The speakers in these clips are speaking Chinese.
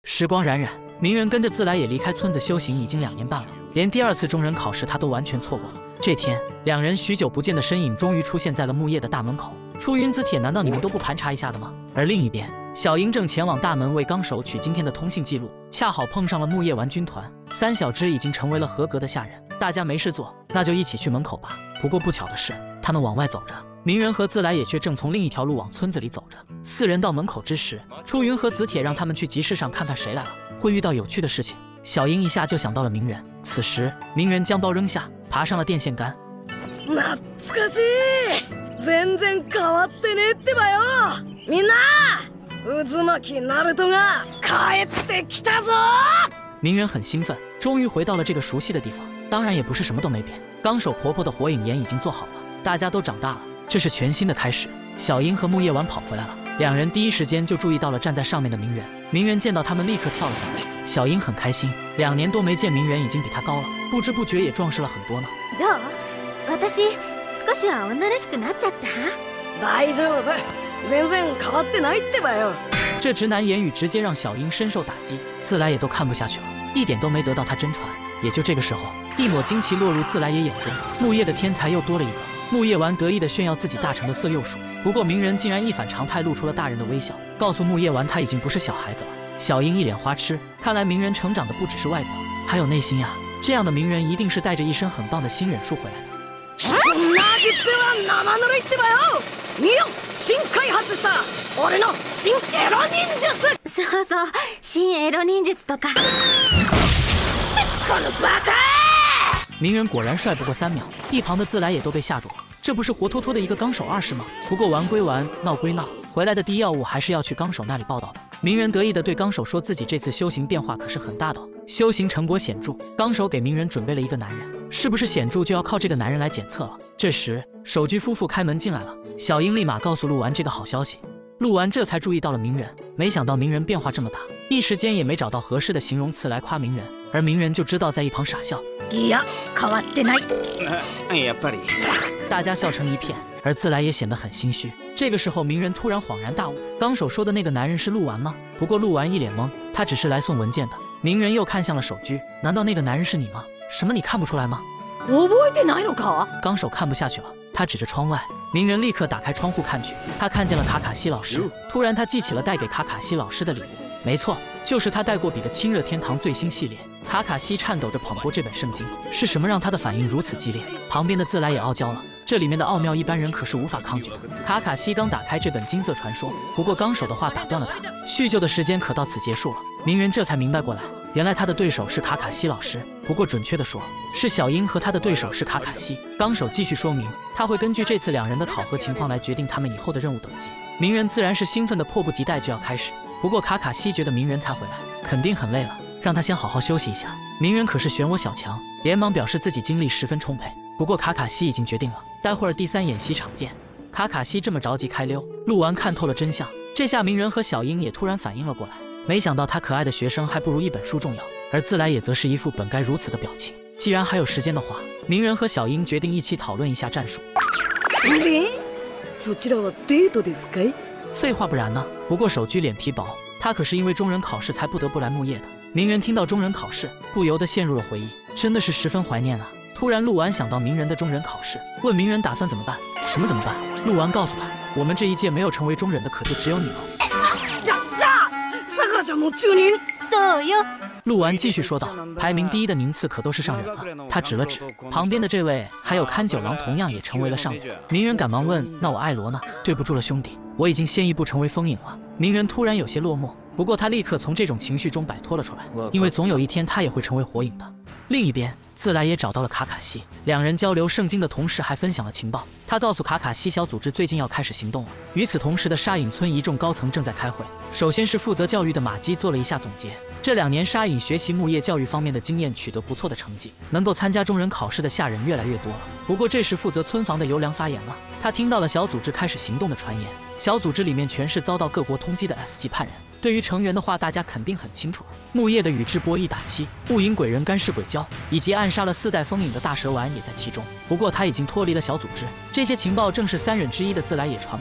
时光荏苒，鸣人跟着自来也离开村子修行已经2年半了，连第2次中忍考试他都完全错过了。这天，2人许久不见的身影终于出现在了木叶的大门口。出云子帖，难道你们都不盘查一下的吗？而另一边，小樱正前往大门为纲手取今天的通信记录，恰好碰上了木叶丸军团。3小只已经成为了合格的下人，大家没事做，那就一起去门口吧。不过不巧的是，他们往外走着，鸣人和自来也却正从另一条路往村子里走着。4人到门口之时，出云和子帖让他们去集市上看看谁来了，会遇到有趣的事情。小樱一下就想到了鸣人。此时，鸣人将包扔下，爬上了电线杆。 懐かしい。全然変わってねってばよ。みんな、渦巻ナルトが帰ってきたぞ。 鸣人很兴奋，终于回到了这个熟悉的地方。当然也不是什么都没变，纲手婆婆的火影岩已经做好了，大家都长大了，这是全新的开始。小樱和木叶丸跑回来了，2人第一时间就注意到了站在上面的鸣人。鸣人见到他们立刻跳了下来，小樱很开心，2年多没见，鸣人已经比他高了，不知不觉也壮实了很多呢。 どう？私少しは女らしくなっちゃった？ 大丈夫、全然変わってないってばよ。 这直男言语直接让小樱深受打击，自来也都看不下去了，一点都没得到他真传。也就这个时候，一抹惊奇落入自来也眼中，木叶的天才又多了一个。木叶丸得意地炫耀自己大成的色诱术，不过鸣人竟然一反常态，露出了大人的微笑，告诉木叶丸他已经不是小孩子了。小樱一脸花痴，看来鸣人成长的不只是外表，还有内心呀。这样的鸣人一定是带着一身很棒的新忍术回来的。 そんな味っては生ぬるいってばよ。見よ、新開発した俺の新エロ忍術。 そうそう、新エロ忍術とか。 このバカ！ 鸣人果然帅不过3秒，一旁的自来也都被吓住了。这不是活脱脱的一个纲手2世吗？不过玩归玩，闹归闹，回来的第一要务还是要去纲手那里报道的。鸣人得意地对纲手说自己这次修行变化可是很大的，修行成果显著。纲手给鸣人准备了一个男人，是不是显著就要靠这个男人来检测了。这时，守居夫妇开门进来了，小樱立马告诉鹿丸这个好消息。鹿丸这才注意到了鸣人，没想到鸣人变化这么大，一时间也没找到合适的形容词来夸鸣人，而鸣人就知道在一旁傻笑。 いや、変わってない。 やっぱり。 大家笑成一片，而自来也显得很心虚。这个时候，鸣人突然恍然大悟，纲手说的那个男人是鹿丸吗？不过鹿丸一脸懵，他只是来送文件的。鸣人又看向了守居，难道那个男人是你吗？什么，你看不出来吗？ 覚えてないのか？ 纲手看不下去了，他指着窗外。鸣人立刻打开窗户看去，他看见了卡卡西老师。突然，他记起了带给卡卡西老师的礼物，没错，就是他带过笔的《亲热天堂》最新系列。卡卡西颤抖着捧过这本圣经，是什么让他的反应如此激烈？旁边的自来也傲娇了，这里面的奥妙一般人可是无法抗拒的。卡卡西刚打开这本金色传说，不过纲手的话打断了他，叙旧的时间可到此结束了。鸣人这才明白过来，原来他的对手是卡卡西老师，不过准确的说，是小樱和他的对手是卡卡西。纲手继续说明，他会根据这次2人的考核情况来决定他们以后的任务等级。鸣人自然是兴奋的迫不及待就要开始，不过卡卡西觉得鸣人才回来，肯定很累了，让他先好好休息一下。鸣人可是选我小强，连忙表示自己精力十分充沛。不过卡卡西已经决定了，待会儿第3演习场见。卡卡西这么着急开溜，鹿丸看透了真相，这下鸣人和小樱也突然反应了过来，没想到他可爱的学生还不如一本书重要，而自来也则是一副本该如此的表情。既然还有时间的话，鸣人和小樱决定一起讨论一下战术。 で、そちらはデートですか？ 废话不然呢？不过守居脸皮薄，他可是因为中忍考试才不得不来木叶的。鸣人听到中忍考试，不由得陷入了回忆，真的是十分怀念啊。突然，鹿丸想到鸣人的中忍考试，问鸣人打算怎么办？什么怎么办？鹿丸告诉他，我们这一届没有成为中忍的，可就只有你了。 じゃあ、さくらちゃんも中忍。 そうよ。 鹿丸继续说道，排名第1的名次可都是上忍了。他指了指旁边的这位，还有勘九郎同样也成为了上忍。鸣人赶忙问，那我艾罗呢？对不住了兄弟，我已经先一步成为风影了。鸣人突然有些落寞，不过他立刻从这种情绪中摆脱了出来，因为总有一天他也会成为火影的。另一边，自来也找到了卡卡西，2人交流圣经的同时还分享了情报。他告诉卡卡西，小组织最近要开始行动了。与此同时的沙隐村一众高层正在开会，首先是负责教育的马基做了一下总结，这2年沙隐学习木叶教育方面的经验取得不错的成绩，能够参加中忍考试的下人越来越多了。不过这时负责村房的尤良发言了，他听到了小组织开始行动的传言，小组织里面全是遭到各国通缉的 S 级叛人。对于成员的话，大家肯定很清楚。木叶的宇智波一打七、雾影鬼人干尸鬼鲛，以及暗杀了4代风影的大蛇丸也在其中。不过他已经脱离了小组织，这些情报正是3忍之一的自来也传过来的。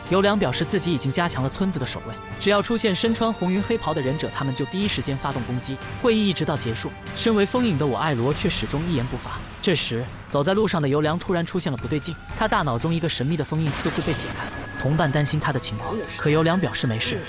尤良表示自己已经加强了村子的守卫，只要出现身穿红云黑袍的忍者，他们就第一时间发动攻击。会议一直到结束，身为风影的我艾罗却始终一言不发。这时，走在路上的尤良突然出现了不对劲，他大脑中一个神秘的封印似乎被解开了。同伴担心他的情况，可尤良表示没事。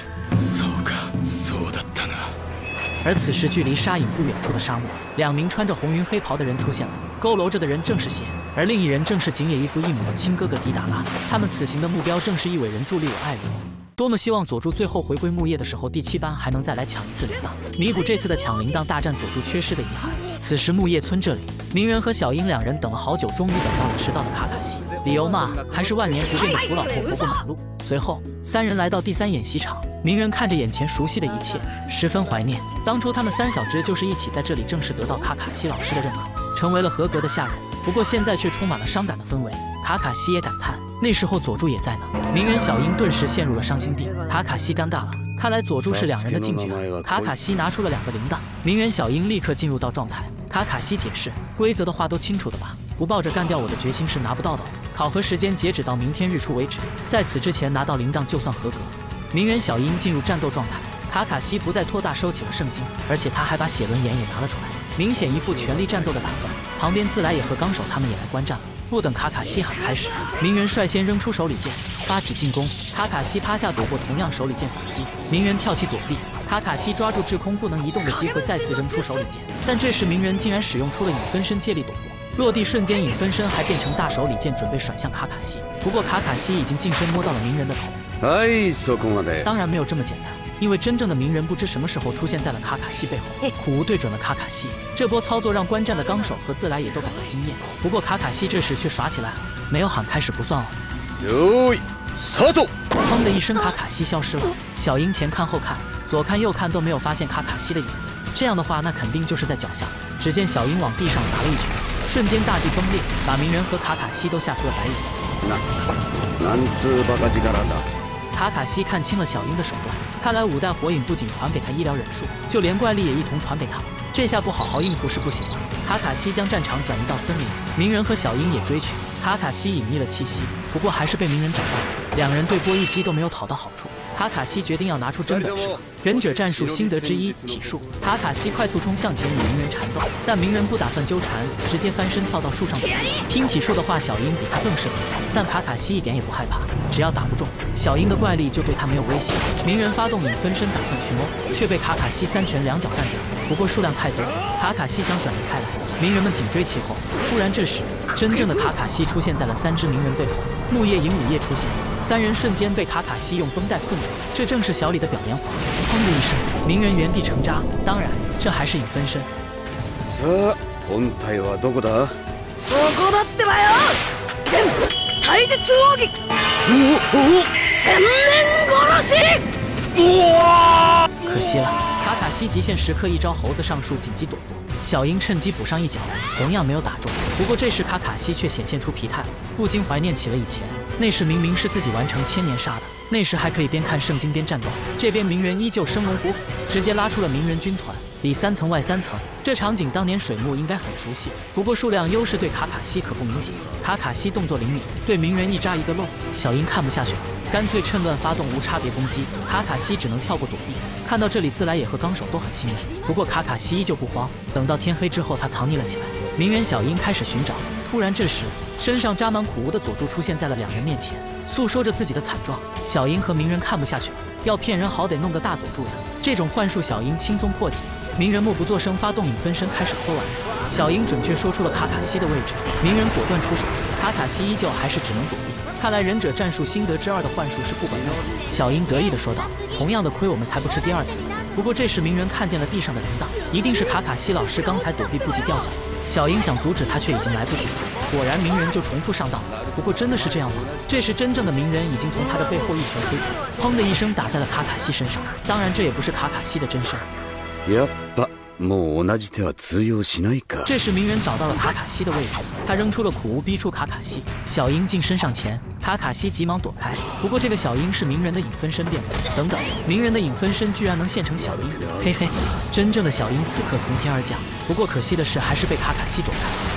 而此时，距离沙隐不远处的沙漠，两名穿着红云黑袍的人出现了。佝偻着的人正是邪，而另一人正是井野一夫一母的亲哥哥迪达拉。他们此行的目标正是一尾人助力友艾罗。多么希望佐助最后回归木叶的时候，第7班还能再来抢一次铃铛，弥补这次的抢铃铛大战佐助缺失的遗憾。此时木叶村这里，鸣人和小樱两人等了好久，终于等到了迟到的卡卡西。理由嘛，还是万年不变的扶老婆婆过马路。随后，三人来到第3演习场。鸣人看着眼前熟悉的一切，十分怀念当初他们3小只就是一起在这里正式得到卡卡西老师的认可，成为了合格的下人。不过现在却充满了伤感的氛围。卡卡西也感叹，那时候佐助也在呢。鸣人、小樱顿时陷入了伤心地。卡卡西尴尬了，看来佐助是两人的劲角。卡卡西拿出了2个铃铛，鸣人、小樱立刻进入到状态。卡卡西解释，规则的话都清楚的吧？不抱着干掉我的决心是拿不到的。考核时间截止到明天日出为止，在此之前拿到铃铛就算合格。鸣人、小樱进入战斗状态，卡卡西不再拖大，收起了圣经，而且他还把写轮眼也拿了出来，明显一副全力战斗的打算。旁边自来也和纲手他们也来观战了。不等卡卡西喊开始，鸣人率先扔出手里剑，发起进攻。卡卡西趴下躲过同样手里剑反击，鸣人跳起躲避。卡卡西抓住滞空不能移动的机会，再次扔出手里剑，但这时鸣人竟然使用出了影分身借力躲过。落地瞬间，影分身还变成大手里剑，准备甩向卡卡西。不过卡卡西已经近身摸到了鸣人的头。当然没有这么简单，因为真正的鸣人不知什么时候出现在了卡卡西背后，苦无对准了卡卡西。这波操作让观战的纲手和自来也都感到惊艳。不过卡卡西这时却耍起来了，没有喊开始不算哦。砰的一声，卡卡西消失了。小樱前看后看，左看右看都没有发现卡卡西的影子。这样的话，那肯定就是在脚下。只见小樱往地上砸了一拳，瞬间大地崩裂，把鸣人和卡卡西都吓出了白眼。卡卡西看清了小樱的手段，看来5代火影不仅传给他医疗忍术，就连怪力也一同传给他。这下不好好应付是不行了。卡卡西将战场转移到森林，鸣人和小樱也追去。卡卡西隐匿了气息，不过还是被鸣人找到了。两人对波一击都没有讨到好处。卡卡西决定要拿出真本事了。忍者战术心得之一体术。卡卡西快速冲向前与鸣人缠斗，但鸣人不打算纠缠，直接翻身跳到树上躲避。拼体术的话，小樱比他更适合，但卡卡西一点也不害怕，只要打不中，小樱的怪力就对他没有威胁。鸣人发动影分身打算去摸，却被卡卡西3拳2脚干掉。不过数量太多，卡卡西想转移开来，鸣人们紧追其后。突然这时，真正的卡卡西出现在了3只鸣人背后。木叶、影午夜出现，3人瞬间被卡卡西用绷带困住，这正是小李的表演环。砰的一声，鸣人原地成渣。当然，这还是影分身。 本体はどこだ？ここだってばよ！体術奥義！千年殺し！ 可惜了，卡卡西极限时刻一招猴子上树紧急躲过，小樱趁机补上一脚，同样没有打中。不过这时卡卡西却显现出疲态了，不禁怀念起了以前，那时明明是自己完成千年杀的，那时还可以边看圣经边战斗。这边鸣人依旧生龙活虎，直接拉出了鸣人军团，里3层外3层。这场景当年水木应该很熟悉，不过数量优势对卡卡西可不明显。卡卡西动作灵敏，对鸣人一扎一个漏，小樱看不下去了，干脆趁乱发动无差别攻击。卡卡西只能跳过躲避。看到这里，自来也和纲手都很欣慰。不过卡卡西依旧不慌，等到天黑之后，他藏匿了起来。鸣人、小樱开始寻找。突然这时，身上扎满苦无的佐助出现在了2人面前，诉说着自己的惨状。小樱和鸣人看不下去了，要骗人好得弄个大佐助呀。这种幻术小樱轻松破解。鸣人默不作声，发动影分身开始搓丸子。小樱准确说出了卡卡西的位置，鸣人果断出手，卡卡西依旧还是只能躲避。看来忍者战术心得之2的幻术是不管用的。小樱得意地说道：“同样的亏我们才不吃第2次。”不过这时鸣人看见了地上的铃铛，一定是卡卡西老师刚才躲避不及掉下来。小樱想阻止他，却已经来不及了。果然鸣人就重复上当了。不过真的是这样吗？这时真正的鸣人已经从他的背后一拳推出，砰的一声打在了卡卡西身上。当然这也不是卡卡西的真身。这时鸣人找到了卡卡西的位置，他扔出了苦无逼出卡卡西。小樱近身上前，卡卡西急忙躲开。不过这个小樱是鸣人的影分身变的。等等，鸣人的影分身居然能现成小樱，嘿嘿，真正的小樱此刻从天而降。不过可惜的是还是被卡卡西躲开了。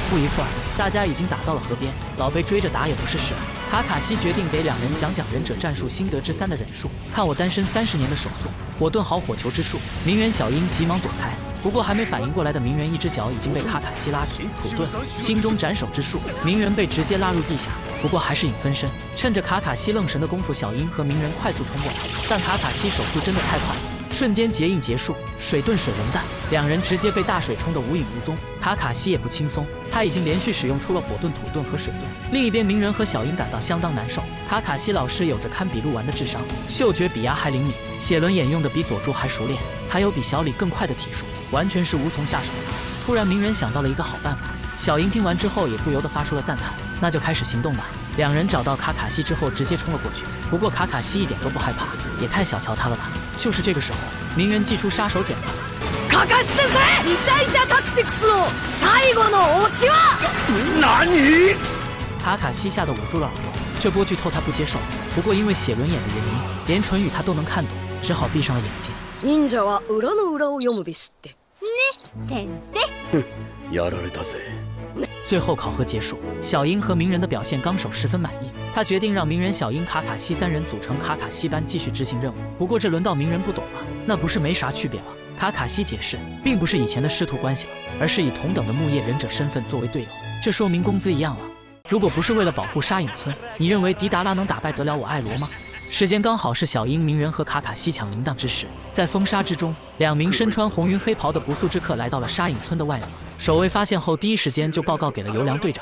不一会儿，大家已经打到了河边，老被追着打也不是事啊。卡卡西决定给两人讲讲忍者战术心得之3的忍术。看我单身30年的手速，火遁好火球之术。鸣人小樱急忙躲开，不过还没反应过来的鸣人一只脚已经被卡卡西拉住。土遁心中斩首之术，鸣人被直接拉入地下。不过还是影分身，趁着卡卡西愣神的功夫，小樱和鸣人快速冲过来，但卡卡西手速真的太快了。瞬间结印结束，水遁水龙弹，两人直接被大水冲得无影无踪。卡卡西也不轻松，他已经连续使用出了火遁、土遁和水遁。另一边，鸣人和小樱感到相当难受。卡卡西老师有着堪比鹿丸的智商，嗅觉比牙还灵敏，写轮眼用的比佐助还熟练，还有比小李更快的体术，完全是无从下手的。突然，鸣人想到了一个好办法。小樱听完之后也不由得发出了赞叹，那就开始行动吧。两人找到卡卡西之后，直接冲了过去。不过卡卡西一点都不害怕，也太小瞧他了吧。就是这个时候，鸣人祭出杀手锏了。 卡卡西先生，イチャイチャタクティクスの最後のオチは？何？ 卡卡西吓得捂住了耳朵，这波剧透他不接受。不过因为写轮眼的原因，连唇语他都能看懂，只好闭上了眼睛。 忍者は裏の裏を読むべしって。 ね、先生。 やられたぜ。 最后考核结束，小樱和鸣人的表现纲手十分满意，他决定让鸣人、小樱、卡卡西3人组成卡卡西班继续执行任务。不过这轮到鸣人不懂了，那不是没啥区别了。卡卡西解释，并不是以前的师徒关系了，而是以同等的木叶忍者身份作为队友，这说明工资一样了。如果不是为了保护沙隐村，你认为迪达拉能打败得了我艾罗吗？时间刚好是小樱、鸣人和卡卡西抢铃铛之时，在风沙之中，2名身穿红云黑袍的不速之客来到了沙隐村的外面。守卫发现后，第一时间就报告给了尤良队长。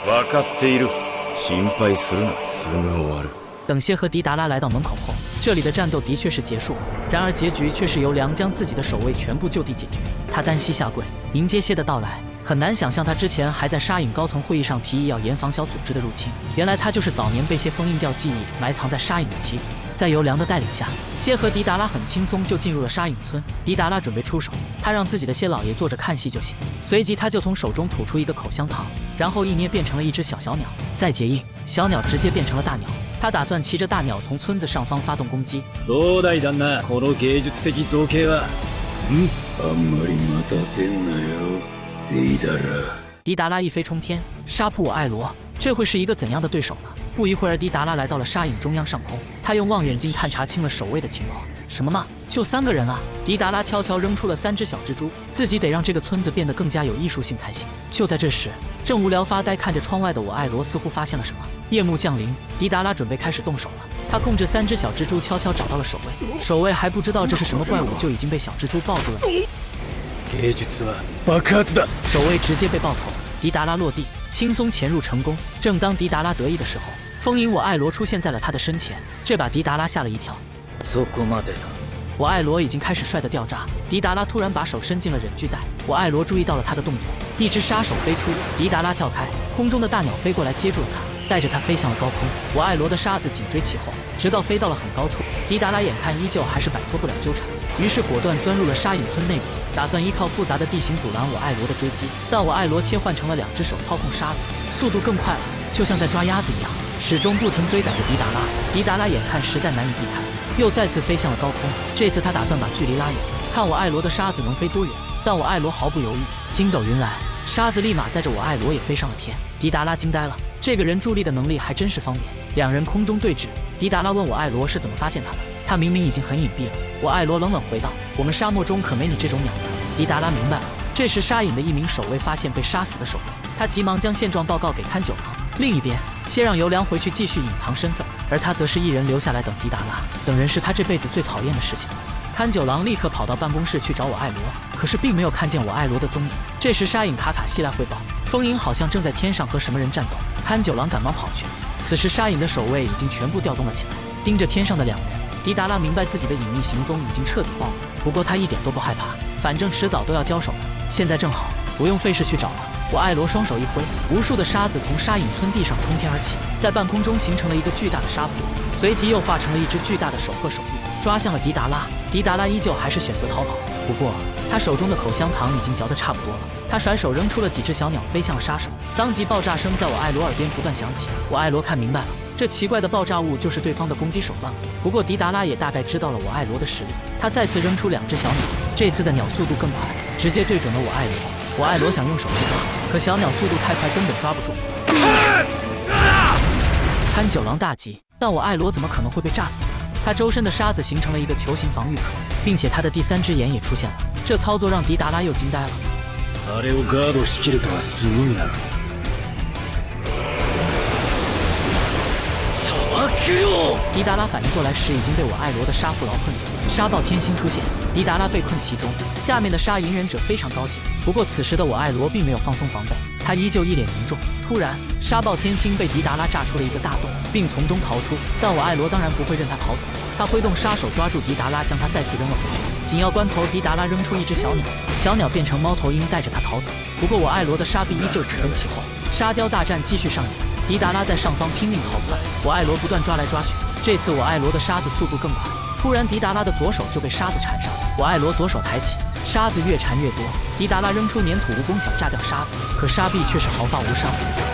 等谢和迪达拉来到门口后，这里的战斗的确是结束了，然而结局却是尤良将自己的守卫全部就地解决。他单膝下跪迎接谢的到来。很难想象他之前还在沙隐高层会议上提议要严防小组织的入侵，原来他就是早年被谢封印掉记忆埋藏在沙隐的棋子。在尤良的带领下，谢和迪达拉很轻松就进入了沙隐村。迪达拉准备出手，他让自己的谢老爷坐着看戏就行。随即他就从手中吐出一个口香糖，然后一捏变成了一只小鸟，再结印，小鸟直接变成了大鸟。他打算骑着大鸟从村子上方发动攻击。 どうだい旦那、この芸術的造形は。あんまり待たせんなよ。 迪达拉一飞冲天，杀扑我艾罗，这会是一个怎样的对手呢？不一会儿，迪达拉来到了沙隐中央上空，他用望远镜探查清了守卫的情况。什么嘛，就3个人啊！迪达拉悄悄扔出了3只小蜘蛛，自己得让这个村子变得更加有艺术性才行。就在这时，正无聊发呆看着窗外的我艾罗似乎发现了什么。夜幕降临，迪达拉准备开始动手了。他控制3只小蜘蛛，悄悄找到了守卫。守卫还不知道这是什么怪物，就已经被小蜘蛛抱住了。 芸術は爆発だ。 守卫直接被爆头，迪达拉落地，轻松潜入成功。正当迪达拉得意的时候，风影我艾罗出现在了他的身前，这把迪达拉吓了一跳。 そこまでだ。 我艾罗已经开始帅得掉渣，迪达拉突然把手伸进了忍具袋，我艾罗注意到了他的动作，一只杀手飞出，迪达拉跳开，空中的大鸟飞过来接住了他，带着他飞向了高空。我艾罗的沙子紧追其后，直到飞到了很高处，迪达拉眼看依旧还是摆脱不了纠缠，于是果断钻入了沙隐村内部，打算依靠复杂的地形阻拦我艾罗的追击。但我艾罗切换成了2只手操控沙子，速度更快了，就像在抓鸭子一样，始终不停追赶着迪达拉。迪达拉眼看实在难以避开，又再次飞向了高空。这次他打算把距离拉远，看我艾罗的沙子能飞多远。但我艾罗毫不犹豫，筋斗云来，沙子立马载着我艾罗也飞上了天。迪达拉惊呆了，这个人助力的能力还真是方便。2人空中对峙，迪达拉问我艾罗是怎么发现他的，他明明已经很隐蔽了。我艾罗冷冷回道：“我们沙漠中可没你这种鸟的。”迪达拉明白了，这时沙隐的一名守卫发现被杀死的守卫，他急忙将现状报告给看九郎。另一边，先让尤良回去继续隐藏身份，而他则是一人留下来等迪达拉。等人是他这辈子最讨厌的事情。看九郎立刻跑到办公室去找我艾罗，可是并没有看见我艾罗的踪影。这时沙隐卡卡西来汇报，风影好像正在天上和什么人战斗。看九郎赶忙跑去，此时沙隐的守卫已经全部调动了起来，盯着天上的2人。迪达拉明白自己的隐秘行踪已经彻底暴露，不过他一点都不害怕，反正迟早都要交手的，现在正好，不用费事去找了。我艾罗双手一挥，无数的沙子从沙隐村地上冲天而起，在半空中形成了一个巨大的沙坡，随即又化成了一只巨大的手鹤手臂，抓向了迪达拉。迪达拉依旧还是选择逃跑，不过他手中的口香糖已经嚼得差不多了，他甩手扔出了几只小鸟飞向了杀手，当即爆炸声在我艾罗耳边不断响起。我艾罗看明白了，这奇怪的爆炸物就是对方的攻击手段。不过迪达拉也大概知道了我艾罗的实力，他再次扔出2只小鸟，这次的鸟速度更快，直接对准了我艾罗。 我艾罗想用手去抓，可小鸟速度太快，根本抓不住。潘九郎大急，但我艾罗怎么可能会被炸死？他周身的沙子形成了一个球形防御壳，并且他的第3只眼也出现了。这操作让迪达拉又惊呆了。 あれをガードしきるとはすごいな。 迪达拉反应过来时，已经被我艾罗的杀父牢困住。沙暴天星出现，迪达拉被困其中。下面的杀隐忍者非常高兴，不过此时的我艾罗并没有放松防备，他依旧一脸凝重。突然，沙暴天星被迪达拉炸出了一个大洞，并从中逃出。但我艾罗当然不会任他逃走，他挥动杀手抓住迪达拉，将他再次扔了回去。紧要关头，迪达拉扔出一只小鸟，小鸟变成猫头鹰，带着他逃走。不过我艾罗的沙臂依旧紧跟其后，沙雕大战继续上演。迪达拉在上方拼命逃窜，我艾罗不断抓来抓去。这次我艾罗的沙子速度更快，突然迪达拉的左手就被沙子缠上，我艾罗左手抬起，沙子越缠越多。迪达拉扔出粘土蜈蚣想炸掉沙子，可沙臂却是毫发无伤。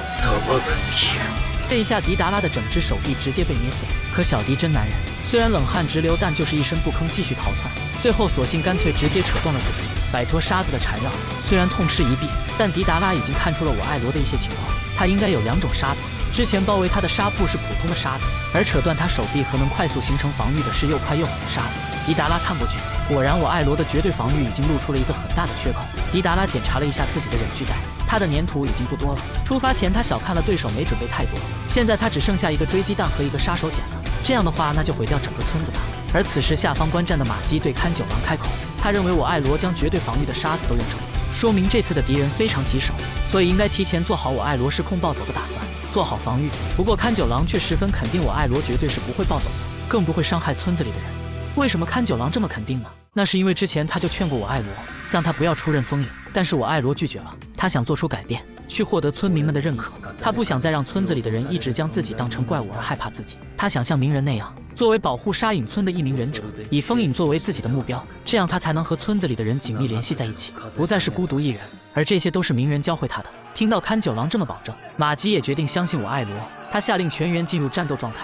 这一下迪达拉的整只手臂直接被捏碎，可小迪真男人，虽然冷汗直流，但就是一声不吭继续逃窜。最后索性干脆直接扯断了左臂，摆脱沙子的缠绕。虽然痛失一臂，但迪达拉已经看出了我艾罗的一些情况。他应该有2种沙子，之前包围他的纱布是普通的沙子，而扯断他手臂和能快速形成防御的是又快又狠的沙子。迪达拉看过去，果然我艾罗的绝对防御已经露出了一个很大的缺口。迪达拉检查了一下自己的忍具袋，他的粘土已经不多了。出发前他小看了对手，没准备太多，现在他只剩下一个追击弹和一个杀手锏了。这样的话，那就毁掉整个村子吧。而此时下方观战的马基对看九郎开口，他认为我艾罗将绝对防御的沙子都用上了，说明这次的敌人非常棘手，所以应该提前做好我艾罗失控暴走的打算，做好防御。不过看九郎却十分肯定我艾罗绝对是不会暴走的，更不会伤害村子里的人。为什么看九郎这么肯定呢？那是因为之前他就劝过我艾罗，让他不要出任风影，但是我艾罗拒绝了。他想做出改变，去获得村民们的认可。他不想再让村子里的人一直将自己当成怪物而害怕自己。他想像鸣人那样，作为保护沙隐村的一名忍者，以风影作为自己的目标，这样他才能和村子里的人紧密联系在一起，不再是孤独一人。而这些都是鸣人教会他的。听到看九郎这么保证，马吉也决定相信我艾罗。他下令全员进入战斗状态。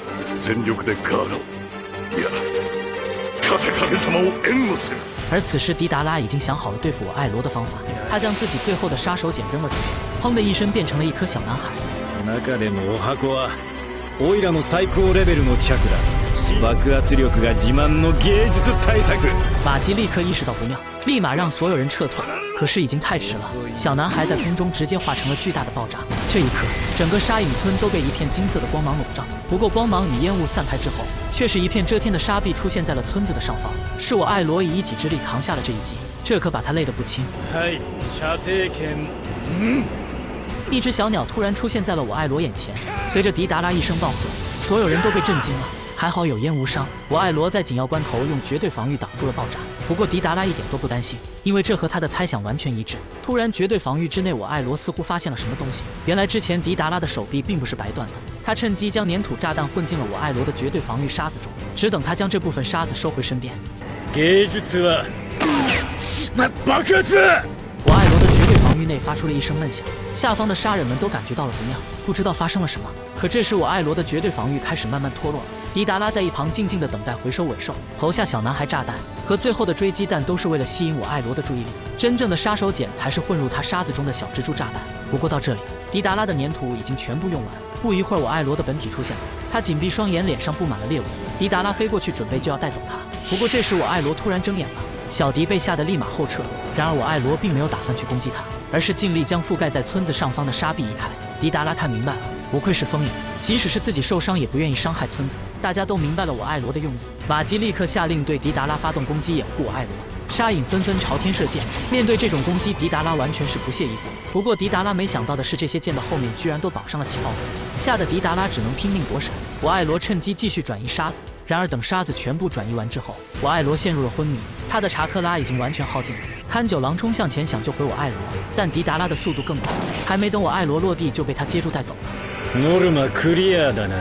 而此时迪达拉已经想好了对付我艾罗的方法，他将自己最后的杀手锏扔了出去，砰的一声变成了一颗小男孩。 中でもお箱はオイラの最高レベルのチャクラ、爆圧力が自慢の芸術大作。 马吉立刻意识到不妙，立马让所有人撤退。可是已经太迟了，小男孩在空中直接化成了巨大的爆炸。这一刻，整个沙隐村都被一片金色的光芒笼罩。不过光芒与烟雾散开之后，却是一片遮天的沙壁出现在了村子的上方。是我艾罗以一己之力扛下了这一击，这可把他累得不轻。一只小鸟突然出现在了我艾罗眼前，随着迪达拉一声暴喝，所有人都被震惊了。还好有烟无伤，我艾罗在紧要关头用绝对防御挡住了爆炸。不过迪达拉一点都不担心，因为这和他的猜想完全一致。突然绝对防御之内，我艾罗似乎发现了什么东西。原来之前迪达拉的手臂并不是白断的，他趁机将粘土炸弹混进了我艾罗的绝对防御沙子中，只等他将这部分沙子收回身边。 芸術は爆発！ 我艾罗的绝对防御内发出了一声闷响，下方的杀人们都感觉到了不妙，不知道发生了什么。可这时我艾罗的绝对防御开始慢慢脱落了。迪达拉在一旁静静地等待回收尾兽，投下小男孩炸弹和最后的追击弹都是为了吸引我艾罗的注意力。真正的杀手锏才是混入他沙子中的小蜘蛛炸弹。不过到这里，迪达拉的粘土已经全部用完。不一会儿，我艾罗的本体出现了，他紧闭双眼，脸上布满了猎物。迪达拉飞过去准备就要带走他，不过这时我艾罗突然睁眼了。小迪被吓得立马后撤，然而我艾罗并没有打算去攻击他，而是尽力将覆盖在村子上方的沙壁移开。迪达拉看明白了，不愧是风影，即使是自己受伤也不愿意伤害村子。大家都明白了我艾罗的用意，马吉立刻下令对迪达拉发动攻击，掩护我艾罗。沙影纷纷朝天射箭，面对这种攻击，迪达拉完全是不屑一顾。不过迪达拉没想到的是，这些箭的后面居然都绑上了起爆符，吓得迪达拉只能拼命躲闪。我艾罗趁机继续转移沙子，然而等沙子全部转移完之后，我艾罗陷入了昏迷，他的查克拉已经完全耗尽了。看九郎冲向前想救回我艾罗，但迪达拉的速度更快，还没等我艾罗落地就被他接住带走了。 ノルマクリアだな。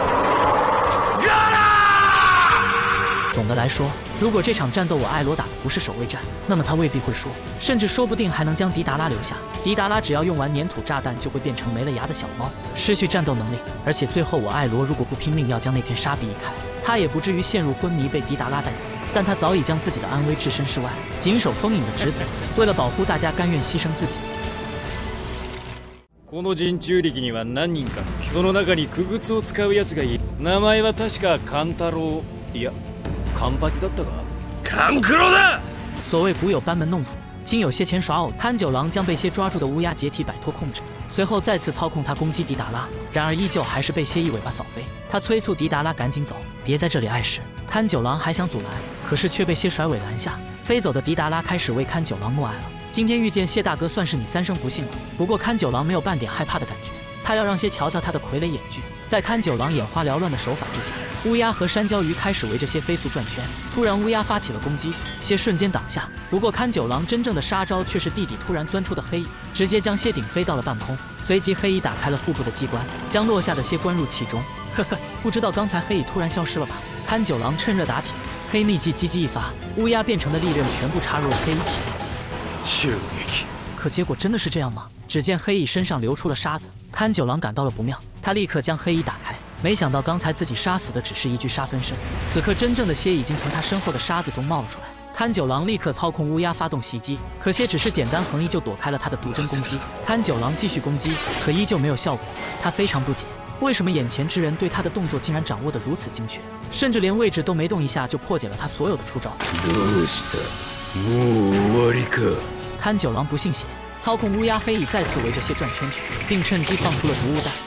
总的来说，如果这场战斗我艾罗打的不是守卫战，那么他未必会输，甚至说不定还能将迪达拉留下。迪达拉只要用完粘土炸弹，就会变成没了牙的小猫，失去战斗能力。而且最后我艾罗如果不拼命要将那片沙壁移开，他也不至于陷入昏迷被迪达拉带走。 但他早已将自己的安危置身事外，谨守封印的职责，为了保护大家，甘愿牺牲自己。 この陣中力には何人か、その中に傀儡を使う奴がいる。名前は確か勘太郎、いや、勘八だったか。 勘九郎だ。 所谓古有班门弄斧，今有些钱耍偶。勘九郎将被蝎抓住的乌鸦解体摆脱控制，随后再次操控他攻击迪达拉，然而依旧还是被蝎一尾巴扫飞。他催促迪达拉赶紧走，别在这里碍事。勘九郎还想阻拦，可是却被蝎甩尾拦下。飞走的迪达拉开始为勘九郎默哀了。今天遇见谢大哥，算是你三生不幸了。不过勘九郎没有半点害怕的感觉，他要让蝎瞧瞧他的傀儡演技。在勘九郎眼花缭乱的手法之下，乌鸦和山椒鱼开始围着蝎飞速转圈。突然，乌鸦发起了攻击，蝎瞬间挡下。不过勘九郎真正的杀招却是地底突然钻出的黑蚁，直接将蝎顶飞到了半空。随即黑蚁打开了腹部的机关，将落下的蝎关入其中。呵呵，不知道刚才黑蚁突然消失了吧？勘九郎趁热打铁，黑秘技击击一发，乌鸦变成的利刃全部插入了黑蚁体内。可结果真的是这样吗？只见黑蚁身上流出了沙子，勘九郎感到了不妙，他立刻将黑蚁打开，没想到刚才自己杀死的只是一具沙分身，此刻真正的蝎已经从他身后的沙子中冒了出来。勘九郎立刻操控乌鸦发动袭击，可蝎只是简单横移就躲开了他的毒针攻击。勘九郎继续攻击，可依旧没有效果，他非常不解，为什么眼前之人对他的动作竟然掌握得如此精确，甚至连位置都没动一下就破解了他所有的出招。勘九郎不信邪，操控乌鸦黑蚁再次围着蝎转圈圈，并趁机放出了毒雾弹。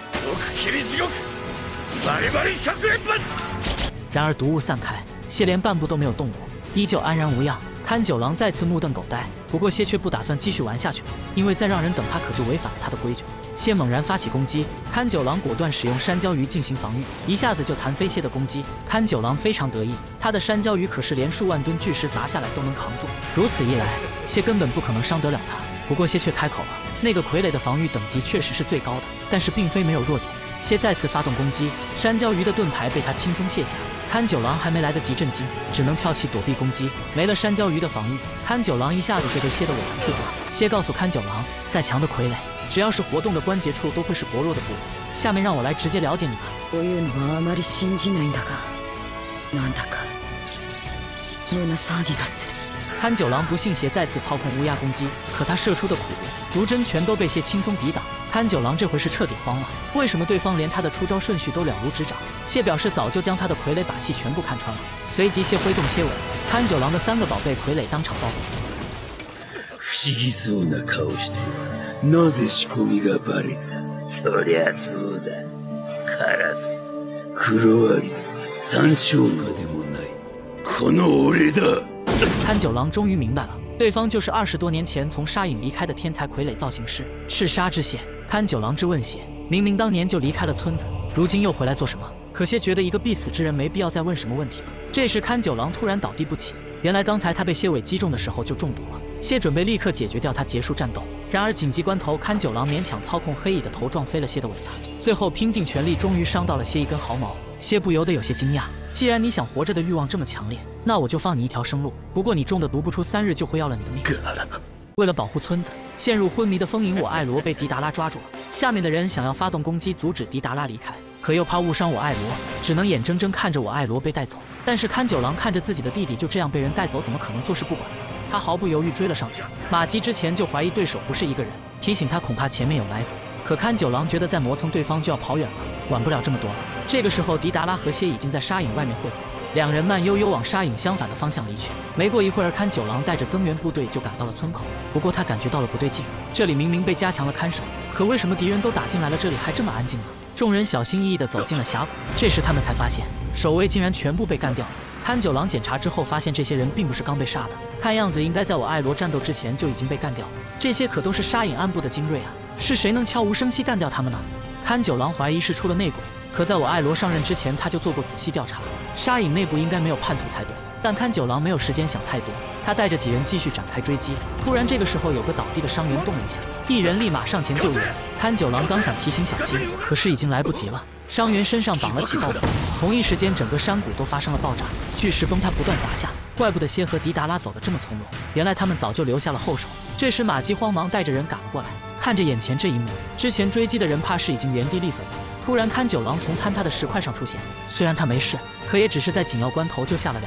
然而毒雾散开，蝎连半步都没有动过，依旧安然无恙。勘九郎再次目瞪口呆，不过蝎却不打算继续玩下去了，因为再让人等他可就违反了他的规矩。蝎猛然发起攻击，勘九郎果断使用山椒鱼进行防御，一下子就弹飞蝎的攻击。勘九郎非常得意，他的山椒鱼可是连数万吨巨石砸下来都能扛住，如此一来，蝎根本不可能伤得了他。不过蝎却开口了，那个傀儡的防御等级确实是最高的，但是并非没有弱点。蝎再次发动攻击，山椒鱼的盾牌被他轻松卸下。勘九郎还没来得及震惊，只能跳起躲避攻击。没了山椒鱼的防御，勘九郎一下子就被蝎的尾巴刺中。蝎告诉勘九郎，再强的傀儡，只要是活动的关节处都会是薄弱的部位。下面让我来直接了解你吧。 こういうのはあまり信じないんだが、なんだか胸騒ぎがする。 勘九郎不信邪，再次操控乌鸦攻击，可他射出的苦毒针全都被蝎轻松抵挡。勘九郎这回是彻底慌了，为什么对方连他的出招顺序都了如指掌？蝎表示早就将他的傀儡把戏全部看穿了。随即蝎挥动蝎尾，勘九郎的3个宝贝傀儡当场爆发。 不思議そうな顔して、なぜ仕込みがバレた？そりゃそうだ。カラス、クロアゲ、三小花でもない。この俺だ。 勘九郎终于明白了，对方就是20多年前从沙隐离开的天才傀儡造型师赤沙之蝎。勘九郎质问蝎，明明当年就离开了村子，如今又回来做什么？可蝎觉得一个必死之人没必要再问什么问题了。这时勘九郎突然倒地不起，原来刚才他被蝎尾击中的时候就中毒了。蝎准备立刻解决掉他，结束战斗。然而紧急关头，勘九郎勉强操控黑蚁的头撞飞了蝎的尾巴，最后拼尽全力，终于伤到了蝎一根毫毛。蝎不由得有些惊讶，既然你想活着的欲望这么强烈，那我就放你一条生路。不过你中的毒不出3日就会要了你的命。为了保护村子，陷入昏迷的风影我爱罗被迪达拉抓住了。下面的人想要发动攻击阻止迪达拉离开，可又怕误伤我爱罗，只能眼睁睁看着我爱罗被带走。但是勘九郎看着自己的弟弟就这样被人带走，怎么可能坐视不管呢？他毫不犹豫追了上去。马基之前就怀疑对手不是一个人，提醒他恐怕前面有埋伏。可勘九郎觉得再磨蹭对方就要跑远了，管不了这么多了。这个时候，迪达拉和蝎已经在沙隐外面汇合，两人慢悠悠往沙隐相反的方向离去。没过一会儿，勘九郎带着增援部队就赶到了村口。不过他感觉到了不对劲，这里明明被加强了看守，可为什么敌人都打进来了，这里还这么安静呢？众人小心翼翼地走进了峡谷，这时他们才发现守卫竟然全部被干掉了。勘九郎检查之后发现，这些人并不是刚被杀的，看样子应该在我爱罗战斗之前就已经被干掉了。这些可都是沙隐暗部的精锐啊，是谁能悄无声息干掉他们呢？勘九郎怀疑是出了内鬼，可在我爱罗上任之前，他就做过仔细调查，沙隐内部应该没有叛徒才对。但勘九郎没有时间想太多，他带着几人继续展开追击。突然，这个时候有个倒地的伤员动了一下，一人立马上前救援。勘九郎刚想提醒小心，可是已经来不及了。伤员身上绑了起暴风，同一时间，整个山谷都发生了爆炸，巨石崩塌不断砸下。怪不得蝎和迪达拉走得这么从容，原来他们早就留下了后手。这时马基慌忙带着人赶了过来，看着眼前这一幕，之前追击的人怕是已经原地立粉了。突然，勘九郎从坍塌的石块上出现，虽然他没事，可也只是在紧要关头救下了2人。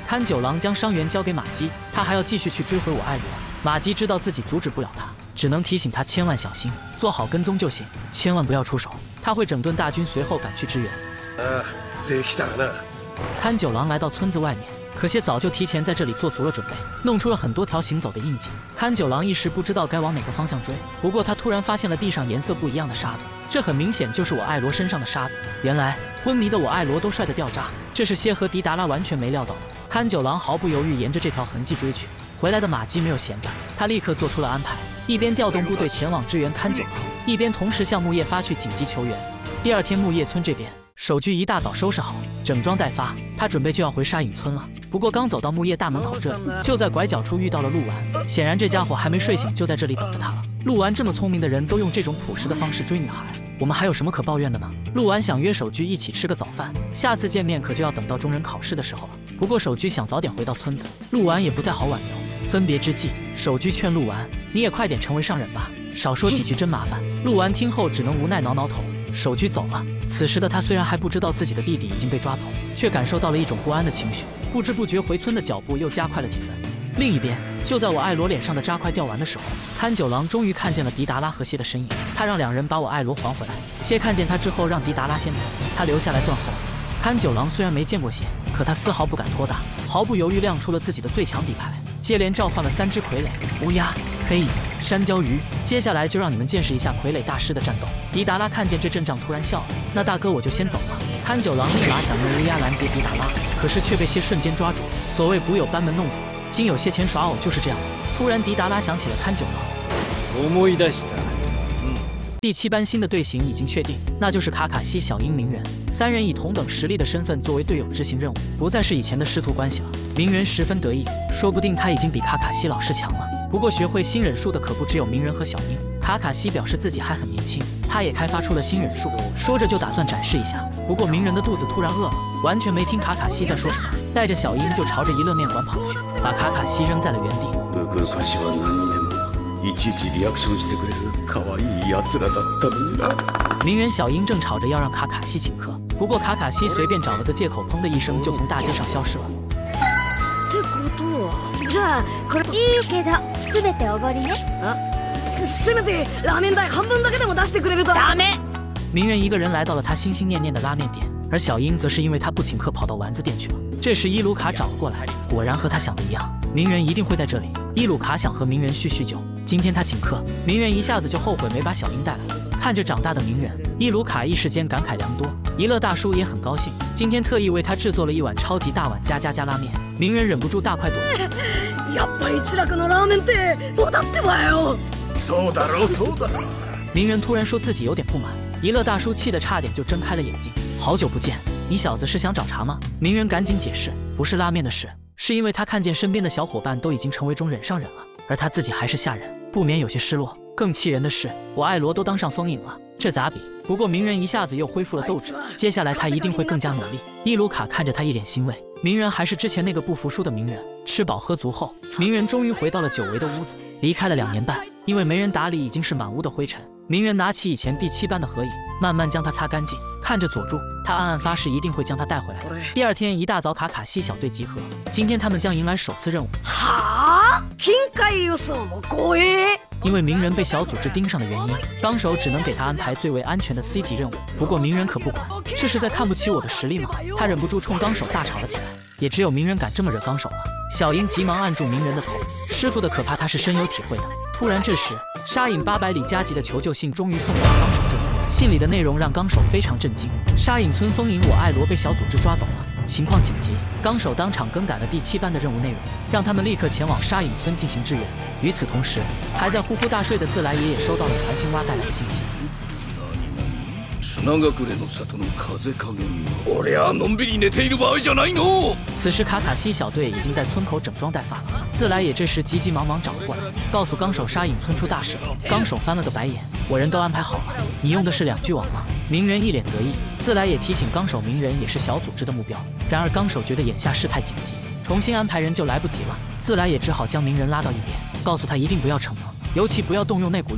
看九郎将伤员交给马姬，他还要继续去追回我爱罗。马姬知道自己阻止不了他，只能提醒他千万小心，做好跟踪就行，千万不要出手。他会整顿大军，随后赶去支援。看九郎来到村子外面，可谢早就提前在这里做足了准备，弄出了很多条行走的印记。看九郎一时不知道该往哪个方向追，不过他突然发现了地上颜色不一样的沙子，这很明显就是我爱罗身上的沙子。原来昏迷的我爱罗都摔得掉渣，这是蝎和迪达拉完全没料到的。看九郎毫不犹豫沿着这条痕迹追去。回来的马姬没有闲着，他立刻做出了安排，一边调动部队前往支援看九郎，一边同时向木叶发去紧急求援。第二天木叶村这边，守具一大早收拾好，整装待发，他准备就要回沙隐村了。不过刚走到木叶大门口这里，就在拐角处遇到了鹿丸。显然这家伙还没睡醒，就在这里等着他了。鹿丸这么聪明的人都用这种朴实的方式追女孩，我们还有什么可抱怨的呢？鹿丸想约守具一起吃个早饭，下次见面可就要等到中忍考试的时候了。不过守具想早点回到村子，鹿丸也不再好挽留。分别之际，守具劝鹿丸：“你也快点成为上忍吧，少说几句真麻烦。”鹿丸听后只能无奈挠挠头。守具走了，此时的他虽然还不知道自己的弟弟已经被抓走，却感受到了一种不安的情绪，不知不觉回村的脚步又加快了几分。另一边，就在我爱罗脸上的渣快掉完的时候，看九郎终于看见了迪达拉和谢的身影，他让两人把我爱罗还回来。谢看见他之后，让迪达拉先走，他留下来断后。看九郎虽然没见过谢，可他丝毫不敢拖大，毫不犹豫亮出了自己的最强底牌，接连召唤了3只傀儡：乌鸦、黑蚁、山椒鱼。接下来就让你们见识一下傀儡大师的战斗。迪达拉看见这阵仗，突然笑了：“那大哥我就先走了。”看九郎立马想用乌鸦拦截迪达拉，可是却被谢瞬间抓住。所谓古有班门弄斧，今有谢前耍偶，就是这样的。突然，迪达拉想起了看九郎。 思い出した。 第7班新的队形已经确定，那就是卡卡西、小樱、鸣人3人以同等实力的身份作为队友执行任务，不再是以前的师徒关系了。鸣人十分得意，说不定他已经比卡卡西老师强了。不过学会新忍术的可不只有鸣人和小樱。卡卡西表示自己还很年轻，他也开发出了新忍术，说着就打算展示一下。不过鸣人的肚子突然饿了，完全没听卡卡西在说什么，带着小樱就朝着一乐面馆跑去，把卡卡西扔在了原地。 いちいちリアクションしてくれる可愛い奴らだったのにな。 鸣人小樱正吵着要让卡卡西请客，不过卡卡西随便找了个借口，砰的一声就从大街上消失了。 ってことは、じゃあこれいいけど全ておごりね。 せめてラーメン代半分だけでも出してくれると。 ダメ。 鸣人一个人来到了他心心念念的拉面店，而小樱则是因为他不请客跑到丸子店去了。这时伊鲁卡找了过来，果然和他想的一样，鸣人一定会在这里。伊鲁卡想和鸣人叙叙旧，今天他请客，鸣人一下子就后悔没把小樱带来。看着长大的鸣人，伊鲁卡一时间感慨良多。一乐大叔也很高兴，今天特意为他制作了一碗超级大碗加拉面。鸣人忍不住大快朵颐。 やっぱ一楽のラーメンってそうだってばよ。 そうだろうそうだろう。 鸣人突然说自己有点不满，一乐大叔气得差点就睁开了眼睛。好久不见，你小子是想找茬吗？鸣人赶紧解释，不是拉面的事，是因为他看见身边的小伙伴都已经成为中忍上忍了，而他自己还是下忍，不免有些失落。更气人的是，我爱罗都当上风影了，这咋比？不过鸣人一下子又恢复了斗志，接下来他一定会更加努力。伊鲁卡看着他一脸欣慰，鸣人还是之前那个不服输的鸣人。吃饱喝足后，鸣人终于回到了久违的屋子。离开了2年半，因为没人打理，已经是满屋的灰尘。鸣人拿起以前第7班的合影，慢慢将它擦干净，看着佐助，他暗暗发誓一定会将它带回来。第2天一大早，卡卡西小队集合，今天他们将迎来首次任务。 はあ？近海輸送も怖え。 因为鸣人被小组织盯上的原因，纲手只能给他安排最为安全的 C 级任务。不过鸣人可不管，这是在看不起我的实力吗？他忍不住冲纲手大吵了起来。也只有鸣人敢这么惹纲手了。小樱急忙按住鸣人的头，师傅的可怕他是深有体会的。突然这时，沙隐800里加急的求救信终于送到了纲手这里。信里的内容让纲手非常震惊，沙隐村风影我爱罗被小组织抓走了，情况紧急。纲手当场更改了第7班的任务内容，让他们立刻前往沙隐村进行支援。与此同时，还在呼呼大睡的自来也也收到了传信蛙带来的信息。 砂隠れの里の風加減、俺はのんびり寝ている場合じゃないの。 此时卡卡西小队已经在村口整装待发了。自来也这时急急忙忙找了过来，告诉纲手沙隐村出大事了。纲手翻了个白眼，我人都安排好了，你用的是2句网吗？鸣人一脸得意。自来也提醒纲手，鸣人也是小组织的目标。然而纲手觉得眼下事态紧急，重新安排人就来不及了。自来也只好将鸣人拉到一边，告诉他一定不要逞能，尤其不要动用那股力量，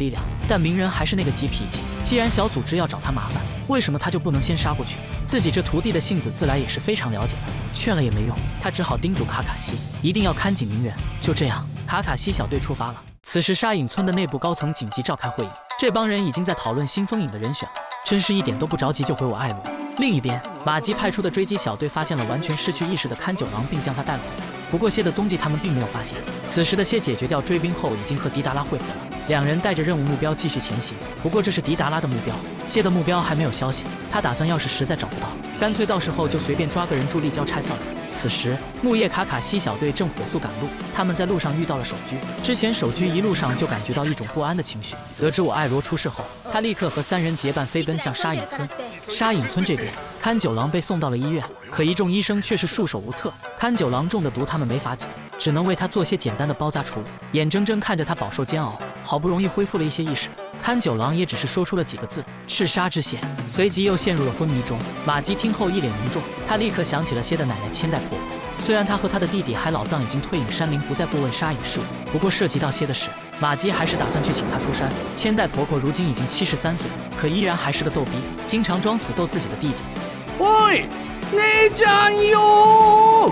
但鸣人还是那个急脾气，既然小组织要找他麻烦，为什么他就不能先杀过去？自己这徒弟的性子自来也是非常了解的，劝了也没用，他只好叮嘱卡卡西一定要看紧鸣人。就这样，卡卡西小队出发了。此时沙隐村的内部高层紧急召开会议，这帮人已经在讨论新封印的人选了，真是一点都不着急就回我艾罗。另一边，马吉派出的追击小队发现了完全失去意识的看九郎，并将他带了回来。不过谢的踪迹他们并没有发现。此时的谢解决掉追兵后，已经和迪达拉会合了。两人带着任务目标继续前行。不过这是迪达拉的目标，谢的目标还没有消息。他打算要是实在找不到，干脆到时候就随便抓个人助力交差算了。此时，木叶卡卡西小队正火速赶路，他们在路上遇到了守居。之前守居一路上就感觉到一种不安的情绪，得知我艾罗出事后，他立刻和3人结伴飞奔向沙隐村。沙隐村这边，看九郎被送到了医院，可一众医生却是束手无策。看九郎中的毒他们没法解，只能为他做些简单的包扎处理，眼睁睁看着他饱受煎熬，好不容易恢复了一些意识。看九郎也只是说出了几个字：赤沙之血，随即又陷入了昏迷中。马吉听后一脸凝重，他立刻想起了谢的奶奶千代婆婆。虽然他和他的弟弟海老藏已经退隐山林，不再过问沙隐事务，不过涉及到谢的事，马吉还是打算去请他出山。千代婆婆如今已经73岁，可依然还是个逗逼，经常装死逗自己的弟弟。 おい、姉ちゃんよ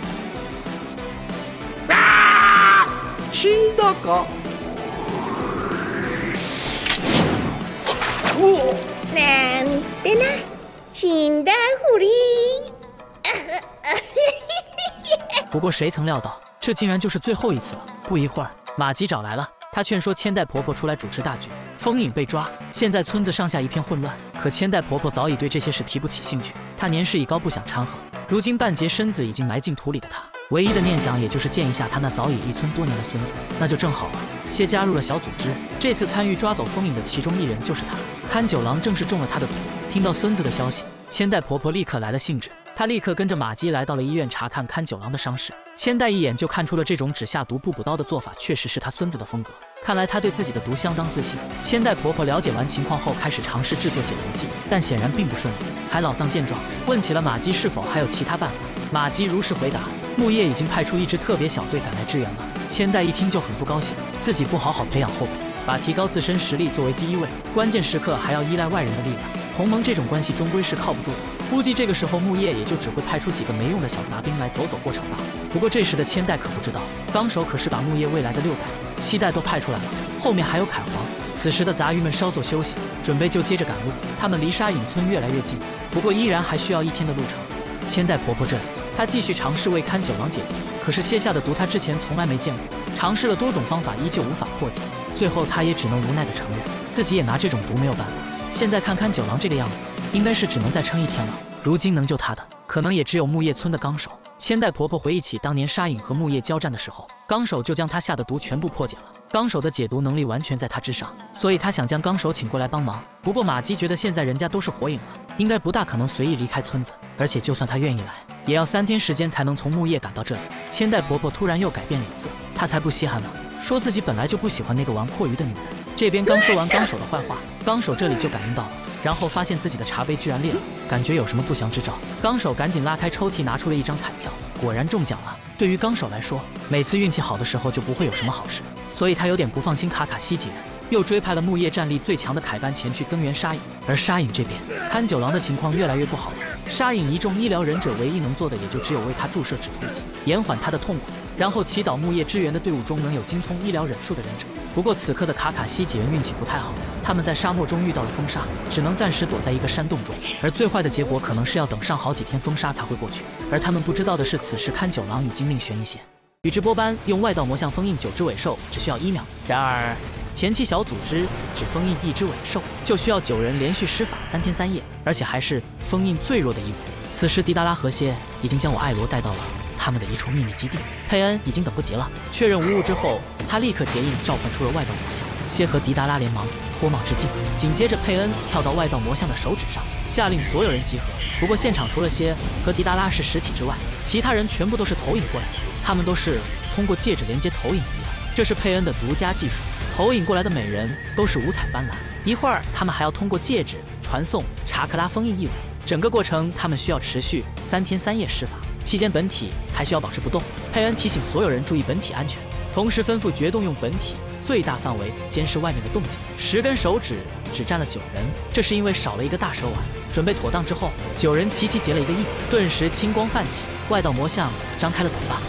ー！啊！死んだか？ なんてな、死んだふり。 不过谁曾料到，这竟然就是最后一次了。不一会儿，马吉找来了，他劝说千代婆婆出来主持大局。封印被抓，现在村子上下一片混乱，可千代婆婆早已对这些事提不起兴趣。她年事已高，不想掺和，如今半截身子已经埋进土里的她，唯一的念想也就是见一下她那早已一村多年的孙子，那就正好了。谢加入了小组织，这次参与抓走封印的其中一人就是他。看九郎正是中了他的毒。听到孙子的消息，千代婆婆立刻来了兴致，她立刻跟着马基来到了医院查看看九郎的伤势。千代一眼就看出了这种只下毒不补刀的做法确实是他孙子的风格，看来他对自己的毒相当自信。千代婆婆了解完情况后，开始尝试制作解毒剂，但显然并不顺利。海老藏见状，问起了马基是否还有其他办法。马基如实回答，木叶已经派出一支特别小队赶来支援了。千代一听就很不高兴，自己不好好培养后辈，把提高自身实力作为第一位，关键时刻还要依赖外人的力量，同盟这种关系终归是靠不住的。估计这个时候木叶也就只会派出几个没用的小杂兵来走走过场罢了。不过这时的千代可不知道，纲手可是把木叶未来的6代、7代都派出来了，后面还有凯皇。此时的杂鱼们稍作休息，准备就接着赶路。他们离沙隐村越来越近，不过依然还需要1天的路程。千代婆婆这里，她继续尝试为看九郎解毒，可是卸下的毒她之前从来没见过，尝试了多种方法依旧无法破解，最后她也只能无奈地承认，自己也拿这种毒没有办法。现在看看九郎这个样子，应该是只能再撑1天了。如今能救他的，可能也只有木叶村的纲手。千代婆婆回忆起当年沙隐和木叶交战的时候，纲手就将他下的毒全部破解了。纲手的解毒能力完全在他之上，所以他想将纲手请过来帮忙。不过马基觉得现在人家都是火影了，应该不大可能随意离开村子，而且就算他愿意来，也要3天时间才能从木叶赶到这里。千代婆婆突然又改变脸色，她才不稀罕呢，说自己本来就不喜欢那个玩阔鱼的女人。这边刚说完纲手的坏话，纲手这里就感应到了，然后发现自己的茶杯居然裂了，感觉有什么不祥之兆。纲手赶紧拉开抽屉，拿出了一张彩票，果然中奖了。对于纲手来说，每次运气好的时候就不会有什么好事，所以他有点不放心卡卡西几人，又追派了木叶战力最强的凯班前去增援沙隐。而沙隐这边，看九郎的情况越来越不好了。沙隐一众医疗忍者唯一能做的也就只有为他注射止痛剂，延缓他的痛苦，然后祈祷木叶支援的队伍中能有精通医疗忍术的忍者。不过此刻的卡卡西几人运气不太好，他们在沙漠中遇到了风沙，只能暂时躲在一个山洞中，而最坏的结果可能是要等上好几天风沙才会过去。而他们不知道的是，此时看九郎已经命悬一线。宇智波斑用外道魔像封印9只尾兽只需要1秒，然而前期小组织只封印1只尾兽就需要9人连续施法3天3夜，而且还是封印最弱的一尾。此时迪达拉和蝎已经将我艾罗带到了他们的一处秘密基地，佩恩已经等不及了。确认无误之后，他立刻结印召唤出了外道魔像，蝎和迪达拉连忙脱帽致敬。紧接着佩恩跳到外道魔像的手指上，下令所有人集合。不过现场除了蝎和迪达拉是实体之外，其他人全部都是投影过来的，他们都是通过戒指连接投影仪的，这是佩恩的独家技术。投影过来的每人都是五彩斑斓，一会儿他们还要通过戒指传送查克拉封印1尾，整个过程他们需要持续3天3夜施法，期间本体还需要保持不动。佩恩提醒所有人注意本体安全， 同时吩咐决动用本体最大范围监视外面的动静。10根手指只占了9人，这是因为少了一个大手腕。准备妥当之后，9人齐齐结了一个印，顿时青光泛起，外道魔像张开了嘴巴。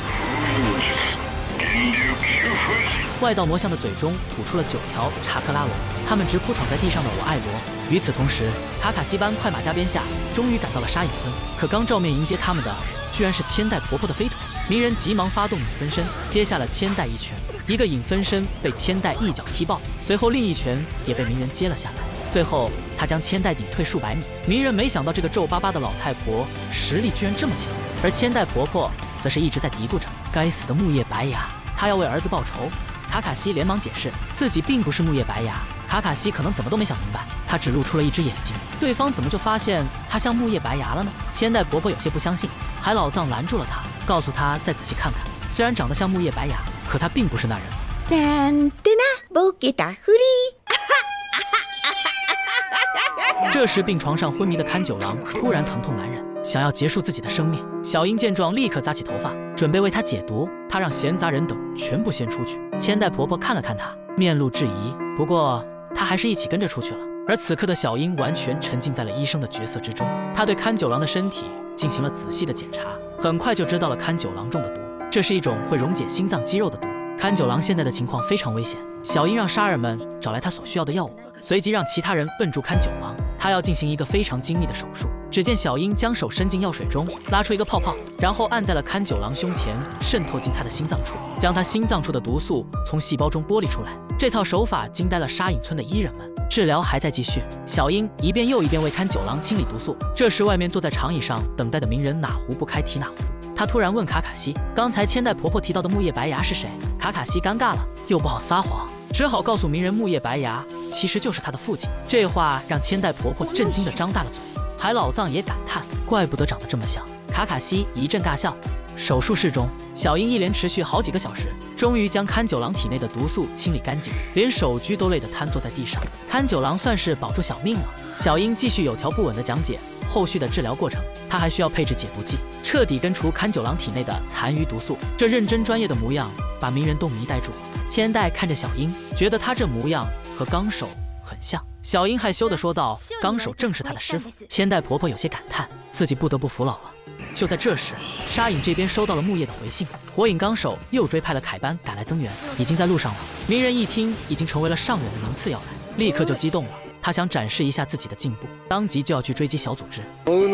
外道魔像的嘴中吐出了9条查克拉龙，他们直扑躺在地上的我爱罗。与此同时，卡卡西班快马加鞭下，终于赶到了沙隐村。可刚照面迎接他们的，居然是千代婆婆的飞腿。鸣人急忙发动影分身，接下了千代一拳，一个影分身被千代一脚踢爆，随后另一拳也被鸣人接了下来。最后，他将千代顶退数百米。鸣人没想到这个皱巴巴的老太婆实力居然这么强，而千代婆婆则是一直在嘀咕着：“该死的木叶白牙，她要为儿子报仇。”卡卡西连忙解释，自己并不是木叶白牙。卡卡西可能怎么都没想明白，他只露出了一只眼睛，对方怎么就发现他像木叶白牙了呢？千代婆婆有些不相信，海老藏拦住了他，告诉他再仔细看看，虽然长得像木叶白牙，可他并不是那人。 なんてな、ボケたふり。 这时，病床上昏迷的勘九郎突然疼痛难忍，想要结束自己的生命。小樱见状，立刻扎起头发，准备为他解毒。他让闲杂人等全部先出去。千代婆婆看了看他，面露质疑，不过她还是一起跟着出去了。而此刻的小樱完全沉浸在了医生的角色之中，她对勘九郎的身体进行了仔细的检查，很快就知道了勘九郎中的毒，这是一种会溶解心脏肌肉的毒。勘九郎现在的情况非常危险，小樱让沙尔们找来他所需要的药物，随即让其他人摁住勘九郎，他要进行一个非常精密的手术。只见小樱将手伸进药水中，拉出一个泡泡，然后按在了勘九郎胸前，渗透进他的心脏处，将他心脏处的毒素从细胞中剥离出来。这套手法惊呆了沙隐村的医人们。治疗还在继续，小樱一遍又一遍为勘九郎清理毒素。这时，外面坐在长椅上等待的鸣人哪壶不开提哪壶。他突然问卡卡西：“刚才千代婆婆提到的木叶白牙是谁？”卡卡西尴尬了，又不好撒谎，只好告诉鸣人木叶白牙其实就是他的父亲。这话让千代婆婆震惊地张大了嘴。海老藏也感叹，怪不得长得这么像。卡卡西一阵尬笑。手术室中，小樱一连持续好几个小时，终于将勘九郎体内的毒素清理干净，连手居都累得瘫坐在地上。勘九郎算是保住小命了。小樱继续有条不紊地讲解后续的治疗过程，他还需要配置解毒剂，彻底根除勘九郎体内的残余毒素。这认真专业的模样把鸣人都迷呆住了。千代看着小樱，觉得他这模样和纲手很像。小樱害羞地说道：“纲手正是他的师傅。”千代婆婆有些感叹，自己不得不服老了。就在这时，沙隐这边收到了木叶的回信，火影纲手又追派了凯班赶来增援，已经在路上了。鸣人一听已经成为了上忍的名次要来，立刻就激动了。他想展示一下自己的进步，当即就要去追击小组织。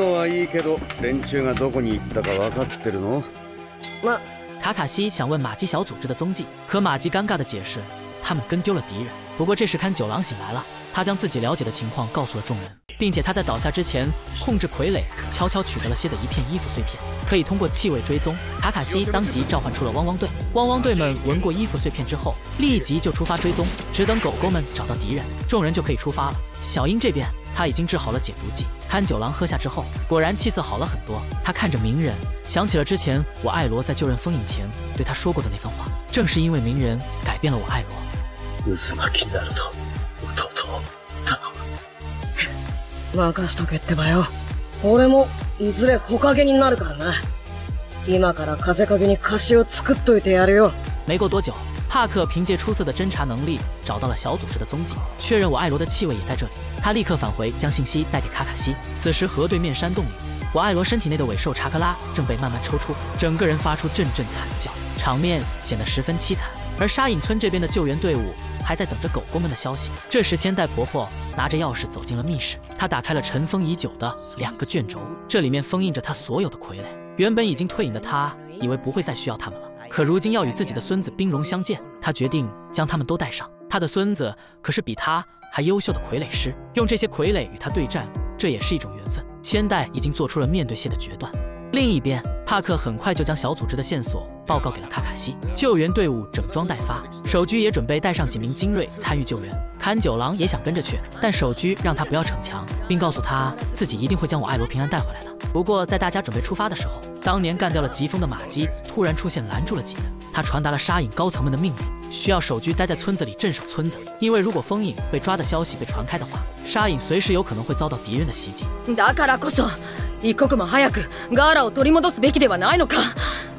卡卡西想问马基小组织的踪迹，可马基尴尬地解释，他们跟丢了敌人。不过这时勘九郎醒来了，他将自己了解的情况告诉了众人，并且他在倒下之前控制傀儡悄悄取得了些的一片衣服碎片，可以通过气味追踪。卡卡西当即召唤出了汪汪队，汪汪队们闻过衣服碎片之后，立即就出发追踪，只等狗狗们找到敌人，众人就可以出发了。小樱这边他已经治好了解毒剂，勘九郎喝下之后，果然气色好了很多。他看着鸣人，想起了之前我爱罗在就任封印前对他说过的那番话，正是因为鸣人改变了我爱罗。 渦巻きになると弟を頼む。 任しとけってばよ。俺もいずれ火影になるからな。今から風影に貸しを作っといてやるよ。 没过多久，帕克凭借出色的侦查能力找到了小组织的踪迹，确认我爱罗的气味也在这里。他立刻返回，将信息带给卡卡西。此时河对面山洞里，我爱罗身体内的尾兽查克拉正被慢慢抽出，整个人发出阵阵惨叫，场面显得十分凄惨。而沙隐村这边的救援队伍还在等着狗狗们的消息。这时，千代婆婆拿着钥匙走进了密室，她打开了尘封已久的2个卷轴，这里面封印着她所有的傀儡。原本已经退隐的她，以为不会再需要他们了，可如今要与自己的孙子兵戎相见，她决定将他们都带上。她的孙子可是比她还优秀的傀儡师，用这些傀儡与他对战，这也是一种缘分。千代已经做出了面对线的决断。另一边，帕克很快就将小组织的线索报告给了卡卡西，救援队伍整装待发，手居也准备带上几名精锐参与救援。勘九郎也想跟着去，但手居让他不要逞强，并告诉他自己一定会将我爱罗平安带回来的。不过在大家准备出发的时候，当年干掉了疾风的马基突然出现，拦住了几人。他传达了沙隐高层们的命令，需要手居待在村子里镇守村子，因为如果封印被抓的消息被传开的话，沙隐随时有可能会遭到敌人的袭击。 だからこそ一刻も早くガーラを取り戻すべきではないのか。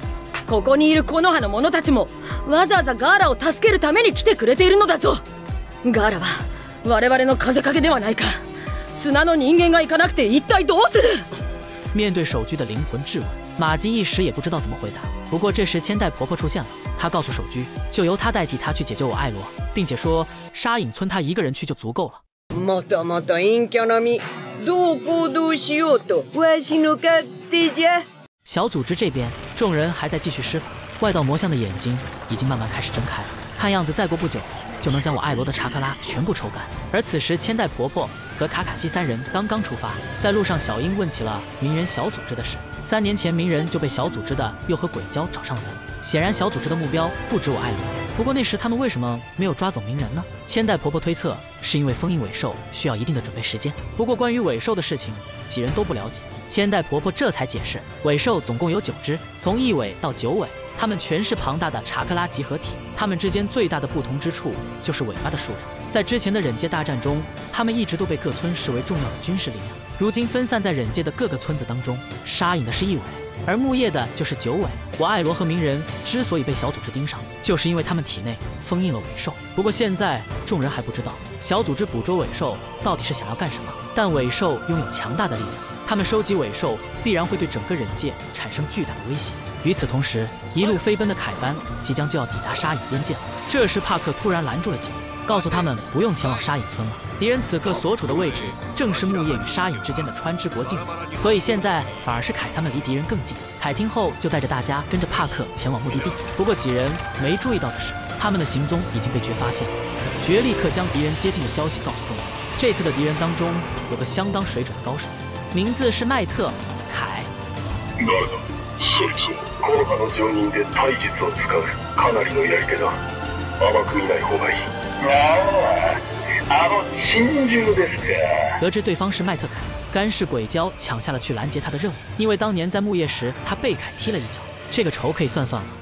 ここにいる木の葉の者たちもわざわざガーラを助けるために来てくれているのだぞ。ガーラは我々の風影ではないか。砂の人間が行かなくて一体どうする？ 面对守居的灵魂质问，马吉一时也不知道怎么回答。不过这时千代婆婆出现了，她告诉守居，就由她代替她去解救我艾罗，并且说沙隐村她一个人去就足够了。 またまた陰キャ並み。どう行動しようとわしの勝手じゃ。 小组织这边，众人还在继续施法，外道魔像的眼睛已经慢慢开始睁开了，看样子再过不久就能将我艾罗的查克拉全部抽干。而此时千代婆婆和卡卡西三人刚刚出发，在路上小樱问起了鸣人小组织的事。3年前鸣人就被小组织的又和鬼鲛找上了门，显然小组织的目标不止我艾罗。不过那时他们为什么没有抓走鸣人呢？千代婆婆推测是因为封印尾兽需要一定的准备时间。不过关于尾兽的事情几人都不了解，千代婆婆这才解释，尾兽总共有9只，从1尾到9尾，它们全是庞大的查克拉集合体，它们之间最大的不同之处就是尾巴的数量。在之前的忍界大战中，它们一直都被各村视为重要的军事力量。如今分散在忍界的各个村子当中，沙隐的是1尾，而木叶的就是9尾。我艾罗和鸣人之所以被小组织盯上，就是因为他们体内封印了尾兽。不过现在众人还不知道小组织捕捉尾兽到底是想要干什么，但尾兽拥有强大的力量，他们收集尾兽必然会对整个忍界产生巨大的威胁。与此同时，一路飞奔的凯班即将就要抵达沙隐边界了。这时帕克突然拦住了几人，告诉他们不用前往沙隐村了，敌人此刻所处的位置正是木叶与沙隐之间的川之国境，所以现在反而是凯他们离敌人更近。凯听后就带着大家跟着帕克前往目的地。不过几人没注意到的是，他们的行踪已经被绝发现了。绝立刻将敌人接近的消息告诉众人。这次的敌人当中有个相当水准的高手，名字是麦特·凯。 そいつは高価の上人で体術を使うかなりのやり手だ。甘く見ない方がいい。珍獣ですか。 得知对方是麦特凯，干氏鬼鲛抢下了去拦截他的任务，因为当年在木叶时他被凯踢了一脚，这个仇可以算算了。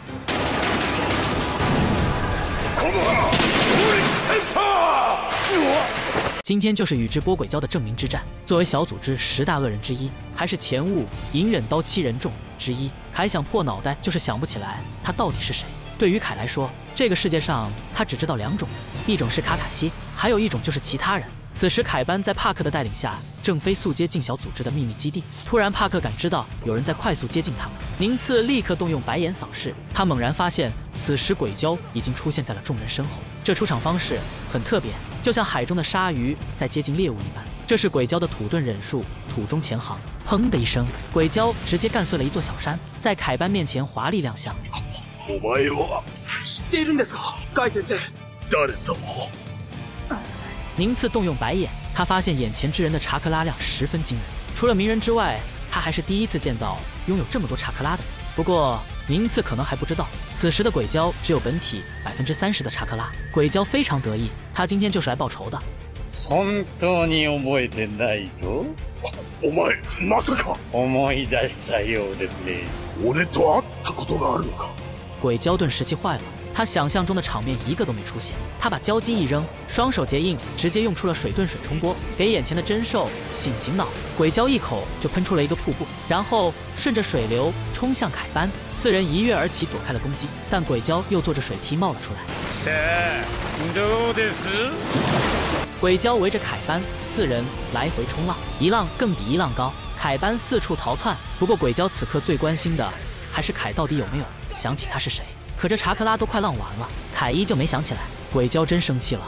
今天就是宇智波鬼鲛的证明之战。作为小组织10大恶人之一，还是前务隐忍刀7人众之一，凯想破脑袋就是想不起来他到底是谁。对于凯来说，这个世界上他只知道2种人，一种是卡卡西，还有一种就是其他人。此时凯班在帕克的带领下正飞速接近小组织的秘密基地，突然帕克感知到有人在快速接近他们，宁次立刻动用白眼扫视，他猛然发现此时鬼鲛已经出现在了众人身后。这出场方式很特别，就像海中的鲨鱼在接近猎物一般。这是鬼鲛的土遁忍术土中潜航，砰的一声，鬼鲛直接干碎了一座小山，在凯班面前华丽亮相。 お前は知っているんですか、ガイ先生。 誰だ？ 宁次动用白眼，他发现眼前之人的查克拉量十分惊人，除了鸣人之外，他还是第一次见到拥有这么多查克拉的人。不过宁次可能还不知道，此时的鬼鲛只有本体30%的查克拉。鬼鲛非常得意，他今天就是来报仇的。 本当に覚えてないと？ お前まさか？ 思い出したようですね。 俺と会ったことがあるのか？ 鬼鲛顿时气坏了，他想象中的场面一个都没出现。他把交机一扔，双手结印，直接用出了水遁水冲波，给眼前的真兽醒醒脑。鬼鲛一口就喷出了一个瀑布，然后顺着水流冲向凯班。4人一跃而起，躲开了攻击，但鬼鲛又坐着水梯冒了出来。 どうです？ 鬼鲛围着凯班4人来回冲浪，一浪更比一浪高。凯班四处逃窜，不过鬼鲛此刻最关心的还是凯到底有没有想起他是谁。可这查克拉都快浪完了，凯依旧没想起来。鬼鲛真生气了，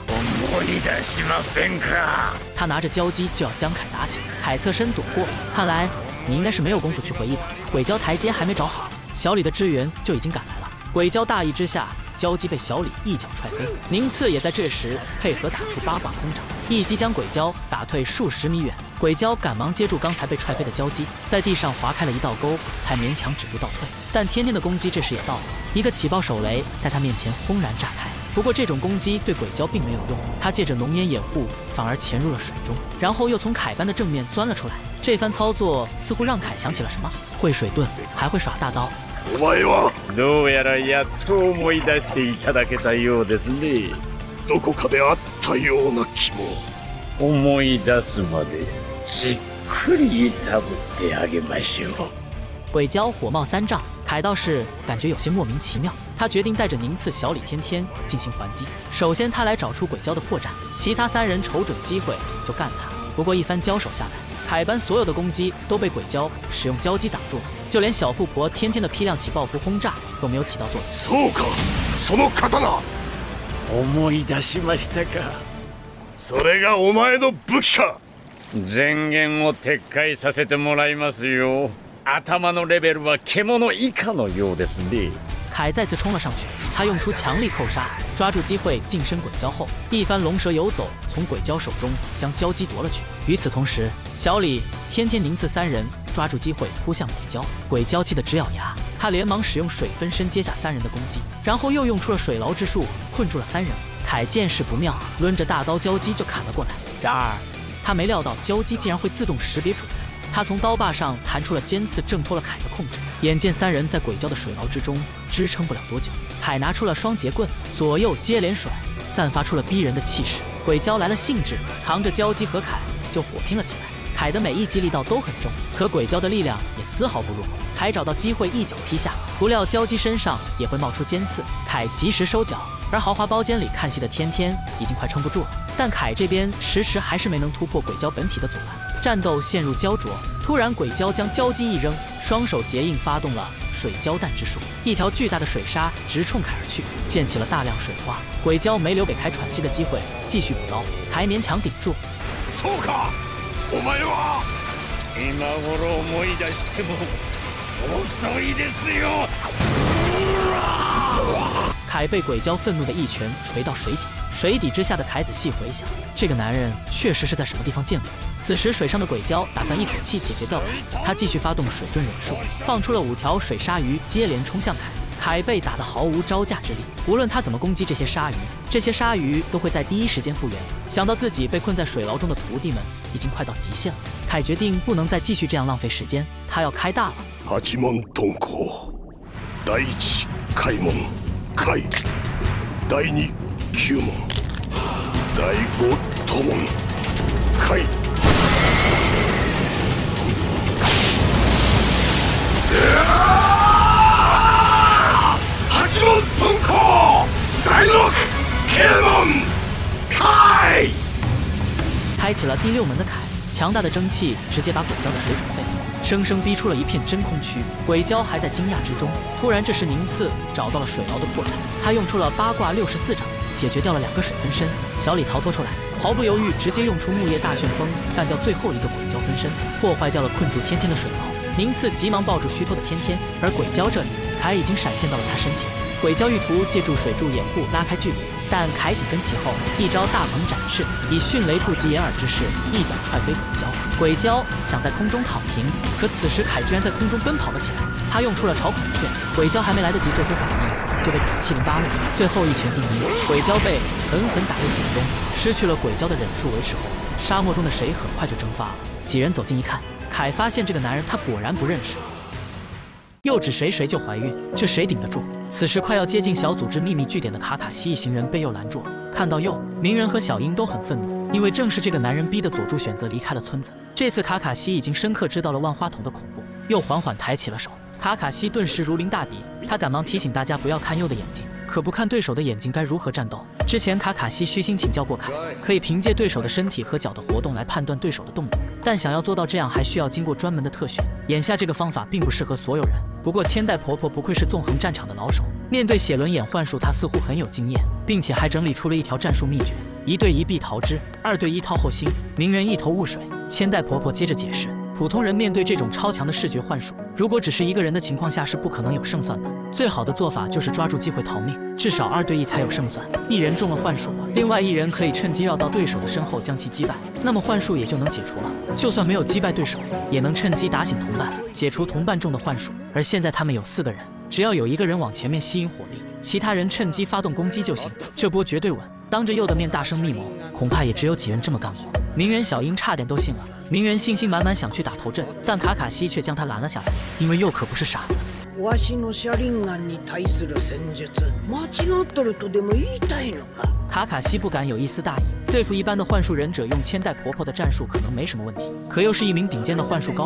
他拿着交机就要将凯打醒，凯侧身躲过。看来你应该是没有功夫去回忆吧。鬼鲛台阶还没找好，小李的支援就已经赶来了。鬼鲛大意之下，交机被小李一脚踹飞。宁次也在这时配合打出八卦空掌，一击将鬼鲛打退数十米远。鬼鲛赶忙接住刚才被踹飞的交机，在地上划开了一道沟，才勉强止住倒退。但天天的攻击这时也到了，一个起爆手雷在他面前轰然炸开。不过这种攻击对鬼鲛并没有用，他借着浓烟掩护，反而潜入了水中，然后又从凯班的正面钻了出来。这番操作似乎让凯想起了什么，会水遁，还会耍大刀。 お前はどうやらやっと思い出していただけたようですね。 どこかで会ったような気も。 思い出すまでじっくりいたぶってあげましょう。 鬼鲛火冒三丈，凯倒是感觉有些莫名其妙。他决定带着宁次、小李、天天进行还击。首先，他来找出鬼鲛的破绽，其他3人瞅准机会就干他。不过一番交手下来，凯班所有的攻击都被鬼鲛使用交击挡住了，就连小富婆天天的批量起爆符轰炸都没有起到作用。 そうか、その刀。 思い出しましたか。 それがお前の武器か。 前言を撤回させてもらいますよ。頭のレベルは獣以下のようですね。 凯再次冲了上去，他用出强力扣杀，抓住机会近身鬼鲛后，一番龙蛇游走，从鬼鲛手中将交击夺了去。与此同时，小李、天天、宁次3人抓住机会扑向鬼鲛，鬼鲛气得直咬牙，他连忙使用水分身接下3人的攻击，然后又用出了水牢之术困住了3人。凯见势不妙，抡着大刀交击就砍了过来。然而他没料到交击竟然会自动识别主人。他从刀把上弹出了尖刺，挣脱了凯的控制。眼见3人在鬼鲛的水牢之中支撑不了多久，凯拿出了双节棍，左右接连甩，散发出了逼人的气势。鬼鲛来了兴致，扛着交击和凯就火拼了起来。凯的每一击力道都很重，可鬼鲛的力量也丝毫不弱。凯找到机会一脚劈下，不料交击身上也会冒出尖刺，凯及时收脚。而豪华包间里看戏的天天已经快撑不住了，但凯这边迟迟还是没能突破鬼鲛本体的阻拦。战斗陷入焦灼，突然鬼鲛将交击一扔，双手结印发动了水胶弹之术，一条巨大的水沙直冲凯而去，溅起了大量水花。鬼鲛没留给凯喘息的机会，继续补刀，凯勉强顶住。 そうか、お前は。 今頃思い出しても遅いですよ。 凯被鬼鲛愤怒的一拳捶到水底，水底之下的凯仔细回想，这个男人确实是在什么地方见过。此时水上的鬼鲛打算一口气解决掉凯，他继续发动水遁忍术，放出了5条水鲨鱼接连冲向凯。凯被打得毫无招架之力，无论他怎么攻击这些鲨鱼，这些鲨鱼都会在第一时間复原。想到自己被困在水牢中的徒弟们已经快到极限了，凯决定不能再继续这样浪费时間，他要開大了。 八門遁甲、第一開門開、第二九門、第五都門開。八門遁甲、第六九門開。 开启了第6门的凯，强大的蒸汽直接把鬼鲛的水煮沸，生生逼出了一片真空区。鬼鲛还在惊讶之中，突然这时宁次找到了水牢的破绽，他用出了八卦64掌，解决掉了2个水分身。小李逃脱出来，毫不犹豫直接用出木叶大旋风干掉最后一个鬼鲛分身，破坏掉了困住天天的水牢。宁次急忙抱住虚脱的天天，而鬼鲛这里凯已经闪现到了他身前。鬼鲛欲图借助水柱掩护拉开距离，但凯紧跟其后，一招大鹏展翅，以迅雷不及掩耳之势一脚踹飞鬼鲛。鬼鲛想在空中躺平，可此时凯居然在空中奔跑了起来，他用出了朝孔雀，鬼鲛还没来得及做出反应，就被打得七零八落。最后一拳定音，鬼鲛被狠狠打入水中。失去了鬼鲛的忍术维持后，沙漠中的水很快就蒸发了。几人走近一看，凯发现这个男人他果然不认识。又指谁就怀孕，这谁顶得住？此时快要接近小组织秘密据点的卡卡西一行人被佑拦住了。看到佑，鸣人和小樱都很愤怒，因为正是这个男人逼得佐助选择离开了村子。这次卡卡西已经深刻知道了万花筒的恐怖。佑缓缓抬起了手，卡卡西顿时如临大敌，他赶忙提醒大家不要看佑的眼睛，可不看对手的眼睛该如何战斗？之前卡卡西虚心请教过凯，可以凭借对手的身体和脚的活动来判断对手的动作，但想要做到这样，还需要经过专门的特训。眼下这个方法并不适合所有人。不过千代婆婆不愧是纵横战场的老手，面对血轮眼幻术，她似乎很有经验，并且还整理出了一条战术秘诀：1对1必逃之，2对1掏后心。鸣人一头雾水，千代婆婆接着解释。普通人面对这种超强的视觉幻术，如果只是一个人的情况下是不可能有胜算的。最好的做法就是抓住机会逃命，至少2对1才有胜算。一人中了幻术，另外一人可以趁机绕到对手的身后将其击败，那么幻术也就能解除了。就算没有击败对手，也能趁机打醒同伴，解除同伴中的幻术。而现在他们有4个人，只要有1个人往前面吸引火力，其他人趁机发动攻击就行，这波绝对稳。当着佑的面大声密谋，恐怕也只有几人这么干过。鸣人、小樱差点都信了。鸣人信心满满想去打头阵，但卡卡西却将他拦了下来，因为佑可不是傻子。 わしの車輪眼に対する戦術、間違っとるとでも言いたいのか？ 卡卡西不敢有一丝大意，对付一般的幻术忍者，用千代婆婆的战术可能没什么问题，可又是一名顶尖的幻术高手，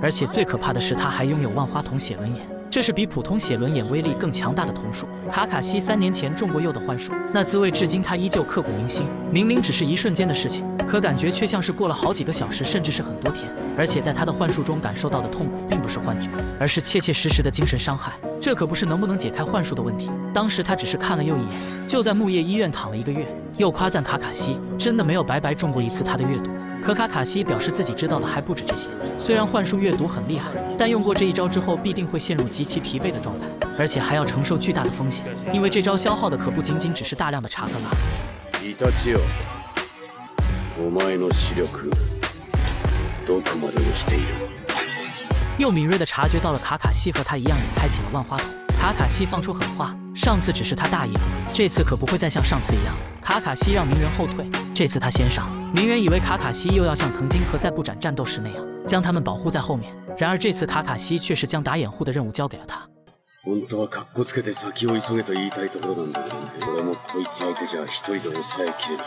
而且最可怕的是，他还拥有万花筒写轮眼。 这是比普通写轮眼威力更强大的瞳术。卡卡西3年前中过鼬的幻术，那滋味至今他依旧刻骨铭心。明明只是一瞬间的事情，可感觉却像是过了好几个小时，甚至是很多天。而且在他的幻术中感受到的痛苦，并不是幻觉，而是切切实实的精神伤害。这可不是能不能解开幻术的问题。当时他只是看了鼬一眼，就在木叶医院躺了1个月。又夸赞卡卡西真的没有白白中过一次他的阅读。可卡卡西表示自己知道的还不止这些。虽然幻术阅读很厉害，但用过这一招之后，必定会陷入极其疲惫的状态，而且还要承受巨大的风险，因为这招消耗的可不仅仅只是大量的查克拉。 イタチよ、お前の視力どこまで落ちている？ 又敏锐地察觉到了卡卡西和他一样也开启了万花筒。卡卡西放出狠话，上次只是他大意了，这次可不会再像上次一样。卡卡西让鸣人后退，这次他先上。鸣人以为卡卡西又要像曾经和在布展战斗时那样，将他们保护在后面。然而这次卡卡西却是将打掩护的任务交给了他。 本当はカッコつけて先を急げと言いたいところなんだけど、俺もこいつ相手じゃ一人で抑えきれない。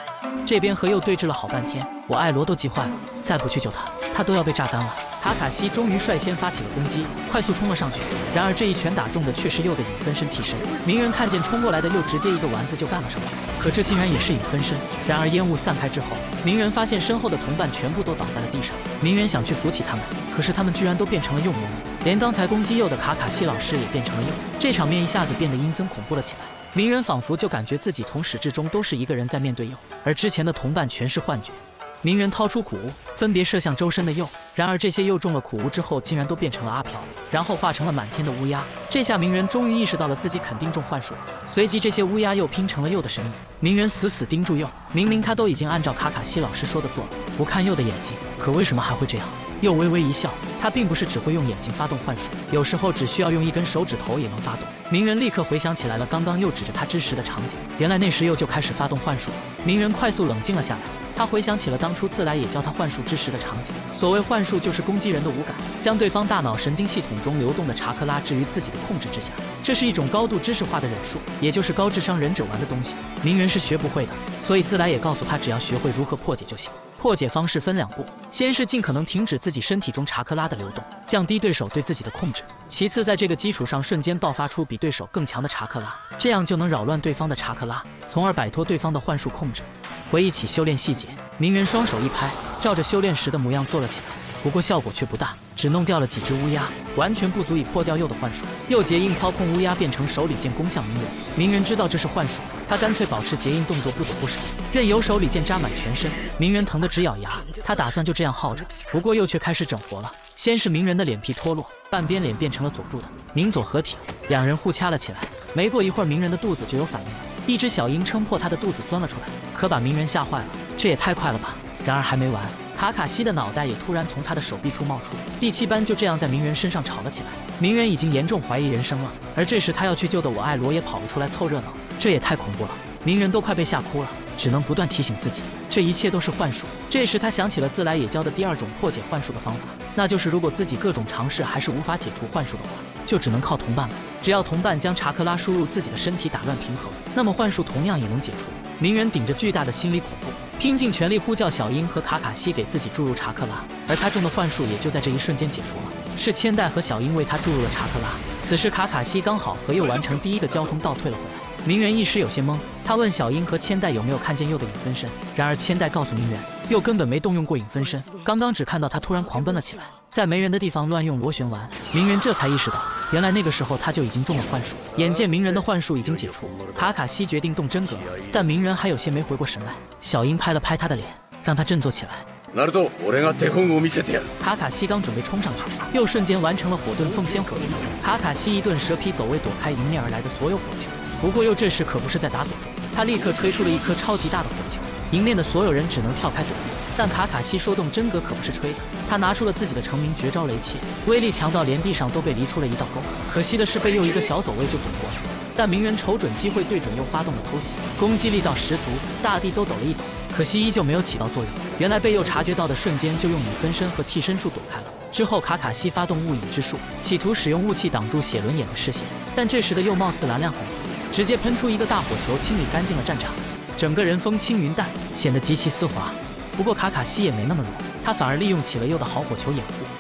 这边和鼬对峙了好半天，我艾罗都急坏了，再不去救他，他都要被榨干了。卡卡西终于率先发起了攻击，快速冲了上去。然而这一拳打中的却是鼬的影分身替身。鸣人看见冲过来的鼬，直接一个丸子就干了上去。可这竟然也是影分身。然而烟雾散开之后，鸣人发现身后的同伴全部都倒在了地上。鸣人想去扶起他们，可是他们居然都变成了鼬魔物，连刚才攻击鼬的卡卡西老师也变成了鼬。这场面一下子变得阴森恐怖了起来。鸣人仿佛就感觉自己从始至终都是一个人在面对鼬，而之前的同伴全是幻觉。鸣人掏出苦物，分别射向周身的鼬，然而这些鼬中了苦物之后，竟然都变成了阿飘，然后化成了满天的乌鸦。这下鸣人终于意识到了自己肯定中幻术，随即这些乌鸦又拼成了鼬的身影。鸣人死死盯住鼬，明明他都已经按照卡卡西老师说的做了，不看鼬的眼睛，可为什么还会这样？鼬微微一笑，他并不是只会用眼睛发动幻术，有时候只需要用一根手指头也能发动。鸣人立刻回想起来了刚刚鼬指着他之时的场景，原来那时鼬就开始发动幻术。鸣人快速冷静了下来，他回想起了当初自来也教他幻术之时的场景。所谓幻术，就是攻击人的五感，将对方大脑神经系统中流动的查克拉置于自己的控制之下。这是一种高度知识化的忍术，也就是高智商忍者玩的东西。鸣人是学不会的，所以自来也告诉他，只要学会如何破解就行。破解方式分2步，先是尽可能停止自己身体中查克拉的流动，降低对手对自己的控制；其次在这个基础上瞬间爆发出比对手更强的查克拉，这样就能扰乱对方的查克拉，从而摆脱对方的幻术控制。回忆起修炼细节，鸣人双手一拍，照着修炼时的模样做了起来。不过效果却不大，只弄掉了几只乌鸦，完全不足以破掉鼬的幻术。鼬结印操控乌鸦变成手里剑攻向鸣人，鸣人知道这是幻术，他干脆保持结印动作不躲不闪，任由手里剑扎满全身。鸣人疼得直咬牙，他打算就这样耗着，不过鼬却开始整活了。先是鸣人的脸皮脱落，半边脸变成了佐助的，鸣佐合体，两人互掐了起来。没过一会儿，鸣人的肚子就有反应了，一只小鹰撑破他的肚子钻了出来，可把鸣人吓坏了，这也太快了吧！然而还没完，卡卡西的脑袋也突然从他的手臂处冒出，第7班就这样在鸣人身上吵了起来。鸣人已经严重怀疑人生了，而这时他要去救的我艾罗也跑了出来凑热闹，这也太恐怖了，鸣人都快被吓哭了，只能不断提醒自己，这一切都是幻术。这时他想起了自来也教的第2种破解幻术的方法，那就是如果自己各种尝试还是无法解除幻术的话，就只能靠同伴了。只要同伴将查克拉输入自己的身体打乱平衡，那么幻术同样也能解除。鸣人顶着巨大的心理恐怖，拼尽全力呼叫小樱和卡卡西给自己注入查克拉，而他中的幻术也就在这一瞬间解除了。是千代和小樱为他注入了查克拉。此时卡卡西刚好和鼬完成第1个交锋，倒退了回来。鸣人一时有些懵，他问小樱和千代有没有看见鼬的影分身，然而千代告诉鸣人，鼬根本没动用过影分身，刚刚只看到他突然狂奔了起来，在没人的地方乱用螺旋丸。鸣人这才意识到，原来那个时候他就已经中了幻术。眼见鸣人的幻术已经解除，卡卡西决定动真格，但鸣人还有些没回过神来。小樱拍了拍他的脸，让他振作起来。 ナルト、俺が手本を見せてやる。 卡卡西刚准备冲上去，又瞬间完成了火遁凤仙火球。卡卡西一顿蛇皮走位躲开迎面而来的所有火球。不过鼬这时可不是在打佐助，他立刻吹出了一颗超级大的火球，迎面的所有人只能跳开躲避。但卡卡西说动真格可不是吹的，他拿出了自己的成名绝招雷切，威力强到连地上都被犁出了一道沟。可惜的是被鼬一个小走位就躲过了。但鸣人瞅准机会，对准又发动了偷袭，攻击力道十足，大地都抖了一抖，可惜依旧没有起到作用。原来被鼬察觉到的瞬间，就用影分身和替身术躲开了。之后卡卡西发动雾影之术，企图使用雾气挡住血轮眼的视线，但这时的鼬貌似蓝量很足，直接喷出一个大火球，清理干净了战场，整个人风轻云淡，显得极其丝滑。不过卡卡西也没那么弱，他反而利用起了鼬的好火球掩护，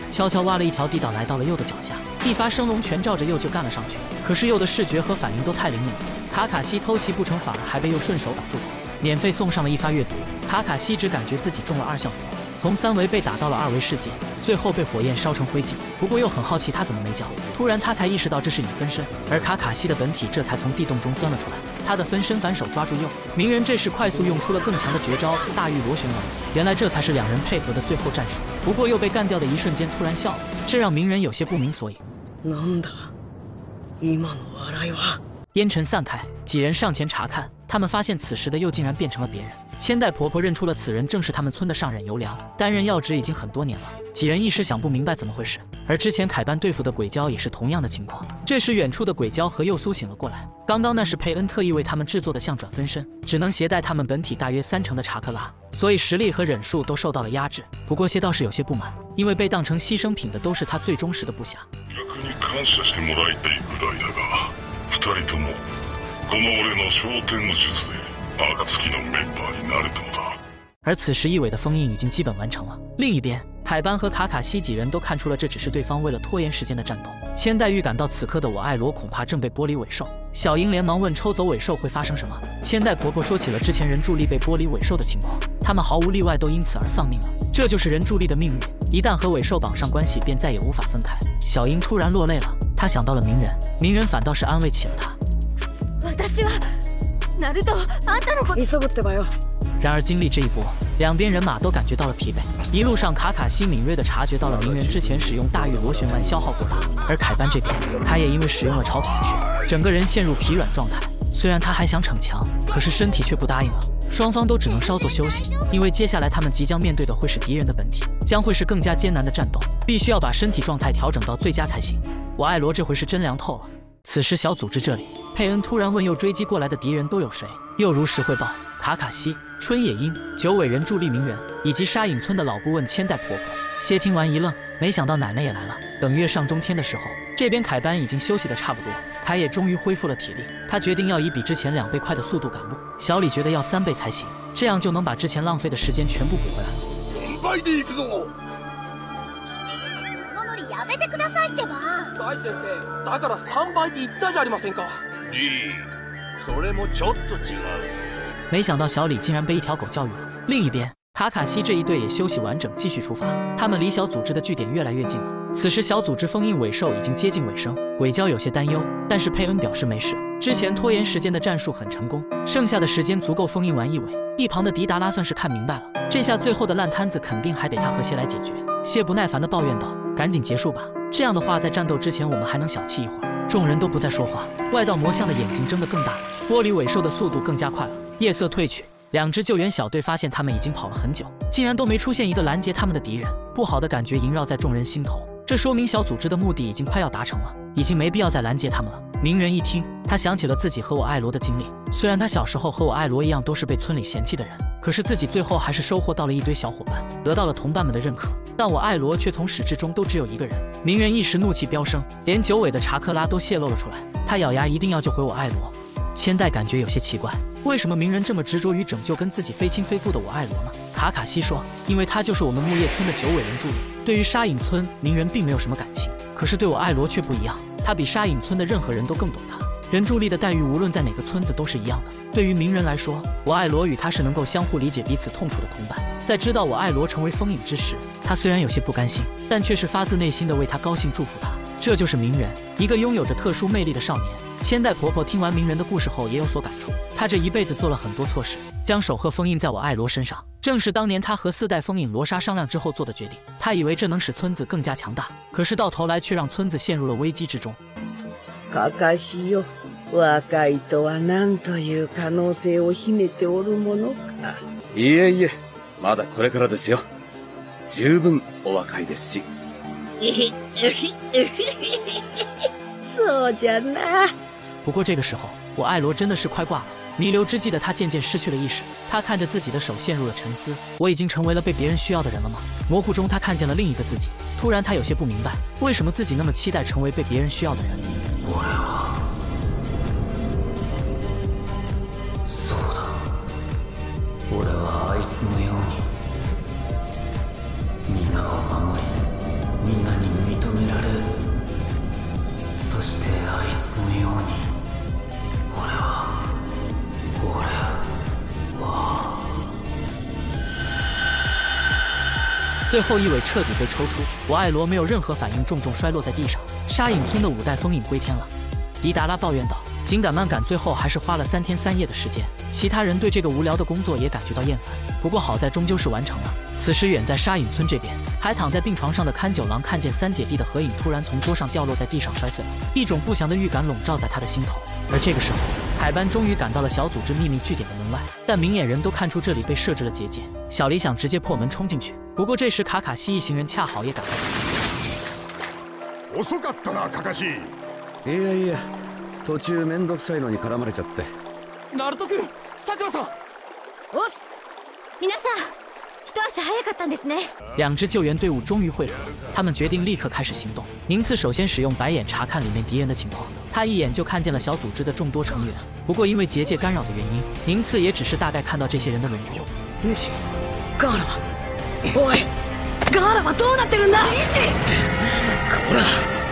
悄悄挖了一条地道来到了鼬的脚下，一发升龙拳照着鼬就干了上去。可是鼬的视觉和反应都太灵敏了，卡卡西偷袭不成，反而还被鼬顺手打住头，免费送上了一发阅读。卡卡西只感觉自己中了2项毒，从3维被打到了2维世界，最后被火焰烧成灰烬。不过又很好奇他怎么没叫，突然他才意识到这是影分身，而卡卡西的本体这才从地洞中钻了出来。他的分身反手抓住鼬，鸣人这时快速用出了更强的绝招大玉螺旋丸。原来这才是2人配合的最后战术。不过又被干掉的一瞬间突然笑了，这让鸣人有些不明所以。烟尘散开，几人上前查看，他们发现此时的鼬竟然变成了别人。千代婆婆认出了此人正是他们村的上忍由良，担任要职已经很多年了。几人一时想不明白怎么回事，而之前凯班对付的鬼鲛也是同样的情况。这时远处的鬼鲛和鼬苏醒了过来，刚刚那是佩恩特意为他们制作的象转分身，只能携带他们本体大约30%的查克拉，所以实力和忍术都受到了压制。不过谢道士有些不满，因为被当成牺牲品的都是他最忠实的部下。而此时一尾的封印已经基本完成了。另一边，凯班和卡卡西几人都看出了这只是对方为了拖延时间的战斗。千代预感到此刻的我爱罗恐怕正被剥离尾兽，小樱连忙问抽走尾兽会发生什么。千代婆婆说起了之前人柱力被剥离尾兽的情况，他们毫无例外都因此而丧命了。这就是人柱力的命运，一旦和尾兽绑上关系，便再也无法分开。小樱突然落泪了，她想到了鸣人，鸣人反倒是安慰起了她。然而经历这一波，两边人马都感觉到了疲惫。一路上，卡卡西敏锐地察觉到了鸣人之前使用大玉螺旋丸消耗过大，而凯班这边，他也因为使用了超统穴，整个人陷入疲软状态。虽然他还想逞强，可是身体却不答应了。双方都只能稍作休息，因为接下来他们即将面对的会是敌人的本体，将会是更加艰难的战斗，必须要把身体状态调整到最佳才行。我爱罗这回是真凉透了。此时小组织这里，佩恩突然问又追击过来的敌人都有谁，又如实汇报。卡卡西、春野樱、九尾人助力鸣人，以及沙影村的老顾问千代婆婆。谢听完一愣，没想到奶奶也来了。等月上中天的时候，这边凯班已经休息得差不多，凯也终于恢复了体力。他决定要以比之前2倍快的速度赶路，小李觉得要3倍才行，这样就能把之前浪费的时间全部补回来了。 4倍で行くぞ。 そのノリやめてくださいってば。 大先生、だから3倍って言ったじゃありませんか。 リー、それもちょっと違う。 没想到小李竟然被一条狗教育了。另一边，卡卡西这一队也休息完整，继续出发。他们离小组织的据点越来越近了。此时，小组织封印尾兽已经接近尾声，鬼鲛有些担忧，但是佩恩表示没事。之前拖延时间的战术很成功，剩下的时间足够封印完一尾。一旁的迪达拉算是看明白了，这下最后的烂摊子肯定还得他和谢来解决。谢不耐烦地抱怨道：“赶紧结束吧，这样的话，在战斗之前我们还能小憩一会儿。”众人都不再说话，外道魔像的眼睛睁得更大了，剥离尾兽的速度更加快了。夜色褪去，2支救援小队发现他们已经跑了很久，竟然都没出现一个拦截他们的敌人，不好的感觉萦绕在众人心头。这说明小组织的目的已经快要达成了，已经没必要再拦截他们了。鸣人一听，他想起了自己和我爱罗的经历。虽然他小时候和我爱罗一样都是被村里嫌弃的人，可是自己最后还是收获到了一堆小伙伴，得到了同伴们的认可。但我爱罗却从始至终都只有一个人。鸣人一时怒气飙升，连9尾的查克拉都泄露了出来。他咬牙一定要救回我爱罗。千代感觉有些奇怪，为什么鸣人这么执着于拯救跟自己非亲非故的我爱罗呢？卡卡西说，因为他就是我们木叶村的9尾人助理。对于沙影村，鸣人并没有什么感情，可是对我爱罗却不一样，他比沙影村的任何人都更懂他。人助力的待遇无论在哪个村子都是一样的。对于鸣人来说，我爱罗与他是能够相互理解彼此痛处的同伴。在知道我爱罗成为封印之时，他虽然有些不甘心，但却是发自内心的为他高兴，祝福他。这就是鸣人，一个拥有着特殊魅力的少年。千代婆婆听完鸣人的故事后也有所感触，她这一辈子做了很多错事，将守鹤封印在我爱罗身上，正是当年她和4代封印罗莎商量之后做的决定。她以为这能使村子更加强大，可是到头来却让村子陷入了危機之中。 かかしよ、若いとは何という可能性を秘めておるものか。 いえいえ、まだこれからですよ。十分お若いですし。 そうじゃな。 不过这个时候，我爱罗真的是快挂了。弥留之际的他渐渐失去了意识，他看着自己的手陷入了沉思。我已经成为了被别人需要的人了吗？模糊中他看见了另一个自己，突然他有些不明白，为什么自己那么期待成为被别人需要的人。 そうだ、俺はあいつのように皆を守り、みん最后一尾彻底被抽出，我爱罗没有任何反应，重重摔落在地上。沙隐村的5代封印归天了。迪达拉抱怨道：“紧赶慢赶，最后还是花了3天3夜的时间。”其他人对这个无聊的工作也感觉到厌烦，不过好在终究是完成了。此时远在沙隐村这边，还躺在病床上的看九郎看见3姐弟的合影突然从桌上掉落在地上摔碎了，一种不祥的预感笼罩在他的心头。而这个时候，海班终于赶到了小组织秘密据点的门外，但明眼人都看出这里被设置了结界。小李想直接破门冲进去，不过这时卡卡西一行人恰好也赶到了。 遅かったな、カカシ。 いやいや、途中めんどくさいのに絡まれちゃって。 ナルト君、さくらさん。 おし、皆さん、一足早かったんですね。 2支救援队伍终于汇合，他们决定立刻开始行动。宁次首先使用白眼查看里面敌人的情况，他一眼就看见了小组织的众多成员。不过因为结界干扰的原因，宁次也只是大概看到这些人的轮廓。 主、ガーラは、おい、ガーラはどうなってるんだ？ こら！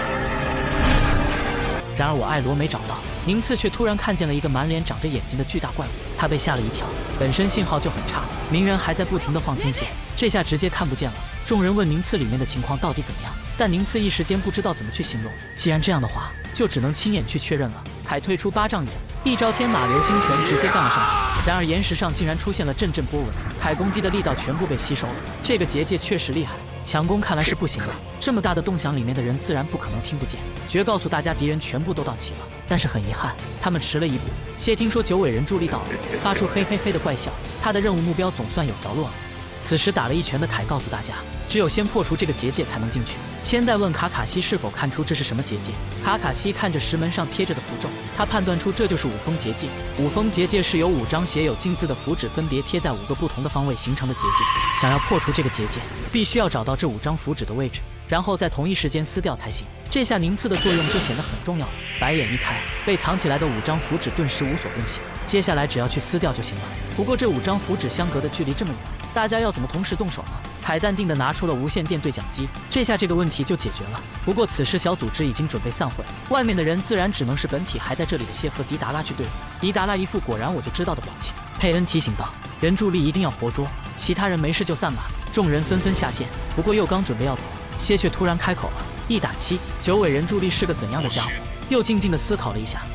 然而我爱罗没找到，宁次却突然看见了一个满脸长着眼睛的巨大怪物，他被吓了一跳。本身信号就很差，鸣人还在不停地晃天线，这下直接看不见了。众人问宁次里面的情况到底怎么样，但宁次一时间不知道怎么去形容。既然这样的话，就只能亲眼去确认了。凯退出8丈眼，一招天马流星拳直接干了上去，然而岩石上竟然出现了阵阵波纹，凯攻击的力道全部被吸收了。这个结界确实厉害，强攻看来是不行了。这么大的洞响，里面的人自然不可能听不见。绝告诉大家，敌人全部都到齐了，但是很遗憾，他们迟了一步。谢听说九尾人助力到了，发出嘿嘿嘿的怪笑，他的任务目标总算有着落了。此时打了一拳的凯告诉大家，只有先破除这个结界才能进去。千代问卡卡西是否看出这是什么结界，卡卡西看着石门上贴着的符咒，他判断出这就是5封结界。5封结界是由5张写有禁字的符纸分别贴在5个不同的方位形成的结界。想要破除这个结界，必须要找到这5张符纸的位置，然后在同一时间撕掉才行。这下宁次的作用就显得很重要了。白眼一开，被藏起来的5张符纸顿时无所遁形。接下来只要去撕掉就行了。不过这5张符纸相隔的距离这么远，大家要怎么同时动手呢？凯淡定地拿出了无线电对讲机，这下这个问题就解决了。不过此时小组织已经准备散会，外面的人自然只能是本体还在这里的谢和迪达拉去对付。迪达拉一副果然我就知道的表情。佩恩提醒道：“人助力一定要活捉，其他人没事就散吧。”众人纷纷下线。不过又刚准备要走，谢却突然开口了：“1打7，九尾人助力是个怎样的家伙？”又静静地思考了一下。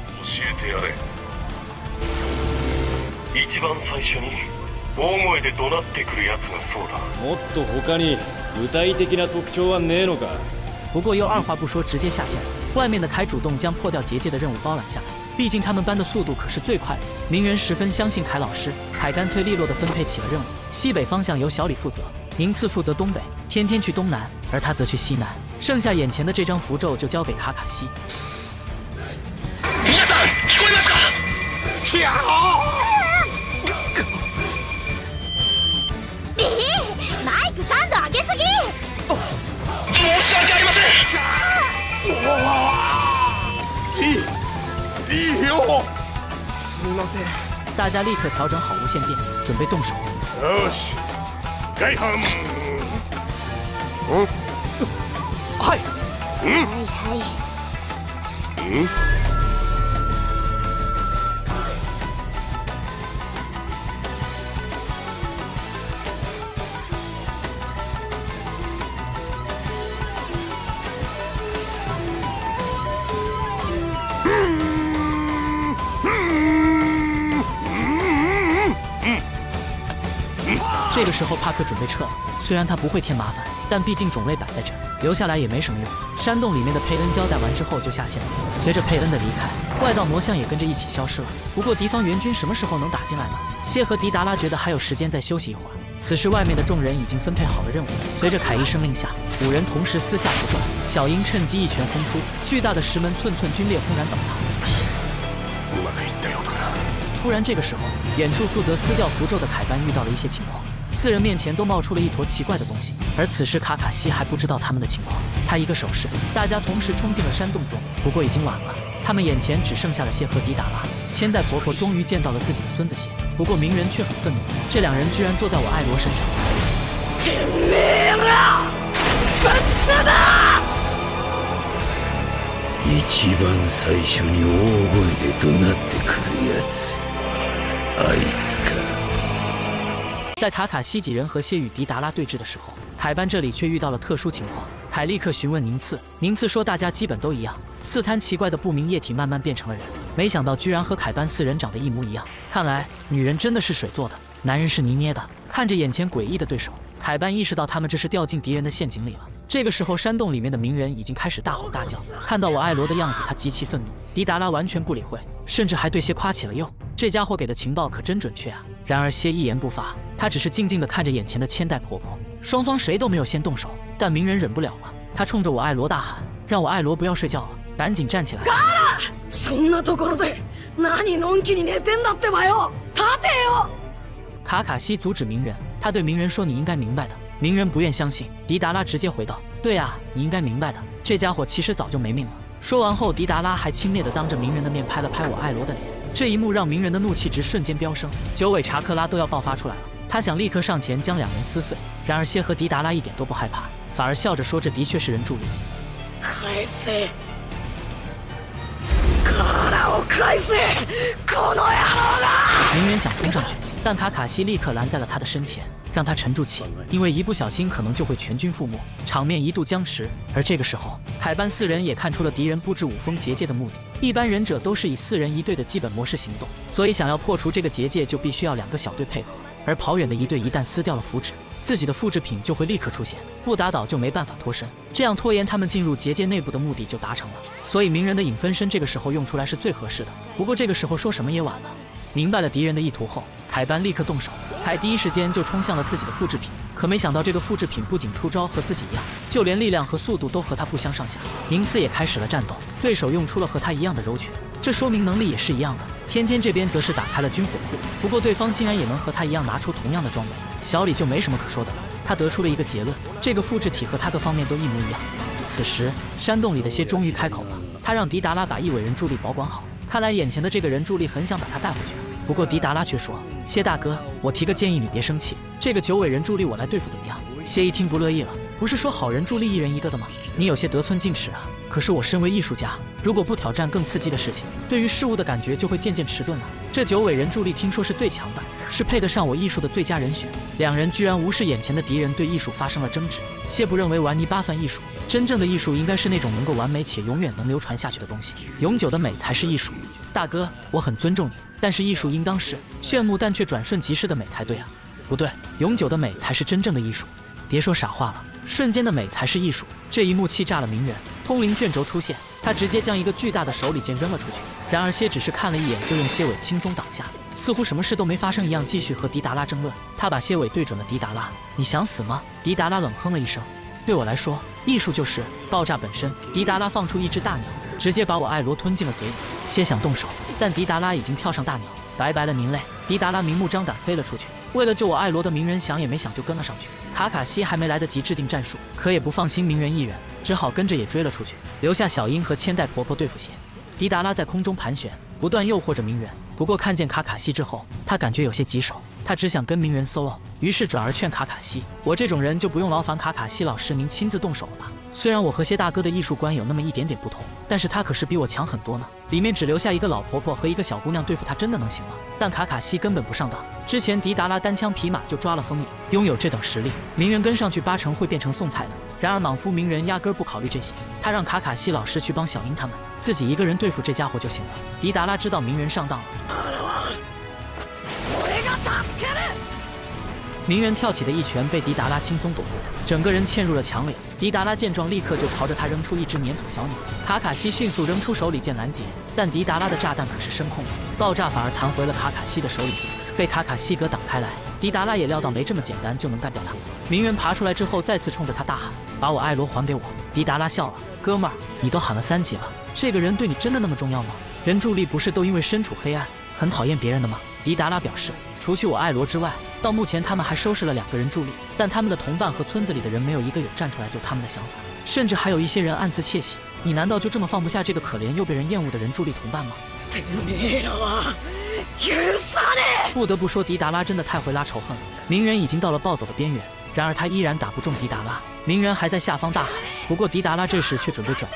一番最初に大声で怒鳴ってくるやつがそうだ。 もっと他に具体的な特徴はねえのか。 不过又二话不说直接下线了。外面的凯主动将破掉结界的任务包揽下来，毕竟他们班的速度可是最快的。鸣人十分相信凯老师，凯干脆利落地分配起了任务。西北方向由小李负责，宁次负责东北，天天去东南，而他则去西南。剩下眼前的这张符咒就交给卡卡西。 皆さん聞こえますか？キャー！ マイク感度上げすぎ。 申し訳ありません。いいよ。 すみません。 大家立刻调整好无线电，准备动手。 よし、外反。 はい。 はいはい。 这个时候帕克准备撤了，虽然他不会添麻烦，但毕竟种类摆在这，留下来也没什么用。山洞里面的佩恩交代完之后就下线了。随着佩恩的离开，外道魔像也跟着一起消失了。不过敌方援军什么时候能打进来呢？谢和迪达拉觉得还有时间再休息一会儿。此时外面的众人已经分配好了任务，随着凯一声令下，5人同时撕下符咒。小鹰趁机一拳轰出，巨大的石门寸寸皲裂轰然倒塌。突然这个时候，远处负责撕掉符咒的凯班遇到了一些情况。4人面前都冒出了一坨奇怪的东西，而此时卡卡西还不知道他们的情况。他一个手势，大家同时冲进了山洞中。不过已经晚了，他们眼前只剩下了谢和迪达拉。千代婆婆终于见到了自己的孙子谢，不过鸣人却很愤怒，这2人居然坐在我爱罗身上。 てめえら！ぶっ潰す！ 一番最初に大声で怒鳴ってくるやつ、あいつか。 在卡卡西几人和谢与迪达拉对峙的时候，凯班这里却遇到了特殊情况。凯立刻询问宁次，宁次说大家基本都一样。刺滩奇怪的不明液体慢慢变成了人，没想到居然和凯班4人长得一模一样。看来女人真的是水做的，男人是泥捏的。看着眼前诡异的对手，凯班意识到他们这是掉进敌人的陷阱里了。这个时候，山洞里面的鸣人已经开始大吼大叫，看到我艾罗的样子，他极其愤怒。迪达拉完全不理会，甚至还对谢夸起了右。这家伙给的情报可真准确啊！然而谢一言不发，他只是静静地看着眼前的千代婆婆。双方谁都没有先动手，但鸣人忍不了了，他冲着我艾罗大喊：“让我艾罗不要睡觉了，赶紧站起来！” そんなところで何のんきに寝てんだってばよ！立てよ！ 卡卡西阻止鸣人，他对鸣人说：“你应该明白的。”鸣人不愿相信，迪达拉直接回道：“对啊，你应该明白的。这家伙其实早就没命了。”说完后，迪达拉还轻蔑地当着鸣人的面拍了拍我艾罗的脸。这一幕让鸣人的怒气值瞬间飙升，九尾查克拉都要爆发出来了。他想立刻上前将两人撕碎，然而谢和迪达拉一点都不害怕，反而笑着说：“这的确是人助力。” 返せ！殻を返せ！この野郎が！ 鸣人想冲上去，但卡卡西立刻拦在了他的身前，让他沉住气，因为一不小心可能就会全军覆没，场面一度僵持。而这个时候，凯班4人也看出了敌人布置5封结界的目的。一般忍者都是以4人1队的基本模式行动，所以想要破除这个结界，就必须要2个小队配合。而跑远的1队一旦撕掉了符纸，自己的复制品就会立刻出现，不打倒就没办法脱身，这样拖延他们进入结界内部的目的就达成了。所以鸣人的影分身这个时候用出来是最合适的。不过这个时候说什么也晚了。明白了敌人的意图后，凯班立刻动手。凯第一时间就冲向了自己的复制品，可没想到这个复制品不仅出招和自己一样，就连力量和速度都和他不相上下。宁次也开始了战斗，对手用出了和他一样的柔拳，这说明能力也是一样的。天天这边则是打开了军火库，不过对方竟然也能和他一样拿出同样的装备，小李就没什么可说的了。他得出了一个结论，这个复制体和他各方面都一模一样。此时山洞里的谢终于开口了，他让迪达拉把一尾人助力保管好，看来眼前的这个人助力很想把他带回去。不过迪达拉却说：“谢大哥，我提个建议，你别生气，这个9尾人助力我来对付怎么样？”谢一听不乐意了，不是说好人助力1人1个的吗？你有些得寸进尺啊！可是我身为艺术家，如果不挑战更刺激的事情，对于事物的感觉就会渐渐迟钝了。这9尾人助力听说是最强的，是配得上我艺术的最佳人选。2人居然无视眼前的敌人，对艺术发生了争执。谢不认为玩泥巴算艺术，真正的艺术应该是那种能够完美且永远能流传下去的东西，永久的美才是艺术。大哥，我很尊重你，但是艺术应当是炫目但却转瞬即逝的美才对啊。不对，永久的美才是真正的艺术。别说傻话了，瞬间的美才是艺术。这一幕气炸了鸣人，通灵卷轴出现，他直接将一个巨大的手里剑扔了出去。然而蝎只是看了一眼，就用蝎尾轻松挡下，似乎什么事都没发生一样，继续和迪达拉争论。他把蝎尾对准了迪达拉：“你想死吗？”迪达拉冷哼了一声：“对我来说，艺术就是爆炸本身。”迪达拉放出一只大鸟，直接把我艾罗吞进了嘴里。蝎想动手，但迪达拉已经跳上大鸟，拜拜了您嘞！迪达拉明目张胆飞了出去。为了救我艾罗的鸣人想也没想就跟了上去。卡卡西还没来得及制定战术，可也不放心鸣人一人，只好跟着也追了出去，留下小樱和千代婆婆对付谢。迪达拉在空中盘旋，不断诱惑着鸣人。不过看见卡卡西之后，他感觉有些棘手，他只想跟鸣人 solo， 于是转而劝卡卡西：“我这种人就不用劳烦卡卡西老师您亲自动手了吧？虽然我和谢大哥的艺术观有那么一点点不同，但是他可是比我强很多呢。里面只留下一个老婆婆和一个小姑娘，对付他真的能行吗？”但卡卡西根本不上当，之前迪达拉单枪匹马就抓了风影，拥有这等实力，鸣人跟上去8成会变成送菜的。然而莽夫鸣人压根不考虑这些，他让卡卡西老师去帮小樱他们，自己一个人对付这家伙就行了。迪达拉知道鸣人上当了，鸣人跳起的一拳被迪达拉轻松躲过，整个人嵌入了墙里。迪达拉见状，立刻就朝着他扔出一只粘土小鸟。卡卡西迅速扔出手里剑拦截，但迪达拉的炸弹可是声控的，爆炸反而弹回了卡卡西的手里剑，被卡卡西格挡开来。迪达拉也料到没这么简单就能干掉他。鸣人爬出来之后，再次冲着他大喊：“把我艾罗还给我！”迪达拉笑了：“哥们儿，你都喊了3级了，这个人对你真的那么重要吗？人助力不是都因为身处黑暗，很讨厌别人的吗？”迪达拉表示，除去我艾罗之外，到目前他们还收拾了2个人助力，但他们的同伴和村子里的人没有一个有站出来救他们的想法，甚至还有一些人暗自窃喜。你难道就这么放不下这个可怜又被人厌恶的人助力同伴吗？不得不说，迪达拉真的太会拉仇恨了。鸣人已经到了暴走的边缘，然而他依然打不中迪达拉，鸣人还在下方大喊。不过迪达拉这时却准备转移了，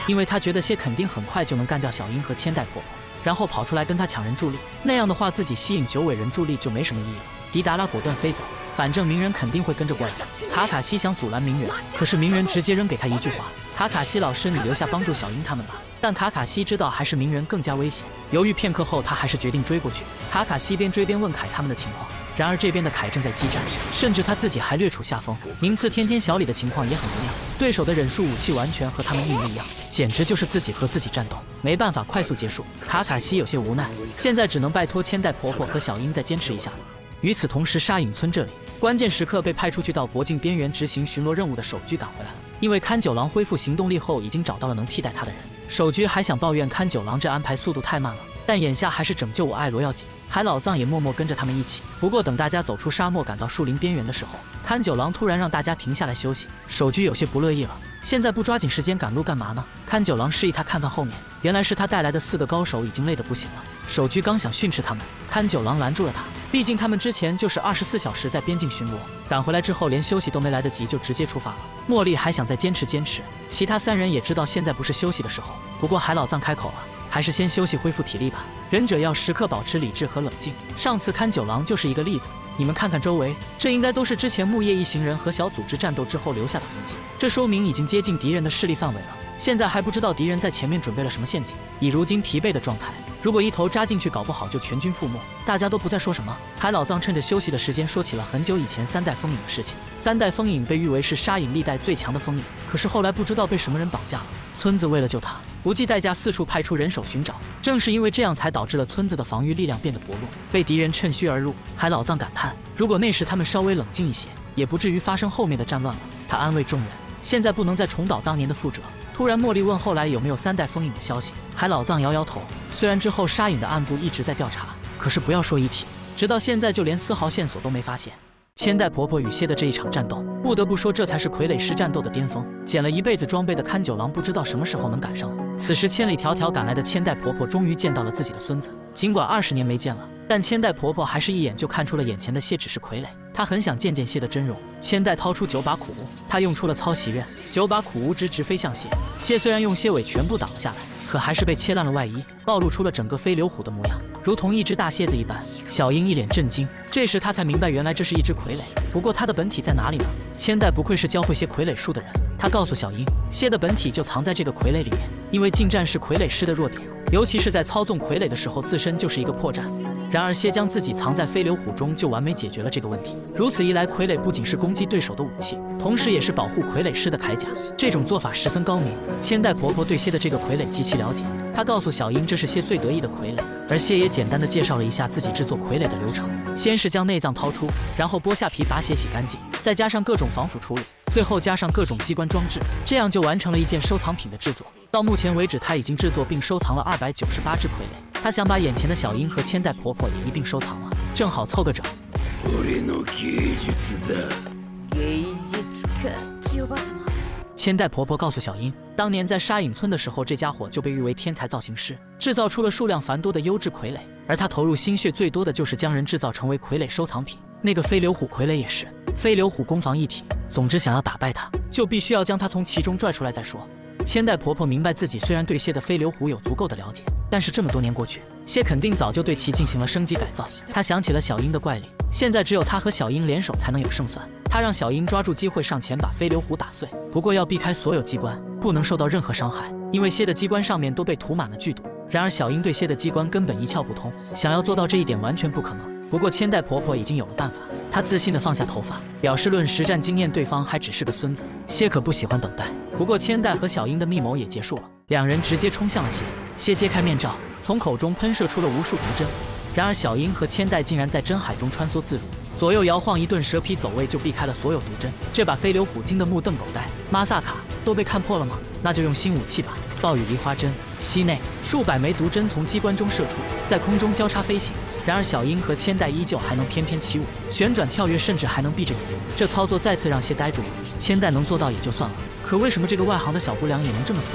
因为他觉得谢肯定很快就能干掉小樱和千代婆婆，然后跑出来跟他抢人助力，那样的话自己吸引九尾人助力就没什么意义了。迪达拉果断飞走，反正鸣人肯定会跟着过来。卡卡西想阻拦鸣人，可是鸣人直接扔给他一句话：卡卡西老师，你留下帮助小樱他们吧。但卡卡西知道还是鸣人更加危险，犹豫片刻后，他还是决定追过去。卡卡西边追边问凯他们的情况，然而这边的凯正在激战，甚至他自己还略处下风。名次天天小李的情况也很不妙，对手的忍术武器完全和他们一模一样，简直就是自己和自己战斗，没办法快速结束。卡卡西有些无奈，现在只能拜托千代婆婆和小樱再坚持一下了。与此同时，沙隐村这里关键时刻被派出去到国境边缘执行巡逻任务的守居赶回来了，因为勘九郎恢复行动力后已经找到了能替代他的人。守居还想抱怨勘九郎这安排速度太慢了，但眼下还是拯救我爱罗要紧。海老藏也默默跟着他们一起。不过等大家走出沙漠赶到树林边缘的时候，勘九郎突然让大家停下来休息，守居有些不乐意了，现在不抓紧时间赶路干嘛呢？勘九郎示意他看看后面，原来是他带来的4个高手已经累得不行了。守居刚想训斥他们，勘九郎拦住了他，毕竟他们之前就是24小时在边境巡逻，赶回来之后连休息都没来得及就直接出发了。茉莉还想再坚持，其他3人也知道现在不是休息的时候，不过海老藏开口了，还是先休息恢复体力吧。忍者要时刻保持理智和冷静，上次勘九郎就是一个例子。你们看看周围，这应该都是之前木叶一行人和小组织战斗之后留下的痕迹，这说明已经接近敌人的势力范围了。现在还不知道敌人在前面准备了什么陷阱，以如今疲惫的状态，如果一头扎进去，搞不好就全军覆没。大家都不再说什么，海老藏趁着休息的时间说起了很久以前3代风影的事情。3代风影被誉为是沙隐历代最强的风影，可是后来不知道被什么人绑架了，村子为了救他，不计代价四处派出人手寻找，正是因为这样才导致了村子的防御力量变得薄弱，被敌人趁虚而入。海老藏感叹，如果那时他们稍微冷静一些，也不至于发生后面的战乱了。他安慰众人，现在不能再重蹈当年的覆辙。突然，茉莉问后来有没有3代风影的消息，海老藏摇摇头。虽然之后沙隐的暗部一直在调查，可是不要说一体，直到现在就连丝毫线索都没发现。千代婆婆与蝎的这一场战斗，不得不说这才是傀儡师战斗的巅峰。捡了一辈子装备的勘九郎不知道什么时候能赶上了。此时千里迢迢赶来的千代婆婆终于见到了自己的孙子，尽管20年没见了，但千代婆婆还是一眼就看出了眼前的蝎只是傀儡。她很想见见蝎的真容。千代掏出9把苦无，她用出了操袭刃，9把苦无直飞向蝎。蝎虽然用蝎尾全部挡了下来，可还是被切烂了外衣，暴露出了整个飞流虎的模样，如同一只大蝎子一般。小樱一脸震惊，这时她才明白原来这是一只傀儡。不过它的本体在哪里呢？千代不愧是教会蝎傀儡术的人，他告诉小樱，蝎的本体就藏在这个傀儡里面，因为近战是傀儡师的弱点，尤其是在操纵傀儡的时候，自身就是一个破绽。然而蝎将自己藏在飞流虎中，就完美解决了这个问题。如此一来，傀儡不仅是攻击对手的武器，同时也是保护傀儡师的铠甲。这种做法十分高明。千代婆婆对蝎的这个傀儡极其了解，她告诉小樱这是蝎最得意的傀儡，而蝎也简单的介绍了一下自己制作傀儡的流程。先是将内脏掏出，然后剥下皮把血洗干净，再加上各种防腐处理，最后加上各种机关装置，这样就完成了一件收藏品的制作。到目前为止，他已经制作并收藏了298只傀儡，他想把眼前的小樱和千代婆婆也一并收藏了，正好凑个整。千代婆婆告诉小樱，当年在沙隐村的时候，这家伙就被誉为天才造型师，制造出了数量繁多的优质傀儡，而他投入心血最多的就是将人制造成为傀儡收藏品。那个飞流虎傀儡也是，飞流虎攻防一体，总之想要打败他，就必须要将他从其中拽出来再说。千代婆婆明白自己虽然对蝎的飞流虎有足够的了解，但是这么多年过去，蝎肯定早就对其进行了升级改造。她想起了小樱的怪力，现在只有她和小樱联手才能有胜算。她让小樱抓住机会上前把飞流虎打碎，不过要避开所有机关，不能受到任何伤害，因为蝎的机关上面都被涂满了剧毒。然而小樱对蝎的机关根本一窍不通，想要做到这一点完全不可能。不过千代婆婆已经有了办法，她自信地放下头发，表示论实战经验，对方还只是个孙子。蝎可不喜欢等待，不过千代和小樱的密谋也结束了，两人直接冲向了蝎。蝎揭开面罩，从口中喷射出了无数毒针，然而小樱和千代竟然在针海中穿梭自如，左右摇晃一顿蛇皮走位就避开了所有毒针。这把飞流虎惊得目瞪狗呆，马萨卡都被看破了吗？那就用新武器吧。暴雨梨花针，膝内数百枚毒针从机关中射出，在空中交叉飞行。然而小樱和千代依旧还能翩翩起舞，旋转跳跃，甚至还能闭着眼。这操作再次让蝎呆住了。千代能做到也就算了，可为什么这个外行的小姑娘也能这么丝滑呢？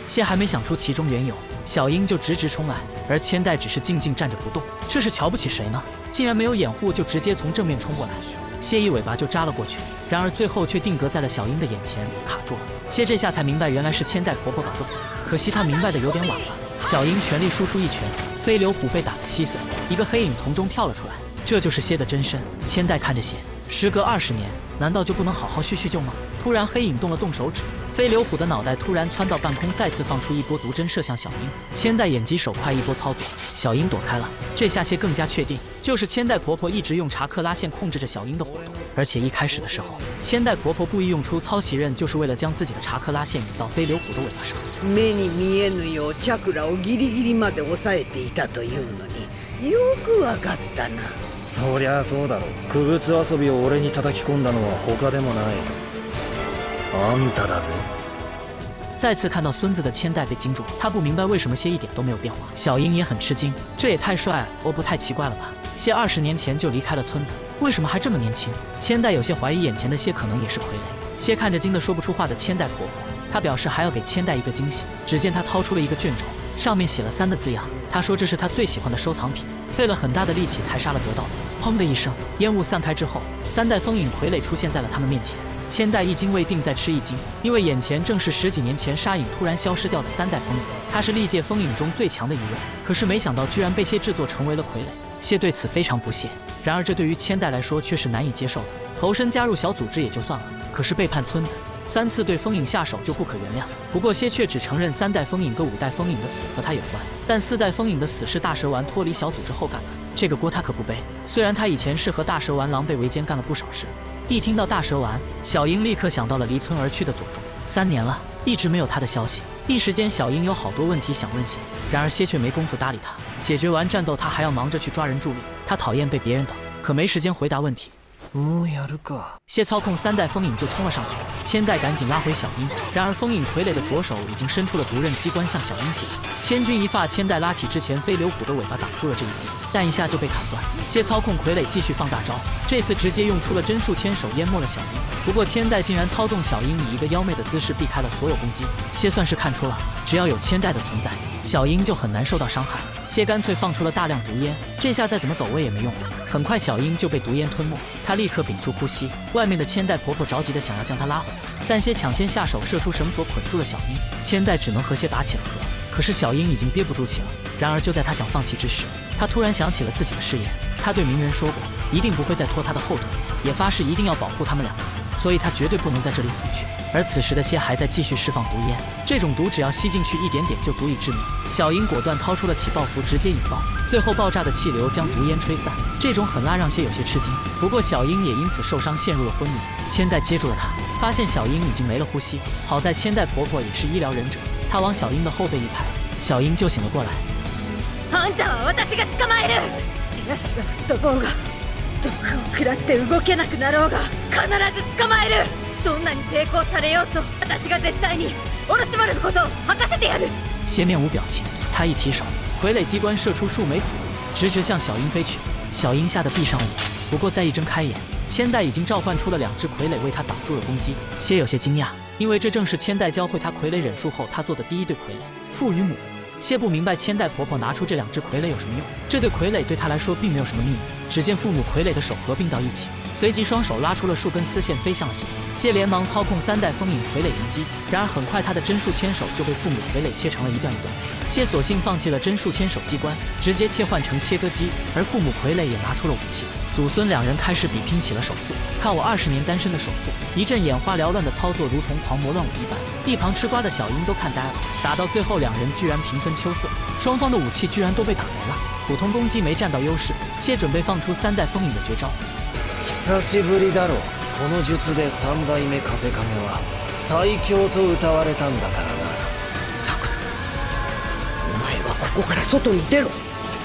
谢还没想出其中缘由，小樱就直冲来，而千代只是静静站着不动，这是瞧不起谁呢？竟然没有掩护就直接从正面冲过来，谢一尾巴就扎了过去，然而最后却定格在了小樱的眼前，卡住了。谢这下才明白原来是千代婆婆搞的鬼，可惜她明白的有点晚了。小樱全力输出一拳，飞流虎被打得稀碎，一个黑影从中跳了出来，这就是谢的真身。千代看着谢，时隔20年，难道就不能好好叙旧吗？突然黑影动手指，飞流虎的脑袋突然窜到半空，再次放出一波毒针射向小樱。千代眼疾手快，一波操作，小樱躲开了。这下谢更加确定，就是千代婆婆一直用查克拉线控制着小樱的活动，而且一开始的时候，千代婆婆故意用出操袭刃，就是为了将自己的查克拉线引到飞流虎的尾巴上。 目に見えぬようチャクラをギリギリまで抑えていたというのによくわかったな。 そりゃそうだろ。傀儡遊びを俺に叩き込んだのは他でもない。あんただぜ。 再次看到孙子的千代被惊住，他不明白为什么谢一点都没有变化。小樱也很吃惊，这也太帅了，不太奇怪了吧？谢20年前就离开了村子，为什么还这么年轻？千代有些怀疑眼前的谢可能也是傀儡。谢看着惊得说不出话的千代婆婆，她表示还要给千代一个惊喜。只见她掏出了一个卷轴，上面写了3的字样。她说这是她最喜欢的收藏品，费了很大的力气才杀了得到的。砰的一声，烟雾散开之后，3代风影傀儡出现在了他们面前。千代一惊未定，再吃一惊，因为眼前正是10几年前杀影突然消失掉的3代风影，他是历届风影中最强的一位。可是没想到居然被谢制作成为了傀儡，谢对此非常不屑。然而这对于千代来说却是难以接受的。投身加入小组织也就算了，可是背叛村子，3次对风影下手就不可原谅。不过谢却只承认3代风影跟5代风影的死和他有关，但4代风影的死是大蛇丸脱离小组织后干的，这个锅他可不背。虽然他以前是和大蛇丸狼狈为奸干了不少事。一听到大蛇丸，小樱立刻想到了离村而去的佐助。3年了，一直没有他的消息。一时间，小樱有好多问题想问谢，然而谢却没工夫搭理他。解决完战斗，他还要忙着去抓人助力。他讨厌被别人等，可没时间回答问题。谢操控3代风影就冲了上去，千代赶紧拉回小樱。然而风影傀儡的左手已经伸出了毒刃机关向小樱袭来。千钧一发，千代拉起之前飞流虎的尾巴挡住了这一击，但一下就被砍断。谢操控傀儡继续放大招，这次直接用出了真树牵手淹没了小樱。不过千代竟然操纵小樱以一个妖媚的姿势避开了所有攻击。谢算是看出了，只要有千代的存在，小樱就很难受到伤害。谢干脆放出了大量毒烟，这下再怎么走位也没用了。很快小樱就被毒烟吞没，她立刻屏住呼吸。外面的千代婆婆着急的想要将她拉回来，但谢抢先下手射出绳索捆住了小樱，千代只能和谢打起了和。可是小樱已经憋不住气了。然而就在她想放弃之时，她突然想起了自己的誓言，她对鸣人说过，一定不会再拖她的后腿，也发誓一定要保护他们两个。所以他绝对不能在这里死去。而此时的谢还在继续释放毒烟，这种毒只要吸进去一点点就足以致命。小樱果断掏出了起爆符，直接引爆，最后爆炸的气流将毒烟吹散。这种狠辣让谢有些吃惊，不过小樱也因此受伤，陷入了昏迷。千代接住了他，发现小樱已经没了呼吸。好在千代婆婆也是医疗忍者，她往小樱的后背一拍，小樱就醒了过来。 あんたは私が捕まえる。手足が吹っ飛ぼうが毒を食らって動けなくなろうが必ず捕まえる。どんなに抵抗されようと私が絶対にオロチマルのことを吐かせてやる。 谢面无表情，他一提手，傀儡机关射出数枚苦毒，直直向小樱飞去。小樱吓得闭上了眼，不过再一睁开眼，千代已经召唤出了2只傀儡为他挡住了攻击。谢有些惊讶，因为这正是千代教会他傀儡忍术后他做的第一对傀儡。父与母。谢不明白千代婆婆拿出这2只傀儡有什么用，这对傀儡对她来说并没有什么秘密。只见父母傀儡的手合并到一起，随即双手拉出了数根丝线飞向了谢。谢连忙操控3代风影傀儡迎击，然而很快他的真树牵手就被父母傀儡切成了一段一段。谢索性放弃了真树牵手机关，直接切换成切割机，而父母傀儡也拿出了武器。祖孙2人开始比拼起了手速，看我20年单身的手速，一阵眼花缭乱的操作如同狂魔乱舞一般。一旁吃瓜的小樱都看呆了，打到最后2人居然平分秋色，双方的武器居然都被打没了，普通攻击没占到优势。谢准备放出3代风影的绝招。 久しぶりだろ。この術で3代目風影は最強と謳われたんだからな。 さくら、お前はここから外に出ろ。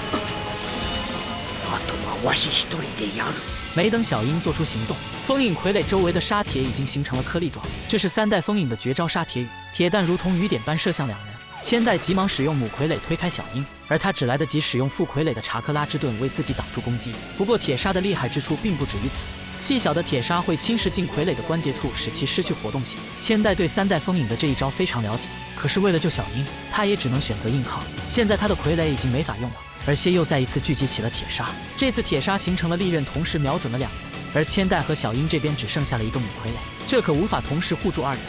あとはわし一人でやる。 没等小樱做出行动，风影傀儡周围的沙铁已经形成了颗粒状，这是3代风影的绝招沙铁雨，铁弹如同雨点般射向2人。千代急忙使用母傀儡推开小樱，而他只来得及使用父傀儡的查克拉之盾为自己挡住攻击。不过铁砂的厉害之处并不止于此， 细小的铁砂会侵蚀进傀儡的关节处，使其失去活动性。千代对三代风影的这一招非常了解，可是为了救小樱，他也只能选择硬抗。现在他的傀儡已经没法用了，而谢又再一次聚集起了铁砂。这次铁砂形成了利刃，同时瞄准了两人，而千代和小樱这边只剩下了一个母傀儡，这可无法同时护住二人。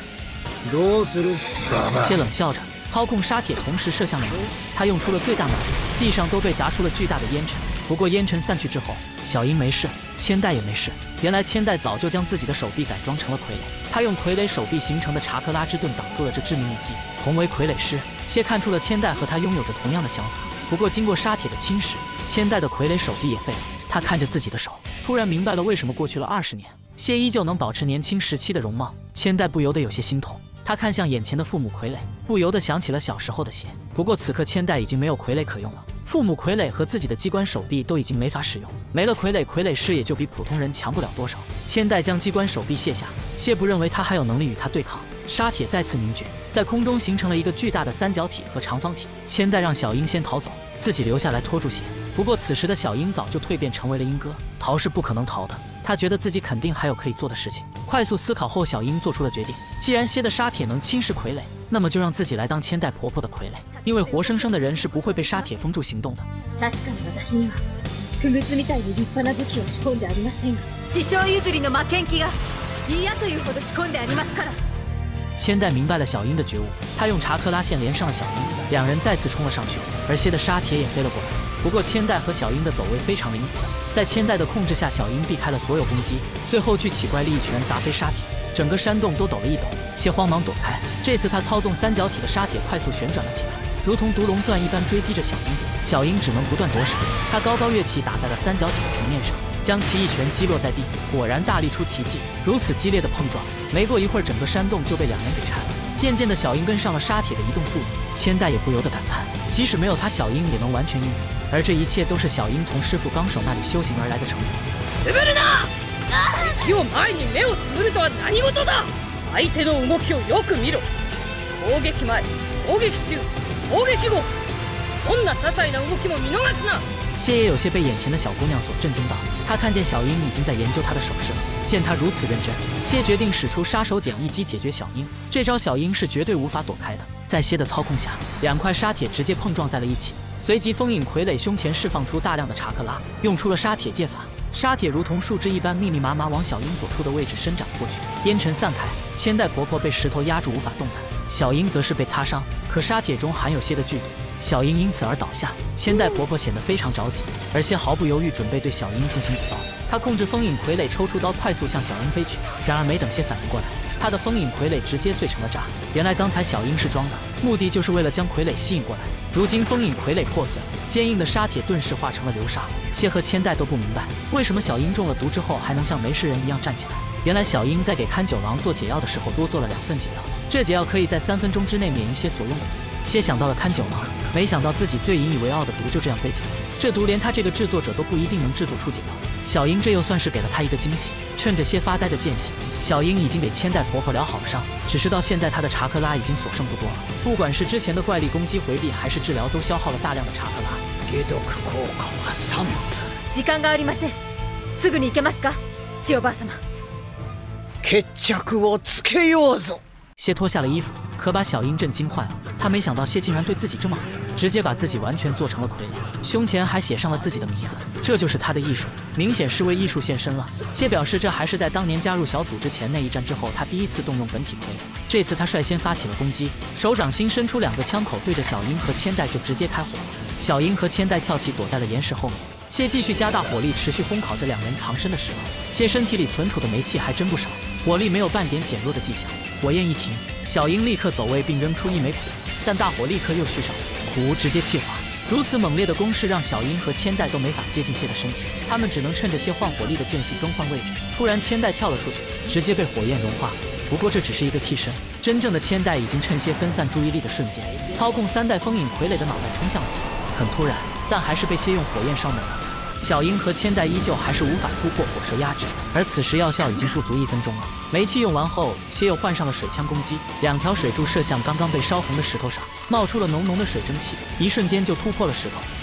谢冷笑着操控砂铁同时射向两人，他用出了最大能力，地上都被砸出了巨大的烟尘。不过烟尘散去之后，小樱没事，千代也没事。原来千代早就将自己的手臂改装成了傀儡，他用傀儡手臂形成的查克拉之盾挡住了这致命一击。同为傀儡师，谢看出了千代和他拥有着同样的想法。不过经过砂铁的侵蚀，千代的傀儡手臂也废了。他看着自己的手，突然明白了为什么过去了20年，谢依旧能保持年轻时期的容貌。千代不由得有些心痛。他看向眼前的父母傀儡，不由得想起了小时候的谢。不过此刻千代已经没有傀儡可用了，父母傀儡和自己的机关手臂都已经没法使用，没了傀儡，傀儡师也就比普通人强不了多少。千代将机关手臂卸下，谢不认为他还有能力与他对抗。砂铁再次凝聚，在空中形成了一个巨大的三角体和长方体。千代让小樱先逃走，自己留下来拖住谢。不过此时的小樱早就蜕变成为了鹰哥，逃是不可能逃的。他觉得自己肯定还有可以做的事情。快速思考后，小樱做出了决定，既然谢的砂铁能侵蚀傀儡，那么就让自己来当千代婆婆的傀儡，因为活生生的人是不会被砂铁封住行动的。 確かに私には不屈みたいに立派な武器を仕込んでありませんが、師匠譲りの負けん気が嫌というほど仕込んでありますから。 千代明白了小樱的觉悟，他用查克拉线连上了小樱，两人再次冲了上去，而谢的砂铁也飞了过来。不过千代和小樱的走位非常灵活，在千代的控制下，小樱避开了所有攻击，最后巨起怪力一拳砸飞砂铁，整个山洞都抖了一抖。谢慌忙躲开，这次他操纵三角体的砂铁快速旋转了起来，如同毒龙钻一般追击着小樱。小樱只能不断躲闪，他高高跃起打在了三角体的平面上，将其一拳击落在地，果然大力出奇迹。如此激烈的碰撞，没过一会儿，整个山洞就被两人给拆了。渐渐的，小樱跟上了砂铁的移动速度，千代也不由得感叹，即使没有他，小樱也能完全应付。而这一切都是小樱从师傅纲手那里修行而来的成果。 つぶるな！敵を前に目をつぶるとは何事だ！相手の動きをよく見ろ。攻撃前、攻撃中、攻撃後、どんな些細な動きも見逃すな。 谢也有些被眼前的小姑娘所震惊到，他看见小樱已经在研究她的手势了。见她如此认真，谢决定使出杀手锏一击解决小樱。这招小樱是绝对无法躲开的。在谢的操控下，两块砂铁直接碰撞在了一起。随即风影傀儡胸前释放出大量的查克拉，用出了砂铁戒法。砂铁如同树枝一般密密麻麻往小樱所处的位置伸展过去，烟尘散开。千代婆婆被石头压住无法动弹，小樱则是被擦伤，可砂铁中含有些的剧毒，小樱因此而倒下。千代婆婆显得非常着急，而谢毫不犹豫准备对小樱进行补刀。他控制风影傀儡抽出刀，快速向小樱飞去。然而没等谢反应过来，他的风影傀儡直接碎成了渣。原来刚才小樱是装的，目的就是为了将傀儡吸引过来。如今风影傀儡破碎，坚硬的砂铁顿时化成了流沙。谢和千代都不明白，为什么小樱中了毒之后还能像没事人一样站起来。原来小樱在给看九郎做解药的时候多做了2份解药，这解药可以在3分钟之内免疫谢所用的毒。谢想到了看九郎，没想到自己最引以为傲的毒就这样被解了。这毒连他这个制作者都不一定能制作出解药。小樱这又算是给了他一个惊喜。趁着谢发呆的间隙，小樱已经给千代婆婆疗好了伤，只是到现在她的查克拉已经所剩不多了。不管是之前的怪力攻击回避，还是治疗，都消耗了大量的查克拉。 解毒効果は3分。 時間がありません。すぐに行けますか、千代ばあ様。 決着をつけようぞ。 谢脱下了衣服，可把小樱震惊坏了。他没想到谢竟然对自己这么好，直接把自己完全做成了傀儡，胸前还写上了自己的名字。这就是他的艺术，明显是为艺术献身了。谢表示，这还是在当年加入小组之前那一战之后，他第一次动用本体傀儡。这次他率先发起了攻击，手掌心伸出2个枪口，对着小樱和千代就直接开火了。小樱和千代跳起躲在了岩石后面。谢继续加大火力，持续烘烤着2人藏身的石头。谢身体里存储的煤气还真不少，火力没有半点减弱的迹象。火焰一停，小樱立刻走位并扔出1枚苦无，但大火立刻又续上，苦无直接气化。如此猛烈的攻势让小樱和千代都没法接近谢的身体，他们只能趁着谢换火力的间隙更换位置。突然千代跳了出去，直接被火焰融化了。不过这只是一个替身，真正的千代已经趁谢分散注意力的瞬间，操控3代风影傀儡的脑袋冲向谢。很突然，但还是被谢用火焰烧没了。小樱和千代依旧还是无法突破火蛇压制，而此时药效已经不足1分钟了。煤气用完后，谢又换上了水枪攻击，2条水柱射向刚刚被烧红的石头上，冒出了浓浓的水蒸气，一瞬间就突破了石头。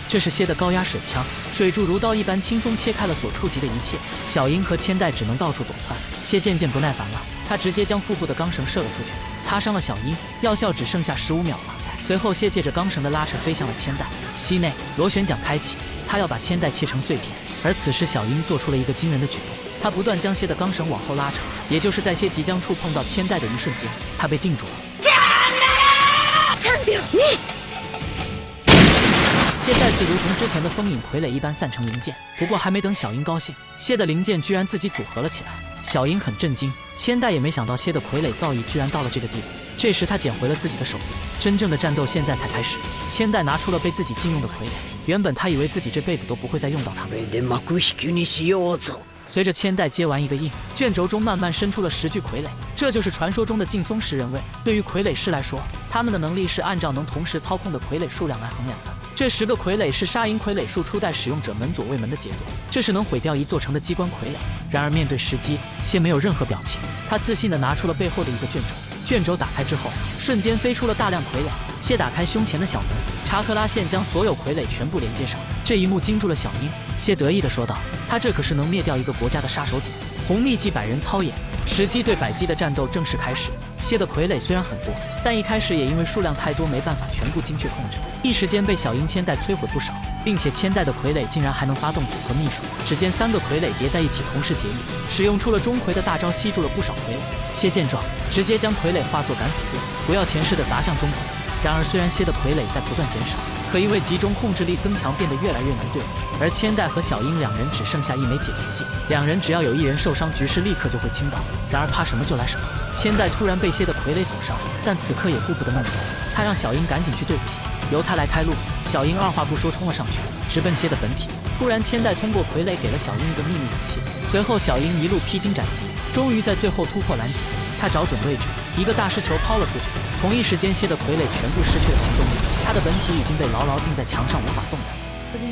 这是蝎的高压水枪，水柱如刀一般轻松切开了所触及的一切。小樱和千代只能到处躲窜。蝎渐渐不耐烦了，他直接将腹部的钢绳射了出去，擦伤了小樱。药效只剩下15秒了。随后，蝎借着钢绳的拉扯飞向了千代。膝内螺旋桨开启，他要把千代切成碎片。而此时，小樱做出了一个惊人的举动，他不断将蝎的钢绳往后拉长，也就是在蝎即将触碰到千代的一瞬间，他被定住了。 3秒2。 蝎再次如同之前的风影傀儡一般散成零件，不过还没等小樱高兴，蝎的零件居然自己组合了起来。小樱很震惊，千代也没想到蝎的傀儡造诣居然到了这个地步。这时他捡回了自己的手臂，真正的战斗现在才开始。千代拿出了被自己禁用的傀儡，原本他以为自己这辈子都不会再用到它们。随着千代接完一个印，卷轴中慢慢伸出了10具傀儡，这就是传说中的劲松10人位。对于傀儡师来说，他们的能力是按照能同时操控的傀儡数量来衡量的。这10个傀儡是沙银傀儡术初代使用者门左卫门的杰作，这是能毁掉一座城的机关傀儡。然而面对时机，蝎没有任何表情，他自信地拿出了背后的一个卷轴。卷轴打开之后，瞬间飞出了大量傀儡。蝎打开胸前的小门，查克拉线将所有傀儡全部连接上。这一幕惊住了小樱，蝎得意地说道：“他这可是能灭掉一个国家的杀手锏。”红秘技100人操演，10击对100击的战斗正式开始。蝎的傀儡虽然很多，但一开始也因为数量太多，没办法全部精确控制，一时间被小樱千代摧毁不少，并且千代的傀儡竟然还能发动组合秘术。只见3个傀儡叠在一起，同时结印，使用出了钟馗的大招，吸住了不少傀儡。蝎见状，直接将傀儡化作敢死队，不要前世的砸向钟馗。然而虽然蝎的傀儡在不断减少，可因为集中控制力增强，变得越来越难对付。而千代和小樱2人只剩下1枚解毒剂，2人只要有1人受伤，局势立刻就会倾倒。然而怕什么就来什么，千代突然被蝎的傀儡所伤，但此刻也顾不得那么多，他让小樱赶紧去对付蝎，由他来开路。小樱二话不说冲了上去，直奔蝎的本体。突然，千代通过傀儡给了小樱一个秘密武器，随后小樱一路披荆斩棘，终于在最后突破拦截。他找准位置，一个大师球抛了出去。同一时间，蝎的傀儡全部失去了行动力，他的本体已经被牢牢钉在墙上，无法动弹。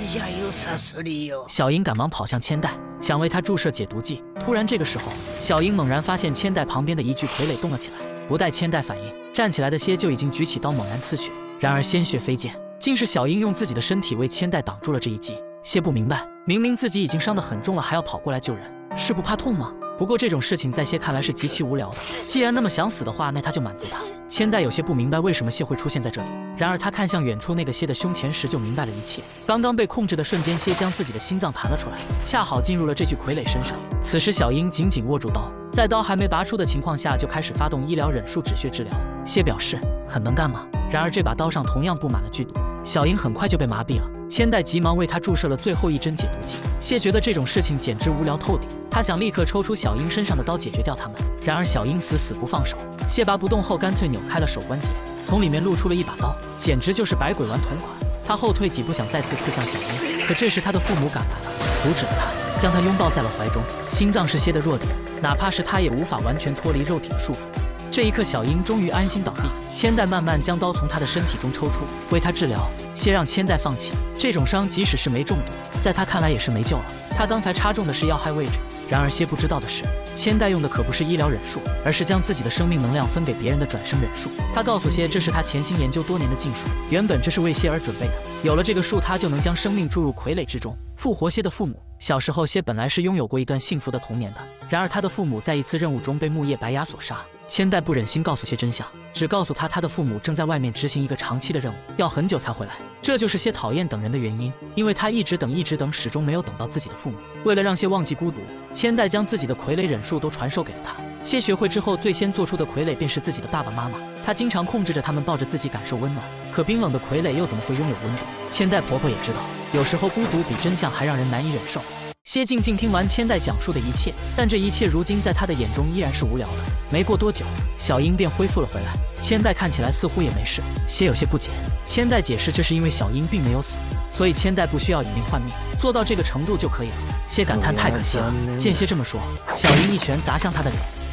小樱赶忙跑向千代，想为他注射解毒剂。突然，这个时候，小樱猛然发现千代旁边的一具傀儡动了起来，不待千代反应，站起来的蝎就已经举起刀猛然刺去。然而鲜血飞溅，竟是小樱用自己的身体为千代挡住了这一击。蝎不明白，明明自己已经伤得很重了，还要跑过来救人，是不怕痛吗？不过这种事情在蝎看来是极其无聊的，既然那么想死的话，那他就满足他。千代有些不明白为什么蝎会出现在这里，然而他看向远处那个蝎的胸前时就明白了一切。刚刚被控制的瞬间，蝎将自己的心脏弹了出来，恰好进入了这具傀儡身上。此时小樱紧紧握住刀，在刀还没拔出的情况下就开始发动医疗忍术止血治疗。蝎表示很能干吗？然而这把刀上同样布满了剧毒，小樱很快就被麻痹了。千代急忙为他注射了最后一针解毒剂。蝎觉得这种事情简直无聊透顶，他想立刻抽出小樱身上的刀解决掉他们。然而小樱死不放手，蝎拔不动后干脆扭开了手关节，从里面露出了一把刀，简直就是百鬼丸同款。他后退几步想再次刺向小樱，可这时他的父母赶来了，阻止了他，将他拥抱在了怀中。心脏是蝎的弱点，哪怕是他也无法完全脱离肉体的束缚。这一刻，小樱终于安心倒地。千代慢慢将刀从他的身体中抽出，为他治疗。蝎让千代放弃，这种伤即使是没中毒，在他看来也是没救了。他刚才插中的是要害位置，然而蝎不知道的是，千代用的可不是医疗忍术，而是将自己的生命能量分给别人的转生忍术。他告诉蝎，这是他潜心研究多年的禁术，原本这是为蝎而准备的。有了这个术，他就能将生命注入傀儡之中，复活蝎的父母。小时候，蝎本来是拥有过一段幸福的童年的，然而他的父母在一次任务中被木叶白牙所杀。千代不忍心告诉蝎真相，只告诉他的父母正在外面执行一个长期的任务，要很久才回来。这就是蝎讨厌等人的原因，因为他一直等，始终没有等到自己的父母。为了让蝎忘记孤独，千代将自己的傀儡忍术都传授给了他。蝎学会之后，最先做出的傀儡便是自己的爸爸妈妈，他经常控制着他们抱着自己感受温暖。可冰冷的傀儡又怎么会拥有温度？千代婆婆也知道，有时候孤独比真相还让人难以忍受。蝎静静听完千代讲述的一切，但这一切如今在他的眼中依然是无聊的。没过多久，小樱便恢复了回来，千代看起来似乎也没事。蝎有些不解，千代解释这是因为小樱并没有死，所以千代不需要以命换命，做到这个程度就可以了。蝎感叹太可惜了。见蝎这么说，小樱一拳砸向他的脸，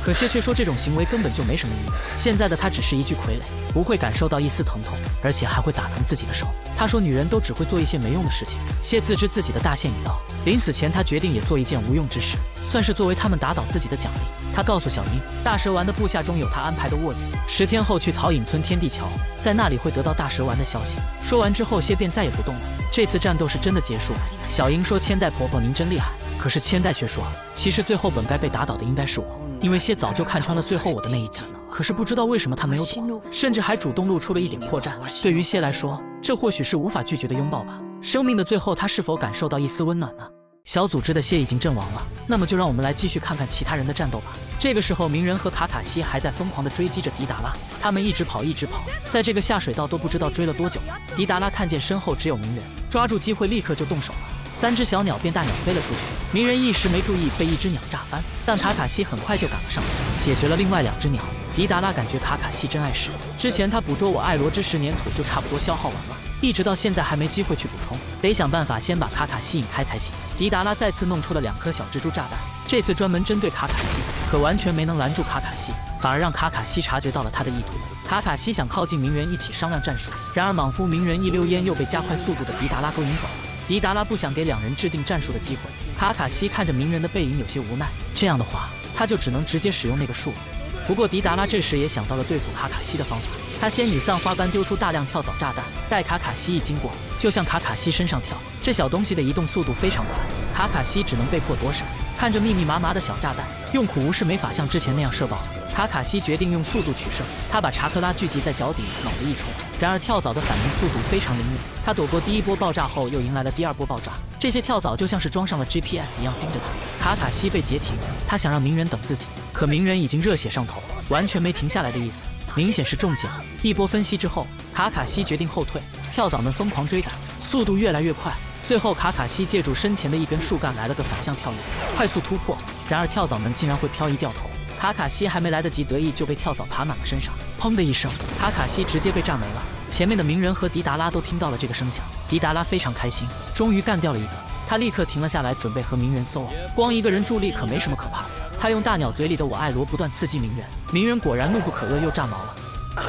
可谢却说这种行为根本就没什么意义。现在的他只是一具傀儡，不会感受到一丝疼痛，而且还会打疼自己的手。他说女人都只会做一些没用的事情。谢自知自己的大限已到，临死前他决定也做一件无用之事，算是作为他们打倒自己的奖励。他告诉小樱，大蛇丸的部下中有他安排的卧底，10天后去草隐村天地桥，在那里会得到大蛇丸的消息。说完之后，谢便再也不动了。这次战斗是真的结束了。小樱说：“千代婆婆，您真厉害。”可是千代却说：“其实最后本该被打倒的应该是我，因为谢早就看穿了最后我的那一击。可是不知道为什么他没有躲，甚至还主动露出了一点破绽。对于谢来说，这或许是无法拒绝的拥抱吧。生命的最后，他是否感受到一丝温暖呢？”小组织的谢已经阵亡了，那么就让我们来继续看看其他人的战斗吧。这个时候，鸣人和卡卡西还在疯狂地追击着迪达拉，他们一直跑，在这个下水道都不知道追了多久了。迪达拉看见身后只有鸣人，抓住机会立刻就动手了。3只小鸟变大鸟飞了出去，鸣人一时没注意被一只鸟炸翻，但卡卡西很快就赶了上来，解决了另外2只鸟。迪达拉感觉卡卡西真碍事，之前他捕捉我艾罗之时粘土就差不多消耗完了，一直到现在还没机会去补充，得想办法先把卡卡西引开才行。迪达拉再次弄出了2颗小蜘蛛炸弹，这次专门针对卡卡西，可完全没能拦住卡卡西，反而让卡卡西察觉到了他的意图。卡卡西想靠近鸣人一起商量战术，然而莽夫鸣人一溜烟又被加快速度的迪达拉勾引走了。迪达拉不想给2人制定战术的机会，卡卡西看着鸣人的背影有些无奈，这样的话他就只能直接使用那个术了。不过迪达拉这时也想到了对付卡卡西的方法，他先以丧花般丢出大量跳蚤炸弹，待卡卡西一经过，就向卡卡西身上跳。这小东西的移动速度非常快，卡卡西只能被迫躲闪。看着密密麻麻的小炸弹，用苦无视没法像之前那样射爆。卡卡西决定用速度取胜，他把查克拉聚集在脚底，脑子一冲。然而跳蚤的反应速度非常灵敏，他躲过第1波爆炸后，又迎来了第2波爆炸。这些跳蚤就像是装上了 GPS 一样盯着他。卡卡西被截停，他想让鸣人等自己，可鸣人已经热血上头，完全没停下来的意思，明显是中计了。一波分析之后，卡卡西决定后退，跳蚤们疯狂追赶，速度越来越快。最后卡卡西借助身前的一根树干来了个反向跳跃，快速突破。然而跳蚤们竟然会漂移掉头，卡卡西还没来得及得意，就被跳蚤爬满了身上，砰的一声，卡卡西直接被炸没了。前面的鸣人和迪达拉都听到了这个声响，迪达拉非常开心，终于干掉了一个。他立刻停了下来，准备和鸣人 solo。光一个人助力可没什么可怕的，他用大鸟嘴里的我爱罗不断刺激鸣人，鸣人果然怒不可遏，又炸毛了。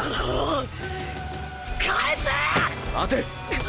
待て！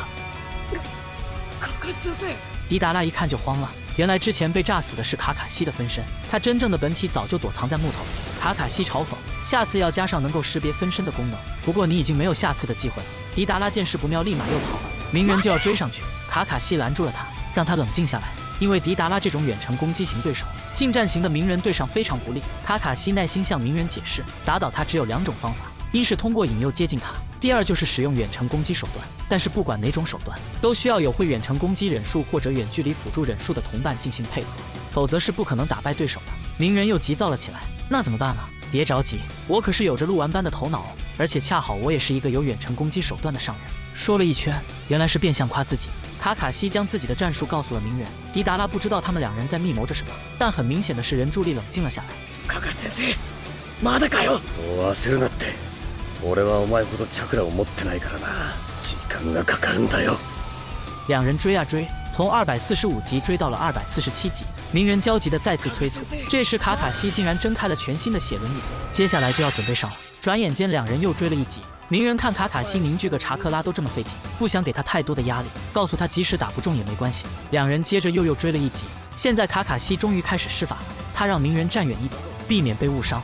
卡卡西先生。 迪达拉一看就慌了，原来之前被炸死的是卡卡西的分身，他真正的本体早就躲藏在木头里。卡卡西嘲讽，下次要加上能够识别分身的功能，不过你已经没有下次的机会了。迪达拉见势不妙，立马又逃了。鸣人就要追上去，卡卡西拦住了他，让他冷静下来，因为迪达拉这种远程攻击型对手，近战型的鸣人对上非常不利。卡卡西耐心向鸣人解释，打倒他只有2种方法，一是通过引诱接近他，第2就是使用远程攻击手段。但是不管哪种手段，都需要有会远程攻击忍术或者远距离辅助忍术的同伴进行配合，否则是不可能打败对手的。鸣人又急躁了起来，那怎么办啊？别着急，我可是有着鹿丸般的头脑，而且恰好我也是一个有远程攻击手段的上人。说了一圈，原来是变相夸自己。卡卡西将自己的战术告诉了鸣人，迪达拉不知道他们2人在密谋着什么，但很明显的是人助力冷静了下来。 卡卡先生，まだかよ。 焦るなって。俺はお前ほどチャクラを持ってないからな。時間がかかるんだよ。 2人追啊追，从245级追到了247级。鸣人焦急的再次催促，这时卡卡西竟然睁开了全新的血轮眼，接下来就要准备上了。转眼间2人又追了1级。鸣人看卡卡西凝聚个查克拉都这么费劲，不想给他太多的压力，告诉他即使打不中也没关系。2人接着又追了1级。现在卡卡西终于开始施法了，他让鸣人站远一点，避免被误伤。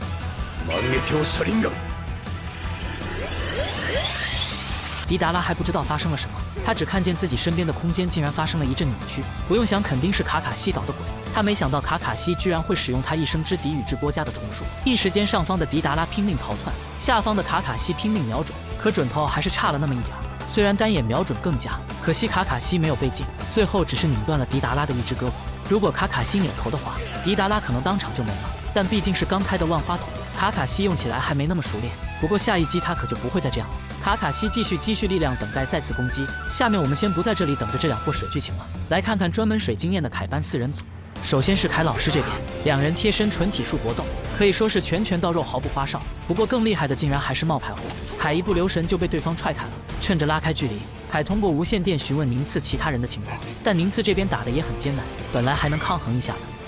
迪达拉还不知道发生了什么，他只看见自己身边的空间竟然发生了一阵扭曲。不用想，肯定是卡卡西捣的鬼。他没想到卡卡西居然会使用他一生之敌宇智波家的瞳术。一时间，上方的迪达拉拼命逃窜，下方的卡卡西拼命瞄准，可准头还是差了那么一点。虽然单眼瞄准更佳，可惜卡卡西没有被禁，最后只是拧断了迪达拉的一只胳膊。如果卡卡西扭头的话，迪达拉可能当场就没了。但毕竟是刚开的万花筒，卡卡西用起来还没那么熟练。不过下一击他可就不会再这样了。卡卡西继续积蓄力量，等待再次攻击。下面我们先不在这里等着这2货水剧情了，来看看专门水经验的凯班4人组。首先是凯老师这边，2人贴身纯体术搏斗，可以说是拳拳到肉，毫不花哨。不过更厉害的竟然还是冒牌货，凯一不留神就被对方踹开了。趁着拉开距离，凯通过无线电询问宁次其他人的情况，但宁次这边打的也很艰难，本来还能抗衡一下的，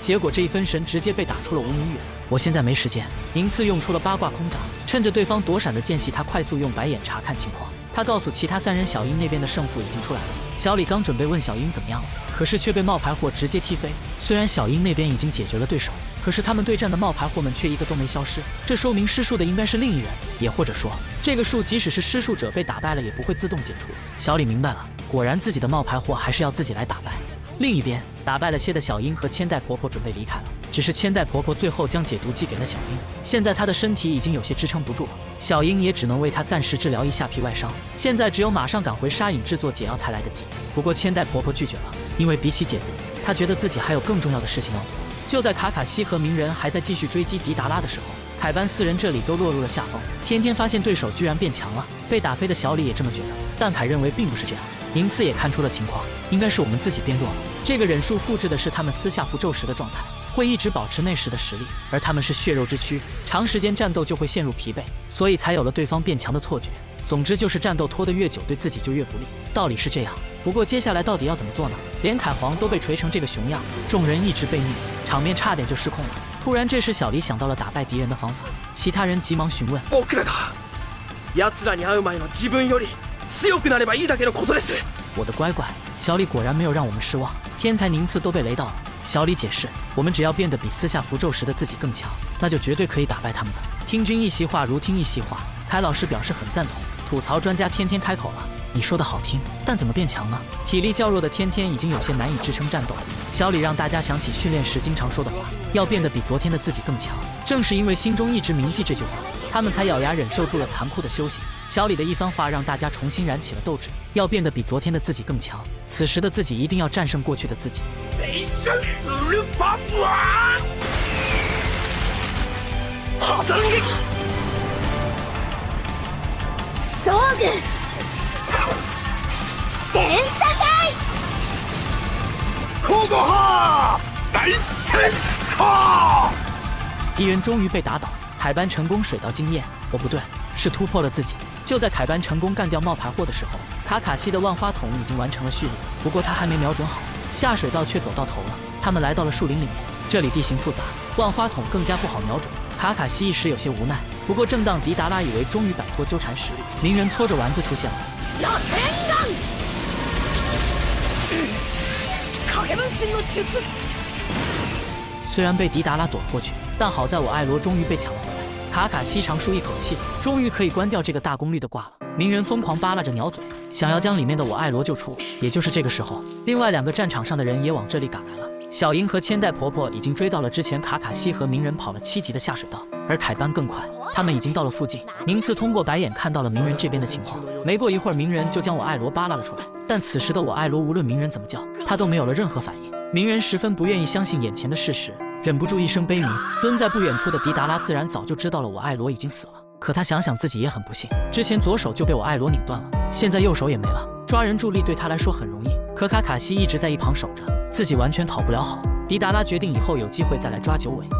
结果这一分神直接被打出了无名远。我现在没时间。银次用出了八卦空掌，趁着对方躲闪的间隙，他快速用白眼查看情况。他告诉其他3人，小樱那边的胜负已经出来了。小李刚准备问小樱怎么样了，可是却被冒牌货直接踢飞。虽然小樱那边已经解决了对手，可是他们对战的冒牌货们却一个都没消失，这说明施术的应该是另一人，也或者说这个术即使是施术者被打败了，也不会自动解除。小李明白了，果然自己的冒牌货还是要自己来打败。另一边，打败了蝎的小樱和千代婆婆准备离开了，只是千代婆婆最后将解毒剂给了小樱，现在她的身体已经有些支撑不住了，小樱也只能为她暂时治疗一下皮外伤，现在只有马上赶回沙隐制作解药才来得及。不过千代婆婆拒绝了，因为比起解毒，她觉得自己还有更重要的事情要做。就在卡卡西和鸣人还在继续追击迪达拉的时候，凯班4人这里都落入了下风。天天发现对手居然变强了，被打飞的小李也这么觉得，但凯认为并不是这样。银次也看出了情况，应该是我们自己变弱了。这个忍术复制的是他们私下符咒时的状态，会一直保持那时的实力，而他们是血肉之躯，长时间战斗就会陷入疲惫，所以才有了对方变强的错觉。总之就是战斗拖得越久，对自己就越不利，道理是这样。不过接下来到底要怎么做呢？连凯皇都被锤成这个熊样，众人一直被虐，场面差点就失控了。突然这时小李想到了打败敌人的方法，其他人急忙询问。 奴らに会う前の自分より強くなればいいだけのことです。 我的乖乖，小李果然没有让我们失望，天才宁次都被雷到了。小李解释，我们只要变得比私下符咒时的自己更强，那就绝对可以打败他们的。听君一席话，如听一席话。凯老师表示很赞同，吐槽专家天天开口了。你说的好听，但怎么变强呢？体力较弱的天天已经有些难以支撑战斗了。小李让大家想起训练时经常说的话，要变得比昨天的自己更强。正是因为心中一直铭记这句话，他们才咬牙忍受住了残酷的修行。小李的一番话让大家重新燃起了斗志，要变得比昨天的自己更强。此时的自己一定要战胜过去的自己。 電差隊コゴハ大戦闘！ 敌人终于被打倒，凯班成功水到经验，哦不对，是突破了自己。就在凯班成功干掉冒牌货的时候，卡卡西的万花筒已经完成了蓄力，不过他还没瞄准好，下水道却走到头了。他们来到了树林里面，这里地形复杂，万花筒更加不好瞄准。卡卡西一时有些无奈，不过正当迪达拉以为终于摆脱纠缠时，鸣人搓着丸子出现了。虽然被迪达拉躲了过去，但好在我艾罗终于被抢了回来。卡卡西长舒一口气，终于可以关掉这个大功率的挂了。鸣人疯狂扒拉着鸟嘴，想要将里面的我艾罗救出。也就是这个时候，另外2个战场上的人也往这里赶来了。小樱和千代婆婆已经追到了之前卡卡西和鸣人跑了7级的下水道，而凯班更快，他们已经到了附近。宁次通过白眼看到了鸣人这边的情况，没过一会儿，鸣人就将我艾罗扒拉了出来。但此时的我艾罗无论鸣人怎么叫，他都没有了任何反应。鸣人十分不愿意相信眼前的事实，忍不住一声悲鸣。蹲在不远处的迪达拉自然早就知道了我艾罗已经死了，可他想想自己也很不幸，之前左手就被我艾罗拧断了，现在右手也没了，抓人助力对他来说很容易，可卡卡西一直在一旁守着，自己完全讨不了好。迪达拉决定以后有机会再来抓九尾。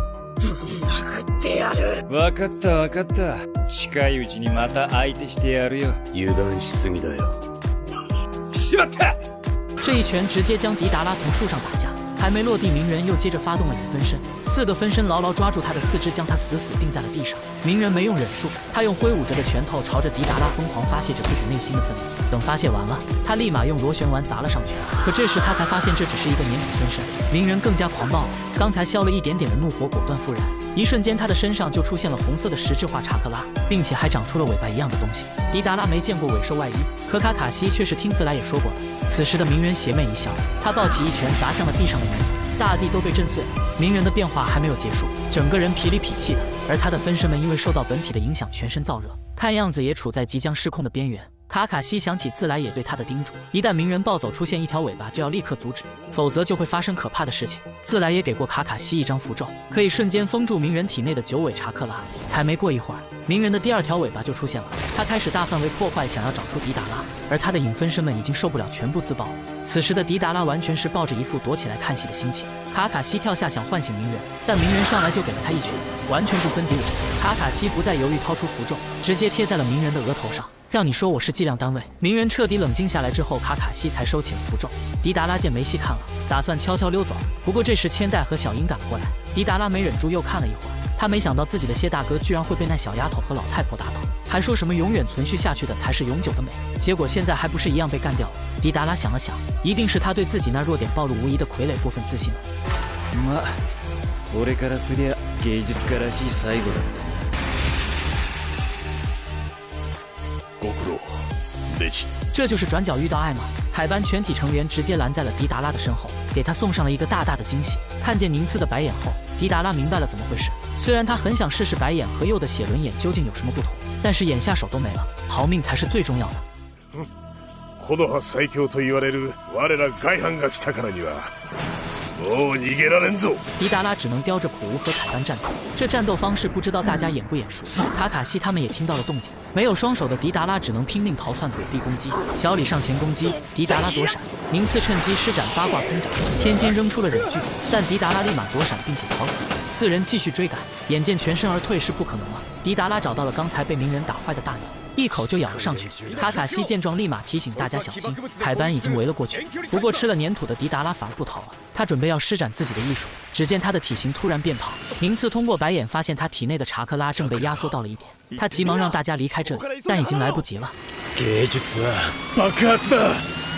わかったわかった。近いうちにまた相手してやるよ。 油断しすぎだよ。 しまった！ 这一拳直接将迪达拉从树上打下，还没落地，鸣人又接着发动了影分身，4个分身牢牢抓住他的4肢，将他死死钉在了地上。鸣人没用忍术，他用挥舞着的拳头朝着迪达拉疯狂发泄着自己内心的愤怒。等发泄完了，他立马用螺旋丸砸了上去。可这时他才发现这只是一个粘体分身，鸣人更加狂暴了。刚才消了一点点的怒火果断复燃，一瞬间他的身上就出现了红色的实质化查克拉，并且还长出了尾巴一样的东西。迪达拉没见过尾兽外衣，可卡卡西却是听自来也说过的。此时的鸣人邪魅一笑，他抱起一拳砸向了地上的粘土，大地都被震碎了。鸣人的变化还没有结束，整个人痞里痞气的，而他的分身们因为受到本体的影响，全身燥热，看样子也处在即将失控的边缘。卡卡西想起自来也对他的叮嘱，一旦鸣人暴走出现一条尾巴，就要立刻阻止，否则就会发生可怕的事情。自来也给过卡卡西一张符咒，可以瞬间封住鸣人体内的9尾查克拉。才没过一会儿，鸣人的第2条尾巴就出现了，他开始大范围破坏，想要找出迪达拉，而他的影分身们已经受不了，全部自爆了。此时的迪达拉完全是抱着一副躲起来看戏的心情。卡卡西跳下想唤醒鸣人，但鸣人上来就给了他一拳，完全不分敌我。卡卡西不再犹豫，掏出符咒，直接贴在了鸣人的额头上。 让你说我是计量单位。鸣人彻底冷静下来之后，卡卡西才收起了符咒。迪达拉见没戏看了，打算悄悄溜走。不过这时千代和小樱赶了过来，迪达拉没忍住又看了一会儿。他没想到自己的谢大哥居然会被那小丫头和老太婆打倒，还说什么永远存续下去的才是永久的美，结果现在还不是一样被干掉了。迪达拉想了想，一定是他对自己那弱点暴露无遗的傀儡部分自信了。 まあ、俺からすりゃ芸術家らしい最後だった。 ご苦労、レジ。 这就是转角遇到爱吗？海班全体成员直接拦在了迪达拉的身后，给他送上了一个大大的惊喜。看见宁次的白眼后，迪达拉明白了怎么回事。虽然他很想试试白眼和鼬的血轮眼究竟有什么不同，但是眼下手都没了，逃命才是最重要的。 木の葉最強と言われる我ら外藩が来たからにはもう逃げられんぞ。 迪达拉只能叼着苦无和凯班战斗，这战斗方式不知道大家眼不眼熟。卡卡西他们也听到了动静，没有双手的迪达拉只能拼命逃窜躲避攻击。小李上前攻击，迪达拉躲闪，宁次趁机施展八卦空掌，天天扔出了忍具，但迪达拉立马躲闪并且逃走。四人继续追赶，眼见全身而退是不可能了。迪达拉找到了刚才被鸣人打坏的大鸟，一口就咬了上去。卡卡西见状立马提醒大家小心，凯班已经围了过去。不过吃了粘土的迪达拉反而不逃了，他准备要施展自己的艺术。只见他的体型突然变胖，宁次通过白眼发现他体内的查克拉正被压缩到了1点，他急忙让大家离开这里，但已经来不及了。 芸術は爆発だ。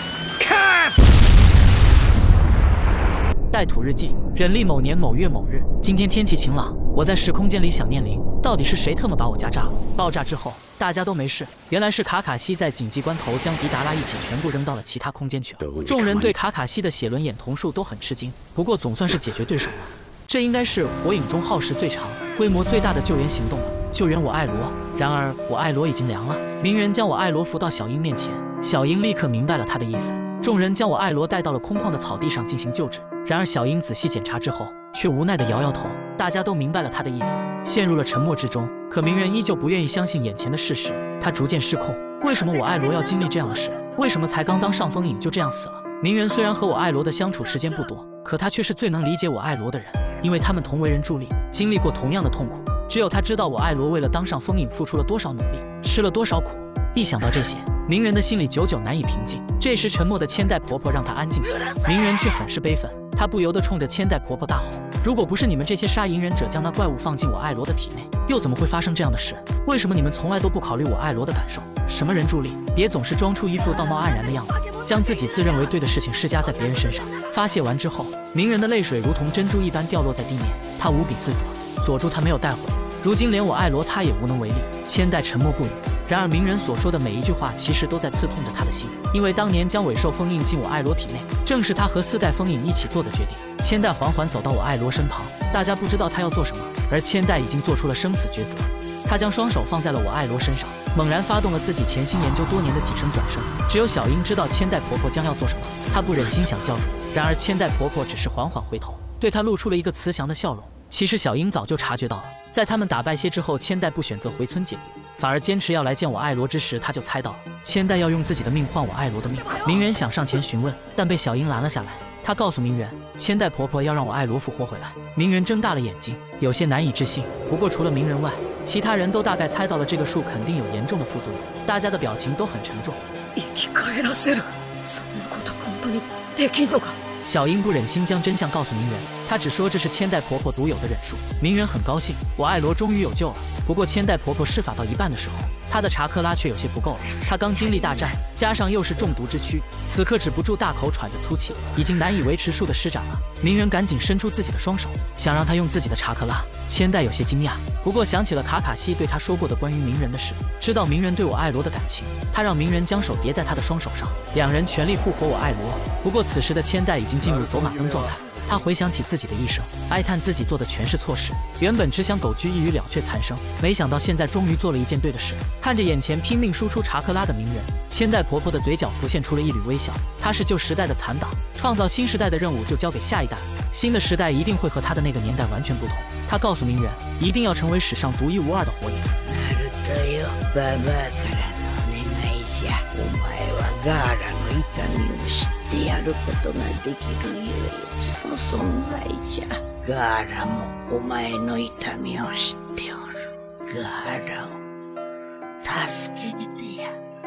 带土日记，忍力某年某月某日，今天天气晴朗，我在时空间里想念灵，到底是谁特么把我家炸了？爆炸之后大家都没事，原来是卡卡西在紧急关头将迪达拉一起全部扔到了其他空间去了。众人对卡卡西的血轮眼瞳术都很吃惊，不过总算是解决对手了。这应该是火影中耗时最长、规模最大的救援行动了，救援我爱罗。然而我爱罗已经凉了。鸣人将我爱罗扶到小樱面前，小樱立刻明白了他的意思。众人将我爱罗带到了空旷的草地上进行救治。然而小樱仔细检查之后，却无奈地摇摇头。大家都明白了他的意思，陷入了沉默之中。可鸣人依旧不愿意相信眼前的事实，他逐渐失控。为什么我爱罗要经历这样的事？为什么才刚当上风影就这样死了？鸣人虽然和我爱罗的相处时间不多，可他却是最能理解我爱罗的人，因为他们同为人助力，经历过同样的痛苦。只有他知道我爱罗为了当上风影付出了多少努力，吃了多少苦。一想到这些，鸣人的心里久久难以平静。这时沉默的千代婆婆让他安静下来，鸣人却很是悲愤。他不由得冲着千代婆婆大吼：如果不是你们这些杀隐忍者将那怪物放进我爱罗的体内，又怎么会发生这样的事？为什么你们从来都不考虑我爱罗的感受？什么人助力？别总是装出一副道貌岸然的样子，将自己自认为对的事情施加在别人身上。发泄完之后，鸣人的泪水如同珍珠一般掉落在地面，他无比自责。佐助他没有带回，如今连我爱罗他也无能为力。千代沉默不语。然而鸣人所说的每一句话其实都在刺痛着他的心，因为当年将尾兽封印进我爱罗体内，正是他和4代风影一起做的决定。千代缓缓走到我爱罗身旁，大家不知道他要做什么，而千代已经做出了生死抉择。他将双手放在了我爱罗身上，猛然发动了自己潜心研究多年的几声转生。只有小樱知道千代婆婆将要做什么，她不忍心想叫住，然而千代婆婆只是缓缓回头，对她露出了一个慈祥的笑容。其实小樱早就察觉到了，在他们打败蝎之后，千代不选择回村解毒，反而坚持要来见我爱罗之时，他就猜到了千代要用自己的命换我爱罗的命。鸣人想上前询问，但被小樱拦了下来。他告诉鸣人，千代婆婆要让我爱罗复活回来。鸣人睁大了眼睛，有些难以置信。不过除了鸣人外，其他人都大概猜到了这个术肯定有严重的副作用，大家的表情都很沉重。 生き返らせる、そんなこと本当にできんのか？ 小樱不忍心将真相告诉鸣人，她只说这是千代婆婆独有的忍术。鸣人很高兴，我爱罗终于有救了。不过千代婆婆施法到一半的时候，她的查克拉却有些不够了。她刚经历大战，加上又是中毒之躯，此刻止不住大口喘着粗气，已经难以维持术的施展了。鸣人赶紧伸出自己的双手，想让她用自己的查克拉。千代有些惊讶，不过想起了卡卡西对他说过的关于鸣人的事，知道鸣人对我爱罗的感情，他让鸣人将手叠在他的双手上，两人全力复活我爱罗。不过此时的千代已经进入走马灯状态，他回想起自己的一生，哀叹自己做的全是错事，原本只想苟居一隅了却残生，没想到现在终于做了一件对的事。看着眼前拼命输出查克拉的鸣人，千代婆婆的嘴角浮现出了一缕微笑。她是旧时代的残党，创造新时代的任务就交给下一代，新的时代一定会和她的那个年代完全不同。她告诉鸣人，一定要成为史上独一无二的火影。 ババアからのお願いじゃ。お前はガーラの痛みを知ってやることができる唯一の存在じゃ。ガーラもお前の痛みを知っておる。ガーラを助けてや。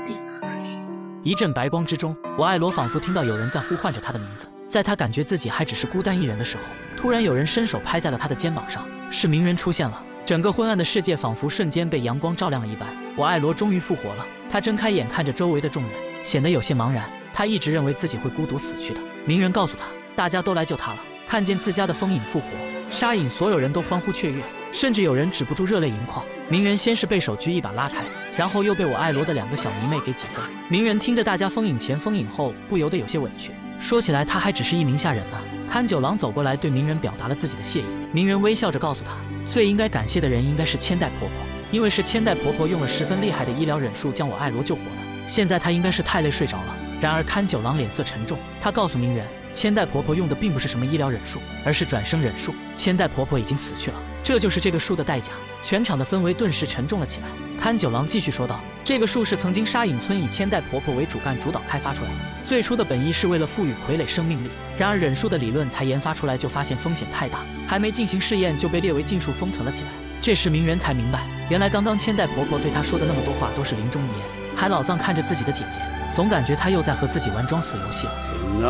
一阵白光之中，我爱罗仿佛听到有人在呼唤着他的名字。在他感觉自己还只是孤单一人的时候，突然有人伸手拍在了他的肩膀上，是鸣人出现了。整个昏暗的世界仿佛瞬间被阳光照亮了一般。我爱罗终于复活了，他睁开眼看着周围的众人，显得有些茫然。他一直认为自己会孤独死去的。鸣人告诉他，大家都来救他了。看见自家的风影复活，沙隐所有人都欢呼雀跃，甚至有人止不住热泪盈眶。鸣人先是被手狙一把拉开，然后又被我爱罗的2个小迷妹给挤分。鸣人听着大家封影前封影后，不由得有些委屈。说起来，他还只是一名下人呢。看九郎走过来，对鸣人表达了自己的谢意。鸣人微笑着告诉他，最应该感谢的人应该是千代婆婆，因为是千代婆婆用了十分厉害的医疗忍术将我爱罗救活的。现在他应该是太累睡着了。然而看九郎脸色沉重，他告诉鸣人，千代婆婆用的并不是什么医疗忍术，而是转生忍术。千代婆婆已经死去了，这就是这个术的代价。全场的氛围顿时沉重了起来。看九郎继续说道，这个术是曾经沙隐村以千代婆婆为主干主导开发出来的，最初的本意是为了赋予傀儡生命力，然而忍术的理论才研发出来就发现风险太大，还没进行试验就被列为禁术封存了起来。这时鸣人才明白，原来刚刚千代婆婆对他说的那么多话都是临终遗言。海老藏看着自己的姐姐，总感觉她又在和自己玩装死游戏了。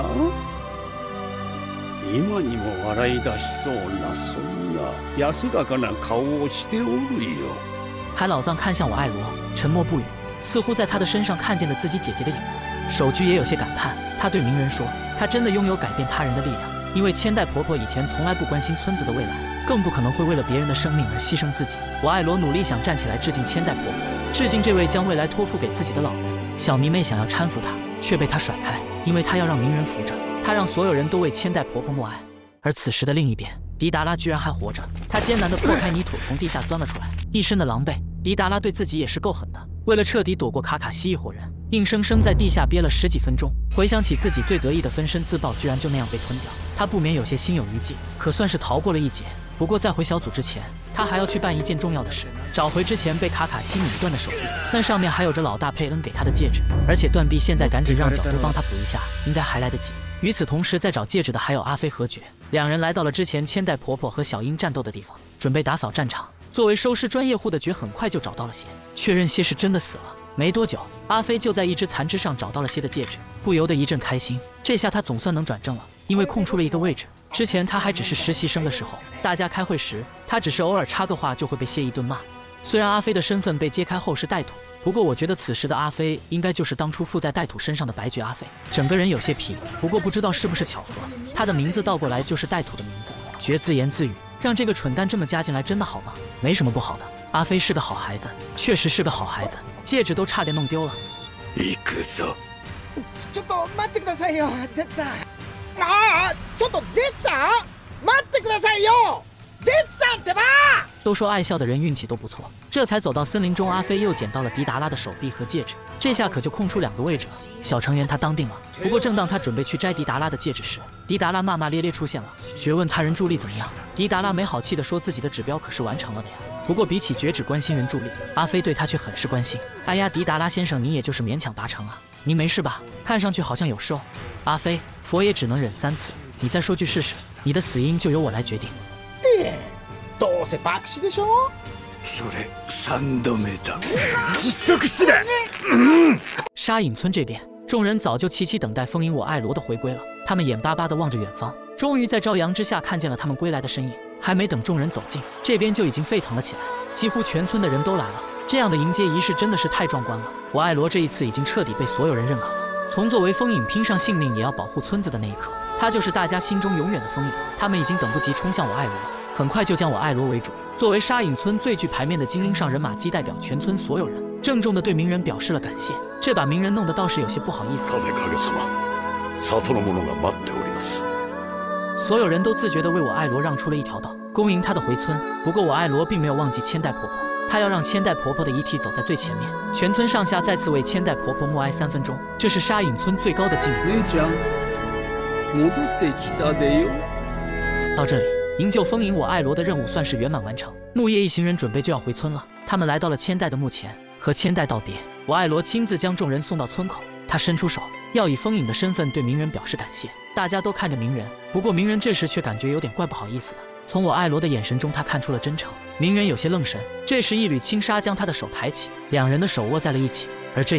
今にも笑い出しそうなそんな安らかな顔をしておるよ。 海老藏看向我爱罗，沉默不语，似乎在他的身上看见了自己姐姐的影子。手居也有些感叹，他对鸣人说，他真的拥有改变他人的力量，因为千代婆婆以前从来不关心村子的未来，更不可能会为了别人的生命而牺牲自己。我爱罗努力想站起来致敬千代婆婆，致敬这位将未来托付给自己的老人。小迷妹想要搀扶他，却被他甩开，因为他要让鸣人扶着。他让所有人都为千代婆婆默哀。而此时的另一边，迪达拉居然还活着，他艰难地破开泥土，从地下钻了出来，一身的狼狈。迪达拉对自己也是够狠的，为了彻底躲过卡卡西一伙人，硬生生在地下憋了10几分钟。回想起自己最得意的分身自爆居然就那样被吞掉，他不免有些心有余悸，可算是逃过了一劫。不过在回小组之前，他还要去办一件重要的事，找回之前被卡卡西拧断的手臂，那上面还有着老大佩恩给他的戒指，而且断臂现在赶紧让角度帮他补一下，应该还来得及。与此同时，在找戒指的还有阿飞和觉，两人来到了之前千代婆婆和小樱战斗的地方，准备打扫战场。作为收尸专业户的觉很快就找到了谢，确认谢是真的死了。没多久，阿飞就在一只残肢上找到了谢的戒指，不由得一阵开心，这下他总算能转正了，因为空出了一个位置。之前他还只是实习生的时候，大家开会时，他只是偶尔插个话就会被谢一顿骂。虽然阿飞的身份被揭开后是带土，不过我觉得此时的阿飞应该就是当初附在带土身上的白绝阿飞，整个人有些皮。不过不知道是不是巧合，他的名字倒过来就是带土的名字。绝自言自语，让这个蠢蛋这么加进来真的好吗？没什么不好的，阿飞是个好孩子，确实是个好孩子，戒指都差点弄丢了。 行くぞ。 ちょっと待ってくださいよ、ゼツさん。ちょっとゼツさん、待ってくださいよ。ゼツさんってば！ 都说爱笑的人运气都不错，这才走到森林中，阿飞又捡到了迪达拉的手臂和戒指，这下可就空出2个位置了。小成员他当定了。不过正当他准备去摘迪达拉的戒指时，迪达拉骂骂咧咧出现了。学问他人助力怎么样？迪达拉没好气地说自己的指标可是完成了的呀。不过比起绝只关心人助力，阿飞对他却很是关心。哎呀，迪达拉先生，你也就是勉强达成啊，您没事吧？看上去好像有事哦。阿飞，佛也只能忍3次，你再说句试试，你的死因就由我来决定。 どうせ爆死でしょ。 それ3度目だ。窒息死だ。 沙隐村这边，众人早就齐齐等待风影我爱罗的回归了。他们眼巴巴地望着远方，终于在朝阳之下看见了他们归来的身影。还没等众人走近，这边就已经沸腾了起来，几乎全村的人都来了。这样的迎接仪式真的是太壮观了。我爱罗这一次已经彻底被所有人认可了。从作为风影拼上性命也要保护村子的那一刻，他就是大家心中永远的风影。他们已经等不及冲向我爱罗，很快就将我爱罗为主。作为沙隐村最具牌面的精英上人马姬代表全村所有人，郑重地对鸣人表示了感谢。这把鸣人弄得倒是有些不好意思。 風影様、里の者が待っております。 所有人都自觉地为我爱罗让出了一条道，恭迎他的回村。不过我爱罗并没有忘记千代婆婆，他要让千代婆婆的遗体走在最前面。全村上下再次为千代婆婆默哀3分钟，这是沙隐村最高的敬礼。 戻ってきたでよ。 到这里，营救风影我爱罗的任务算是圆满完成。木叶一行人准备就要回村了，他们来到了千代的墓前，和千代道别。我爱罗亲自将众人送到村口，他伸出手，要以风影的身份对鸣人表示感谢。大家都看着鸣人，不过鸣人这时却感觉有点怪不好意思的。从我爱罗的眼神中，他看出了真诚。鸣人有些愣神。这时，一缕轻纱将他的手抬起，两人的手握在了一起。而这一握，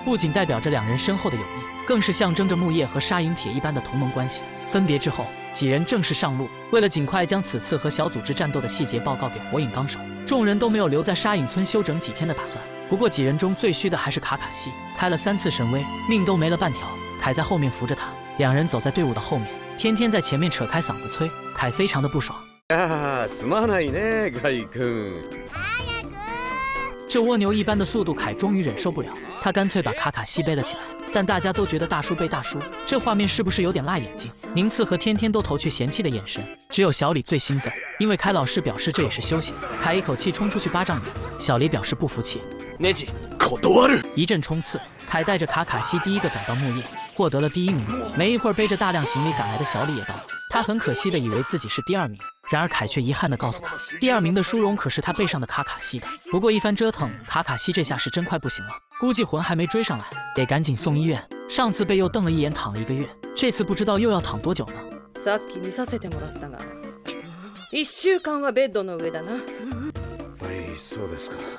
不仅代表着两人深厚的友谊，更是象征着木叶和沙银铁一般的同盟关系。分别之后，几人正式上路。为了尽快将此次和小组织战斗的细节报告给火影纲手，众人都没有留在沙隐村休整几天的打算。不过几人中最虚的还是卡卡西，开了3次神威，命都没了半条。凯在后面扶着他，两人走在队伍的后面，天天在前面扯开嗓子催，凯非常的不爽。 すまないね、ガイ君。 这蜗牛一般的速度，凯终于忍受不了，他干脆把卡卡西背了起来。但大家都觉得大叔背大叔，这画面是不是有点辣眼睛？宁次和天天都投去嫌弃的眼神，只有小李最兴奋，因为凯老师表示这也是休息。凯一口气冲出去巴掌你，小李表示不服气。一阵冲刺，凯带着卡卡西第一个赶到木叶，获得了第1名。没一会儿，背着大量行李赶来的小李也到了，他很可惜的以为自己是第2名。然而凯却遗憾地告诉他，第2名的殊荣可是他背上的卡卡西的。不过一番折腾，卡卡西这下是真快不行了，估计魂还没追上来，得赶紧送医院。上次被又瞪了一眼，躺了1个月，这次不知道又要躺多久呢。 さっき見させてもらったが、1週間はベッドの上だな。 はい、そうですか。